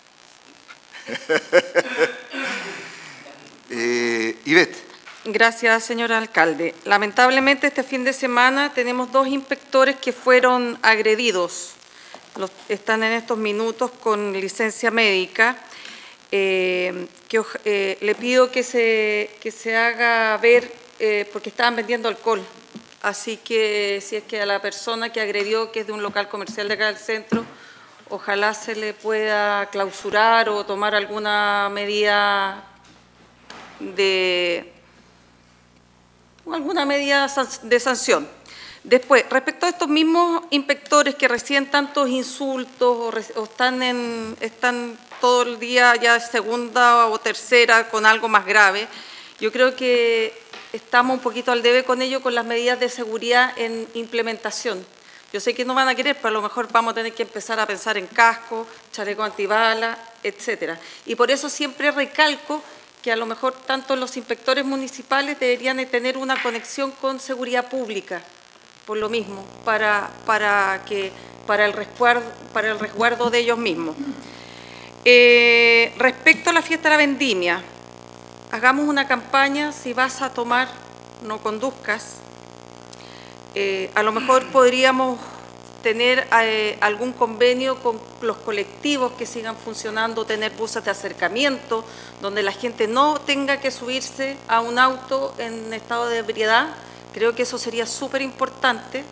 eh, Ivette. Gracias, señor alcalde. Lamentablemente este fin de semana tenemos dos inspectores que fueron agredidos. Los, están en estos minutos con licencia médica. Eh, que, eh, le pido que se, que se haga ver, eh, porque estaban vendiendo alcohol. Así que si es que a la persona que agredió, que es de un local comercial de acá del centro, ojalá se le pueda clausurar o tomar alguna medida de alguna medida de sanción. Después, respecto a estos mismos inspectores que reciben tantos insultos o, o están, en, están todo el día ya segunda o tercera con algo más grave, yo creo que estamos un poquito al debe con ello, con las medidas de seguridad en implementación. Yo sé que no van a querer, pero a lo mejor vamos a tener que empezar a pensar en casco, chaleco antibala, etcétera. Y por eso siempre recalco que a lo mejor tanto los inspectores municipales deberían de tener una conexión con seguridad pública, por lo mismo, para, para, que, para, el, resguardo, para el resguardo de ellos mismos. Eh, respecto a la fiesta de la vendimia, hagamos una campaña, si vas a tomar, no conduzcas. Eh, a lo mejor podríamos tener eh, algún convenio con los colectivos que sigan funcionando, tener buses de acercamiento, donde la gente no tenga que subirse a un auto en estado de ebriedad. Creo que eso sería súper importante.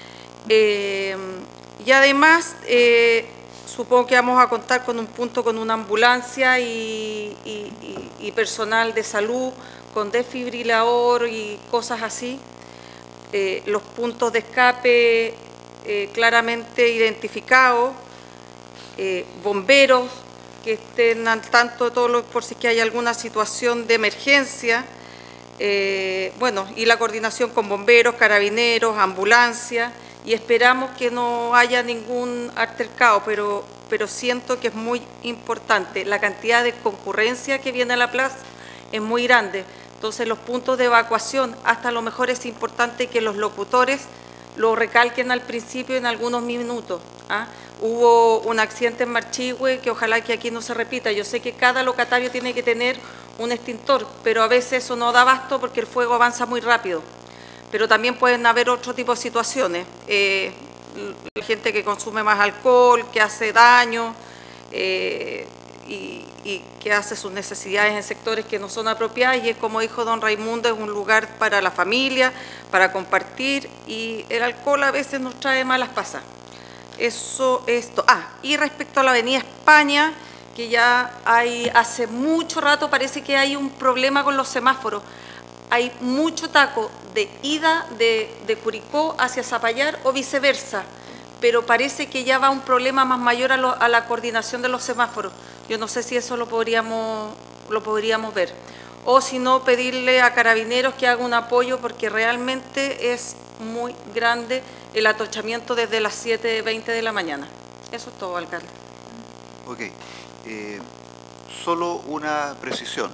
Eh, y además, eh, supongo que vamos a contar con un punto con una ambulancia y, y, y, y personal de salud con desfibrilador y cosas así. Eh, los puntos de escape eh, claramente identificados, eh, bomberos que estén al tanto de todo lo, por si que hay alguna situación de emergencia. Eh, bueno, y la coordinación con bomberos, carabineros, ambulancia, y esperamos que no haya ningún altercado, pero, pero siento que es muy importante. La cantidad de concurrencia que viene a la plaza es muy grande, entonces los puntos de evacuación, hasta a lo mejor es importante que los locutores lo recalquen al principio en algunos minutos. ¿ah? Hubo un accidente en Marchihue que ojalá que aquí no se repita. Yo sé que cada locatario tiene que tener un extintor, pero a veces eso no da abasto porque el fuego avanza muy rápido. Pero también pueden haber otro tipo de situaciones. Eh, la gente que consume más alcohol, que hace daño eh, y, y que hace sus necesidades en sectores que no son apropiados. Y es como dijo don Raimundo, es un lugar para la familia, para compartir, y el alcohol a veces nos trae malas pasadas. Eso, esto. Ah, y respecto a la avenida España, que ya hay, hace mucho rato parece que hay un problema con los semáforos. Hay mucho taco de ida de, de Curicó hacia Zapallar o viceversa, pero parece que ya va un problema más mayor a, lo, a la coordinación de los semáforos. Yo no sé si eso lo podríamos, lo podríamos ver. o si no pedirle a Carabineros que haga un apoyo porque realmente es muy grande el atochamiento desde las siete veinte de la mañana. Eso es todo, alcalde. Ok. Eh, solo una precisión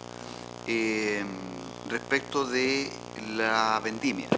eh, respecto de la vendimia.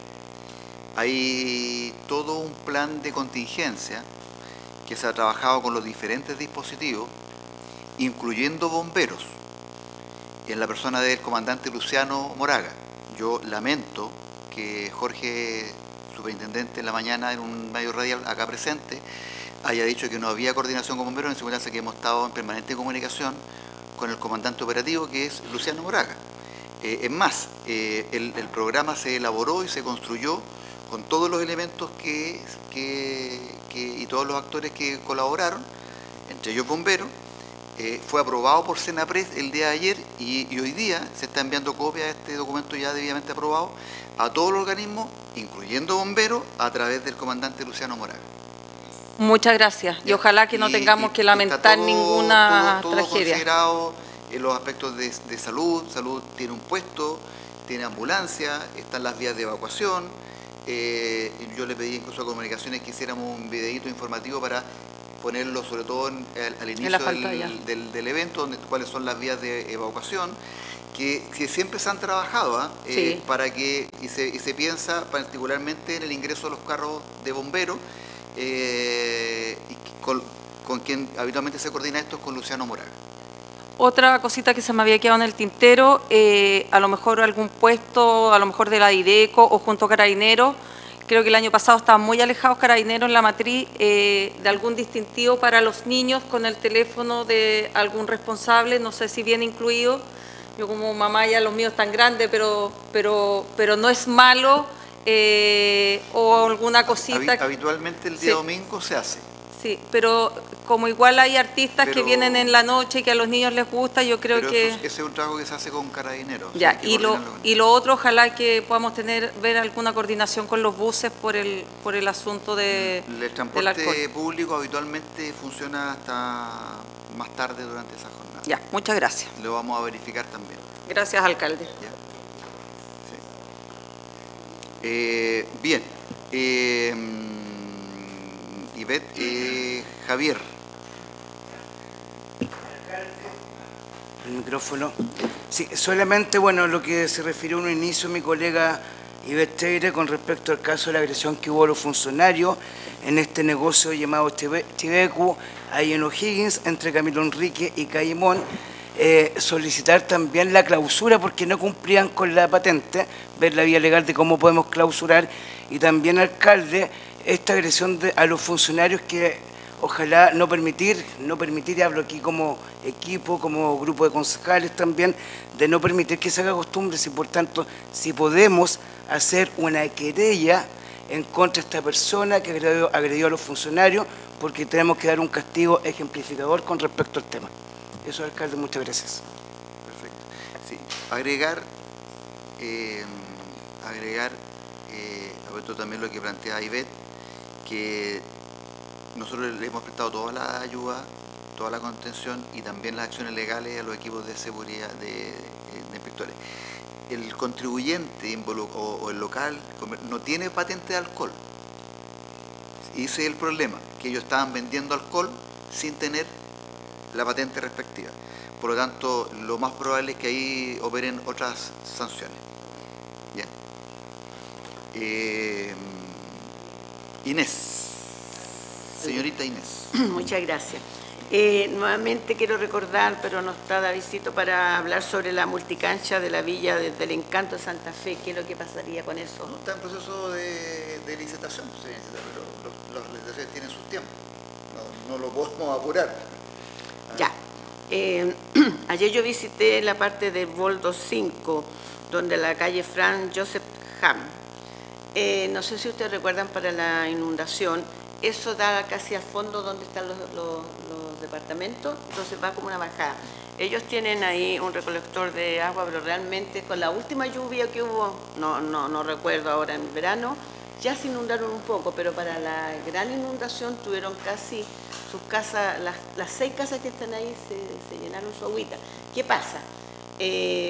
Hay todo un plan de contingencia que se ha trabajado con los diferentes dispositivos, incluyendo bomberos, en la persona del comandante Luciano Moraga. Yo lamento que Jorge, superintendente, en la mañana en un medio radial acá presente, haya dicho que no había coordinación con bomberos, en circunstancia que hemos estado en permanente comunicación con el comandante operativo, que es Luciano Moraga. Eh, es más, eh, el, el programa se elaboró y se construyó con todos los elementos que, que, que, y todos los actores que colaboraron, entre ellos bomberos. Eh, fue aprobado por Senapred el día de ayer y, y hoy día se está enviando copia de este documento ya debidamente aprobado a todos los organismos, incluyendo bomberos, a través del comandante Luciano Moraga. Muchas gracias y ojalá que no Y- tengamos y- que y lamentar está todo- ninguna todo, todo tragedia. considerado en los aspectos de, de salud. Salud tiene un puesto, tiene ambulancia, están las vías de evacuación. Eh, yo le pedí incluso a Comunicaciones que hiciéramos un videíto informativo para ponerlo sobre todo en- al, al inicio la del, pantalla. del- del evento, donde, cuáles son las vías de evacuación, que, que siempre se han trabajado ¿ah? Eh, Sí. para que, y se, y se piensa particularmente en el ingreso de los carros de bomberos, eh, y con, con quien habitualmente se coordina esto es con Luciano Moraga. Otra cosita que se me había quedado en el tintero, eh, a lo mejor algún puesto, a lo mejor de la Dideco o junto a Carabineros. Creo que el año pasado estaban muy alejados Carabineros en la matriz, eh, de algún distintivo para los niños con el teléfono de algún responsable, no sé si viene incluido. Yo como mamá ya los míos están grandes, pero, pero, pero no es malo, eh, o alguna cosita. Habi- habitualmente el día Sí. domingo se hace. Sí, pero como igual hay artistas que Pero- vienen en la noche y que a los niños les gusta, yo creo Pero que... eso- ese es un trabajo que se hace con Carabineros. Ya, hay que y lo, coordinarlo con- y lo otro, ojalá que podamos tener ver alguna coordinación con los buses por el por el asunto de, El del transporte alcohol. público habitualmente funciona hasta más tarde durante esa jornada. Ya, muchas gracias. Lo vamos a verificar también. Gracias, alcalde. Eh, bien. Eh, Ivette, eh, Javier. El micrófono. Sí, solamente, bueno, lo que se refirió en un inicio mi colega Ivette Teire con respecto al caso de la agresión que hubo a los funcionarios en este negocio llamado Chive- Chivecu, ahí en O'Higgins, entre Camilo Enrique y Caimón. Eh, solicitar también la clausura porque no cumplían con la patente, ver la vía legal de cómo podemos clausurar, y también, alcalde, esta agresión de- a los funcionarios que ojalá no permitir, no permitir, y hablo aquí como equipo, como grupo de concejales también, de no permitir que se haga costumbre, y por tanto, si podemos hacer una querella en contra de esta persona que agredió, agredió a los funcionarios, porque tenemos que dar un castigo ejemplificador con respecto al tema. Eso, alcalde, muchas gracias. Perfecto. Sí, agregar, eh, agregar, eh, a también lo que plantea Ivette, que nosotros le hemos prestado toda la ayuda, toda la contención y también las acciones legales a los equipos de seguridad de, de inspectores. El contribuyente involu- o, o el local comer- no tiene patente de alcohol. Y ese es el problema, que ellos estaban vendiendo alcohol sin tener la patente respectiva. Por lo tanto, lo más probable es que ahí operen otras sanciones. Bien. Eh, Inés. Señorita Inés. Muchas gracias. Eh, nuevamente quiero recordar, pero no está Davidcito para hablar sobre la multicancha de la Villa de- del Encanto de Santa Fe. ¿Qué es lo que pasaría con eso? No, está en proceso de, de licitación, sí, pero los- las licitaciones tienen sus tiempos. No, no lo podemos apurar. Ya. Eh, ayer yo visité la parte del Boldo cinco, donde la calle Franz Joseph Ham. Eh, no sé si ustedes recuerdan para la inundación, eso da casi al fondo donde están los, los- los departamentos, entonces va como una bajada. Ellos tienen ahí un recolector de agua, pero realmente con la última lluvia que hubo, no, no, no recuerdo ahora en verano, ya se inundaron un poco, pero para la gran inundación tuvieron casi sus casas, las, las seis casas que están ahí se, se llenaron su agüita. ¿Qué pasa? Eh,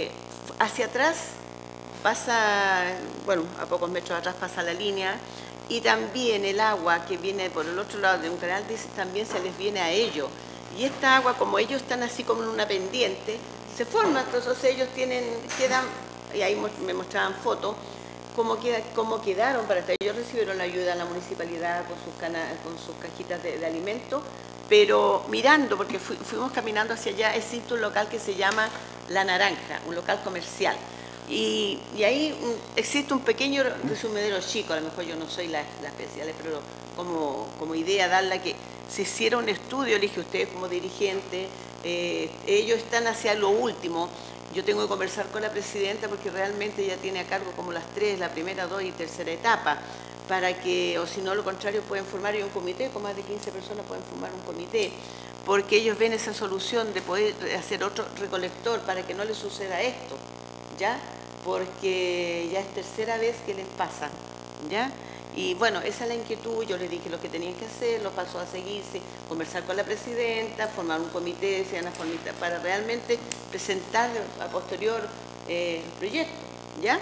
hacia atrás pasa, bueno, a pocos metros atrás pasa la línea, y también el agua que viene por el otro lado de un canal también se les viene a ellos. Y esta agua, como ellos están así como en una pendiente, se forma, entonces ellos tienen, quedan, y ahí me mostraban fotos, cómo, queda, cómo quedaron para estar. Ellos recibieron la ayuda de la municipalidad con sus, cana, con sus cajitas de, de alimentos, pero mirando, porque fu, fuimos caminando hacia allá, existe un local que se llama La Naranja, un local comercial. Y, y ahí existe un pequeño resumidero chico, a lo mejor yo no soy la, la especial, pero como, como idea darla que se hiciera un estudio, elige ustedes como dirigente, eh, ellos están hacia lo último. Yo tengo que conversar con la presidenta porque realmente ella tiene a cargo como las tres, la primera, dos y tercera etapa, para que, o si no, lo contrario, pueden formar un comité, con más de quince personas pueden formar un comité, porque ellos ven esa solución de poder hacer otro recolector para que no les suceda esto, ¿ya? Porque ya es tercera vez que les pasa, ¿ya? Y bueno, esa es la inquietud, yo les dije lo que tenían que hacer, los pasos a seguirse, conversar con la presidenta, formar un comité para realmente presentar a posterior eh, el proyecto, ¿ya?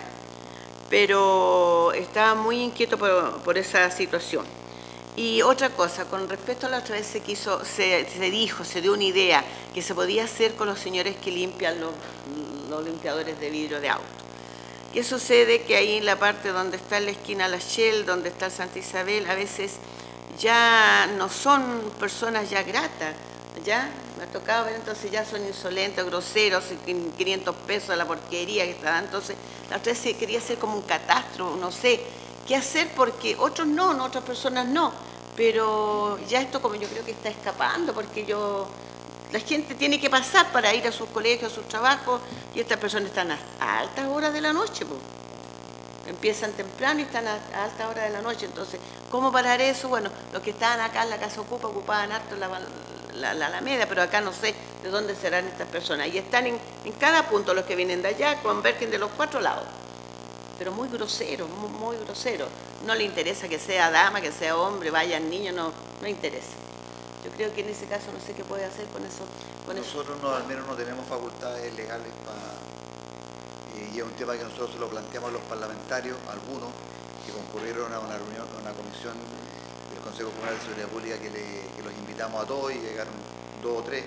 Pero estaba muy inquieto por, por esa situación. Y otra cosa, con respecto a la otra vez se quiso, se, se dijo, se dio una idea que se podía hacer con los señores que limpian los, los limpiadores de vidrio de auto. ¿Qué sucede? Que ahí en la parte donde está la esquina La Shell, donde está el Santa Isabel, a veces ya no son personas ya gratas, ¿ya? Me ha tocado ver, entonces ya son insolentes, groseros, quinientos pesos a la porquería que está. Entonces, la otra vez se quería hacer como un catastro, no sé qué hacer, porque otros no, no, otras personas no. Pero ya esto como yo creo que está escapando, porque yo... La gente tiene que pasar para ir a sus colegios, a sus trabajos, y estas personas están a, a altas horas de la noche, pues. Empiezan temprano y están a, a altas horas de la noche. Entonces, ¿cómo parar eso? Bueno, los que estaban acá en la Casa Ocupa ocupaban harto la, la, la Alameda, pero acá no sé de dónde serán estas personas. Y están en, en cada punto, los que vienen de allá, convergen de los cuatro lados. Pero muy grosero, muy, muy grosero. No le interesa que sea dama, que sea hombre, vayan niños, no, no interesa. Yo creo que en ese caso no sé qué puede hacer con eso. Con nosotros eso. No, al menos no tenemos facultades legales para... Eh, y es un tema que nosotros se lo planteamos a los parlamentarios, algunos que concurrieron a una reunión, a una comisión del Consejo Comunal de Seguridad Pública que, le, que los invitamos a todos y llegaron dos o tres.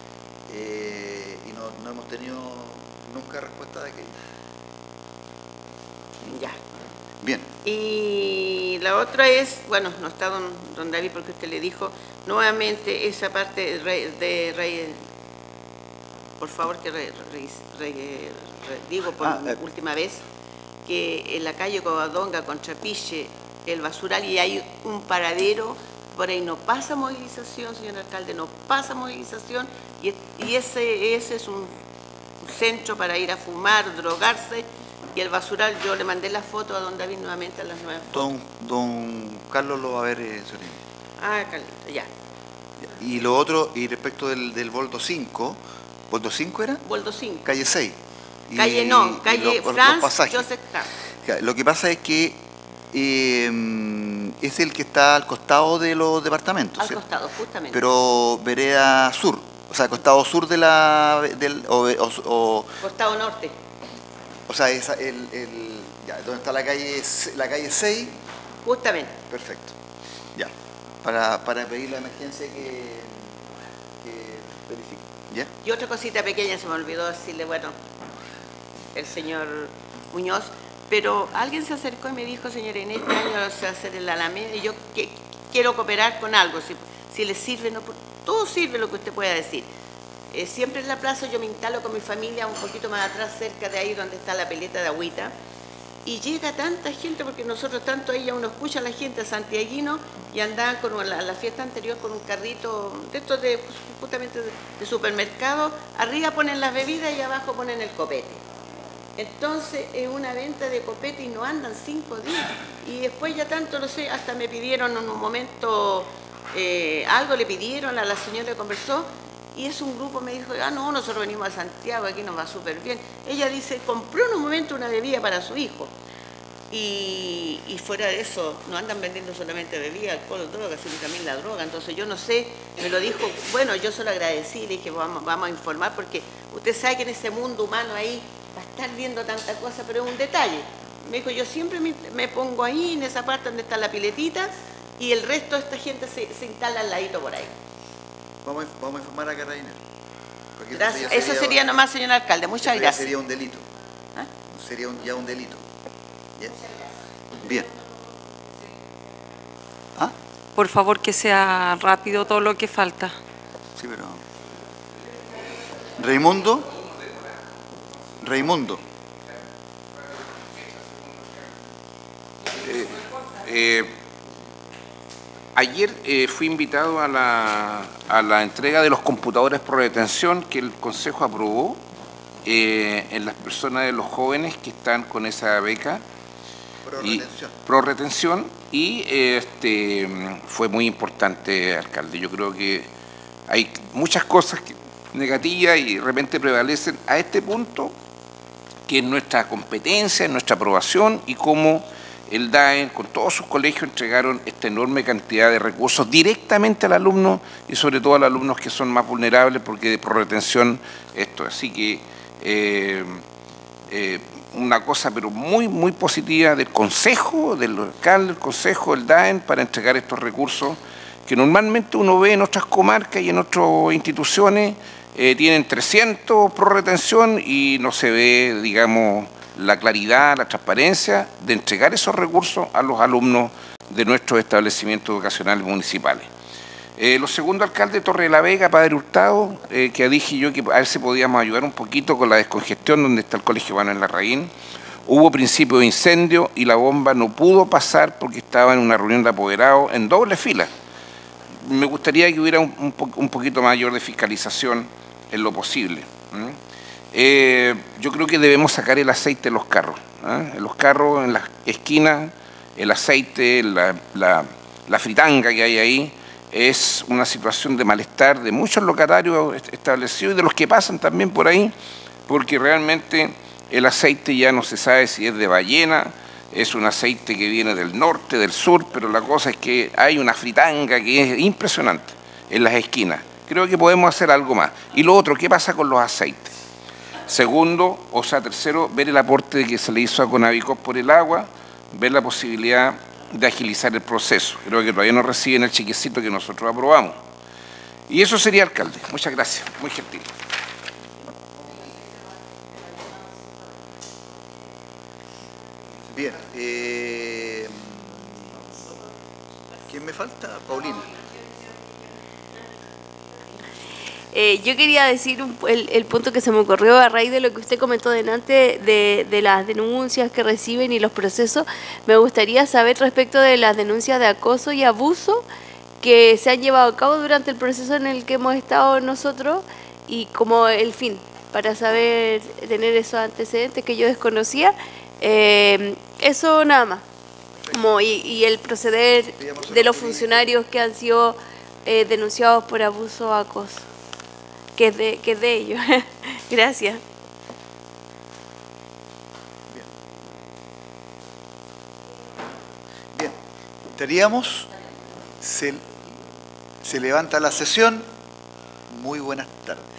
Eh, y no, no hemos tenido nunca respuesta de aquello. Ya. Bien. Y la otra es, bueno, no está don, don David porque usted le dijo, nuevamente esa parte de, de, de por favor que re, re, re, re, digo por ah, eh. última vez, que en la calle Covadonga con Trapiche, el basural, y hay un paradero, por ahí no pasa movilización, señor alcalde, no pasa movilización, y, y ese, ese es un centro para ir a fumar, drogarse. Y el basural, yo le mandé la foto a don David nuevamente a las nueve. Don, don Carlos lo va a ver, eh, Ah, Carlito, ya. Y lo otro, y respecto del, del Boldo cinco, ¿Boldo cinco era? Boldo cinco. Calle seis. Y, calle no, calle lo, France, Joseph Carlos. Lo que pasa es que eh, es el que está al costado de los departamentos. Al ¿cierto? costado, justamente. Pero vereda sur, o sea, costado sur de la... Del, o, o, o, costado norte. O sea, esa, el, el, ya, donde está la calle, la calle seis. Justamente. Perfecto. Ya. Para, para pedir la emergencia que, que verifique. ¿Ya? Y otra cosita pequeña, se me olvidó decirle, bueno, el señor Muñoz, pero alguien se acercó y me dijo, señora, en este año se va a hacer el Alameda y yo que, quiero cooperar con algo, si, si le sirve, no, todo sirve lo que usted pueda decir. Eh, siempre en la plaza yo me instalo con mi familia un poquito más atrás, cerca de ahí donde está la pileta de agüita, y llega tanta gente, porque nosotros tanto ahí ya uno escucha a la gente santiaguino y andaban con la, la fiesta anterior con un carrito de estos de, justamente de, de supermercado, arriba ponen las bebidas y abajo ponen el copete. Entonces es una venta de copete y no andan cinco días. Y después ya tanto, no sé, hasta me pidieron en un momento, eh, algo le pidieron, a la señora que conversó, y es un grupo, me dijo, ah, no, nosotros venimos a Santiago, aquí nos va súper bien. Ella dice, compró en un momento una bebida para su hijo. Y, y fuera de eso, no andan vendiendo solamente bebida, alcohol, droga, sino también la droga. Entonces yo no sé, me lo dijo, bueno, yo se lo agradecí, le dije, vamos, vamos a informar, porque usted sabe que en ese mundo humano ahí va a estar viendo tanta cosa, pero es un detalle. Me dijo, yo siempre me, me pongo ahí, en esa parte donde está la piletita, y el resto de esta gente se, se instala al ladito por ahí. Vamos, a- vamos a informar a Carabineros. Porque Gracias. ya Eso sería nomás, señor alcalde. Muchas eso ya gracias. Sería un delito. ¿Ah? Sería un- ya un delito. ¿Ya? Bien. Por favor, que sea rápido todo lo que falta. Sí, pero... Raimundo. Raimundo. Eh, eh, ayer eh, fui invitado a la, a la entrega de los computadores pro detención que el Consejo aprobó eh, en las personas de los jóvenes que están con esa beca. Pro y- retención. pro retención y eh, este, fue muy importante, alcalde. Yo creo que hay muchas cosas que- negativas y de repente prevalecen a este punto, que es nuestra competencia, nuestra aprobación y cómo el D A E, con todos sus colegios, entregaron esta enorme cantidad de recursos directamente al alumno y sobre todo a los alumnos que son más vulnerables, porque de pro retención esto. Así que eh, eh, una cosa pero muy, muy positiva del Consejo, del alcalde, del Consejo, del D A E, para entregar estos recursos que normalmente uno ve en otras comarcas y en otras instituciones, eh, tienen trescientos pro retención y no se ve, digamos, la claridad, la transparencia de entregar esos recursos a los alumnos de nuestros establecimientos educacionales municipales. Eh, los segundos alcaldes, Torre de la Vega, Padre Hurtado, eh, que dije yo que a ver si podíamos ayudar un poquito con la descongestión donde está el Colegio Manuel Larraín. Hubo principio de incendio y la bomba no pudo pasar porque estaba en una reunión de apoderados en doble fila. Me gustaría que hubiera un, un, po un poquito mayor de fiscalización en lo posible. ¿Mm? Eh, yo creo que debemos sacar el aceite de los carros. ¿eh? En los carros, en las esquinas, el aceite, la, la, la fritanga que hay ahí, es una situación de malestar de muchos locatarios establecidos y de los que pasan también por ahí, porque realmente el aceite ya no se sabe si es de ballena, es un aceite que viene del norte, del sur, pero la cosa es que hay una fritanga que es impresionante en las esquinas. Creo que podemos hacer algo más. Y lo otro, ¿qué pasa con los aceites? Segundo, o sea, tercero, ver el aporte que se le hizo a Conavicop por el agua, ver la posibilidad de agilizar el proceso. Creo que todavía no reciben el chequecito que nosotros aprobamos. Y eso sería, alcalde. Muchas gracias. Muy gentil. Bien. Eh, ¿Quién me falta? Paulina. Eh, yo quería decir un- el, el punto que se me ocurrió a raíz de lo que usted comentó delante de, de las denuncias que reciben y los procesos. Me gustaría saber respecto de las denuncias de acoso y abuso que se han llevado a cabo durante el proceso en el que hemos estado nosotros y como el fin, para saber tener esos antecedentes que yo desconocía. Eh, eso nada más. Como y, y el proceder de los funcionarios que han sido eh, denunciados por abuso o acoso. Que es de, que es de ellos. Gracias. Bien. Estaríamos. Se, se levanta la sesión. Muy buenas tardes.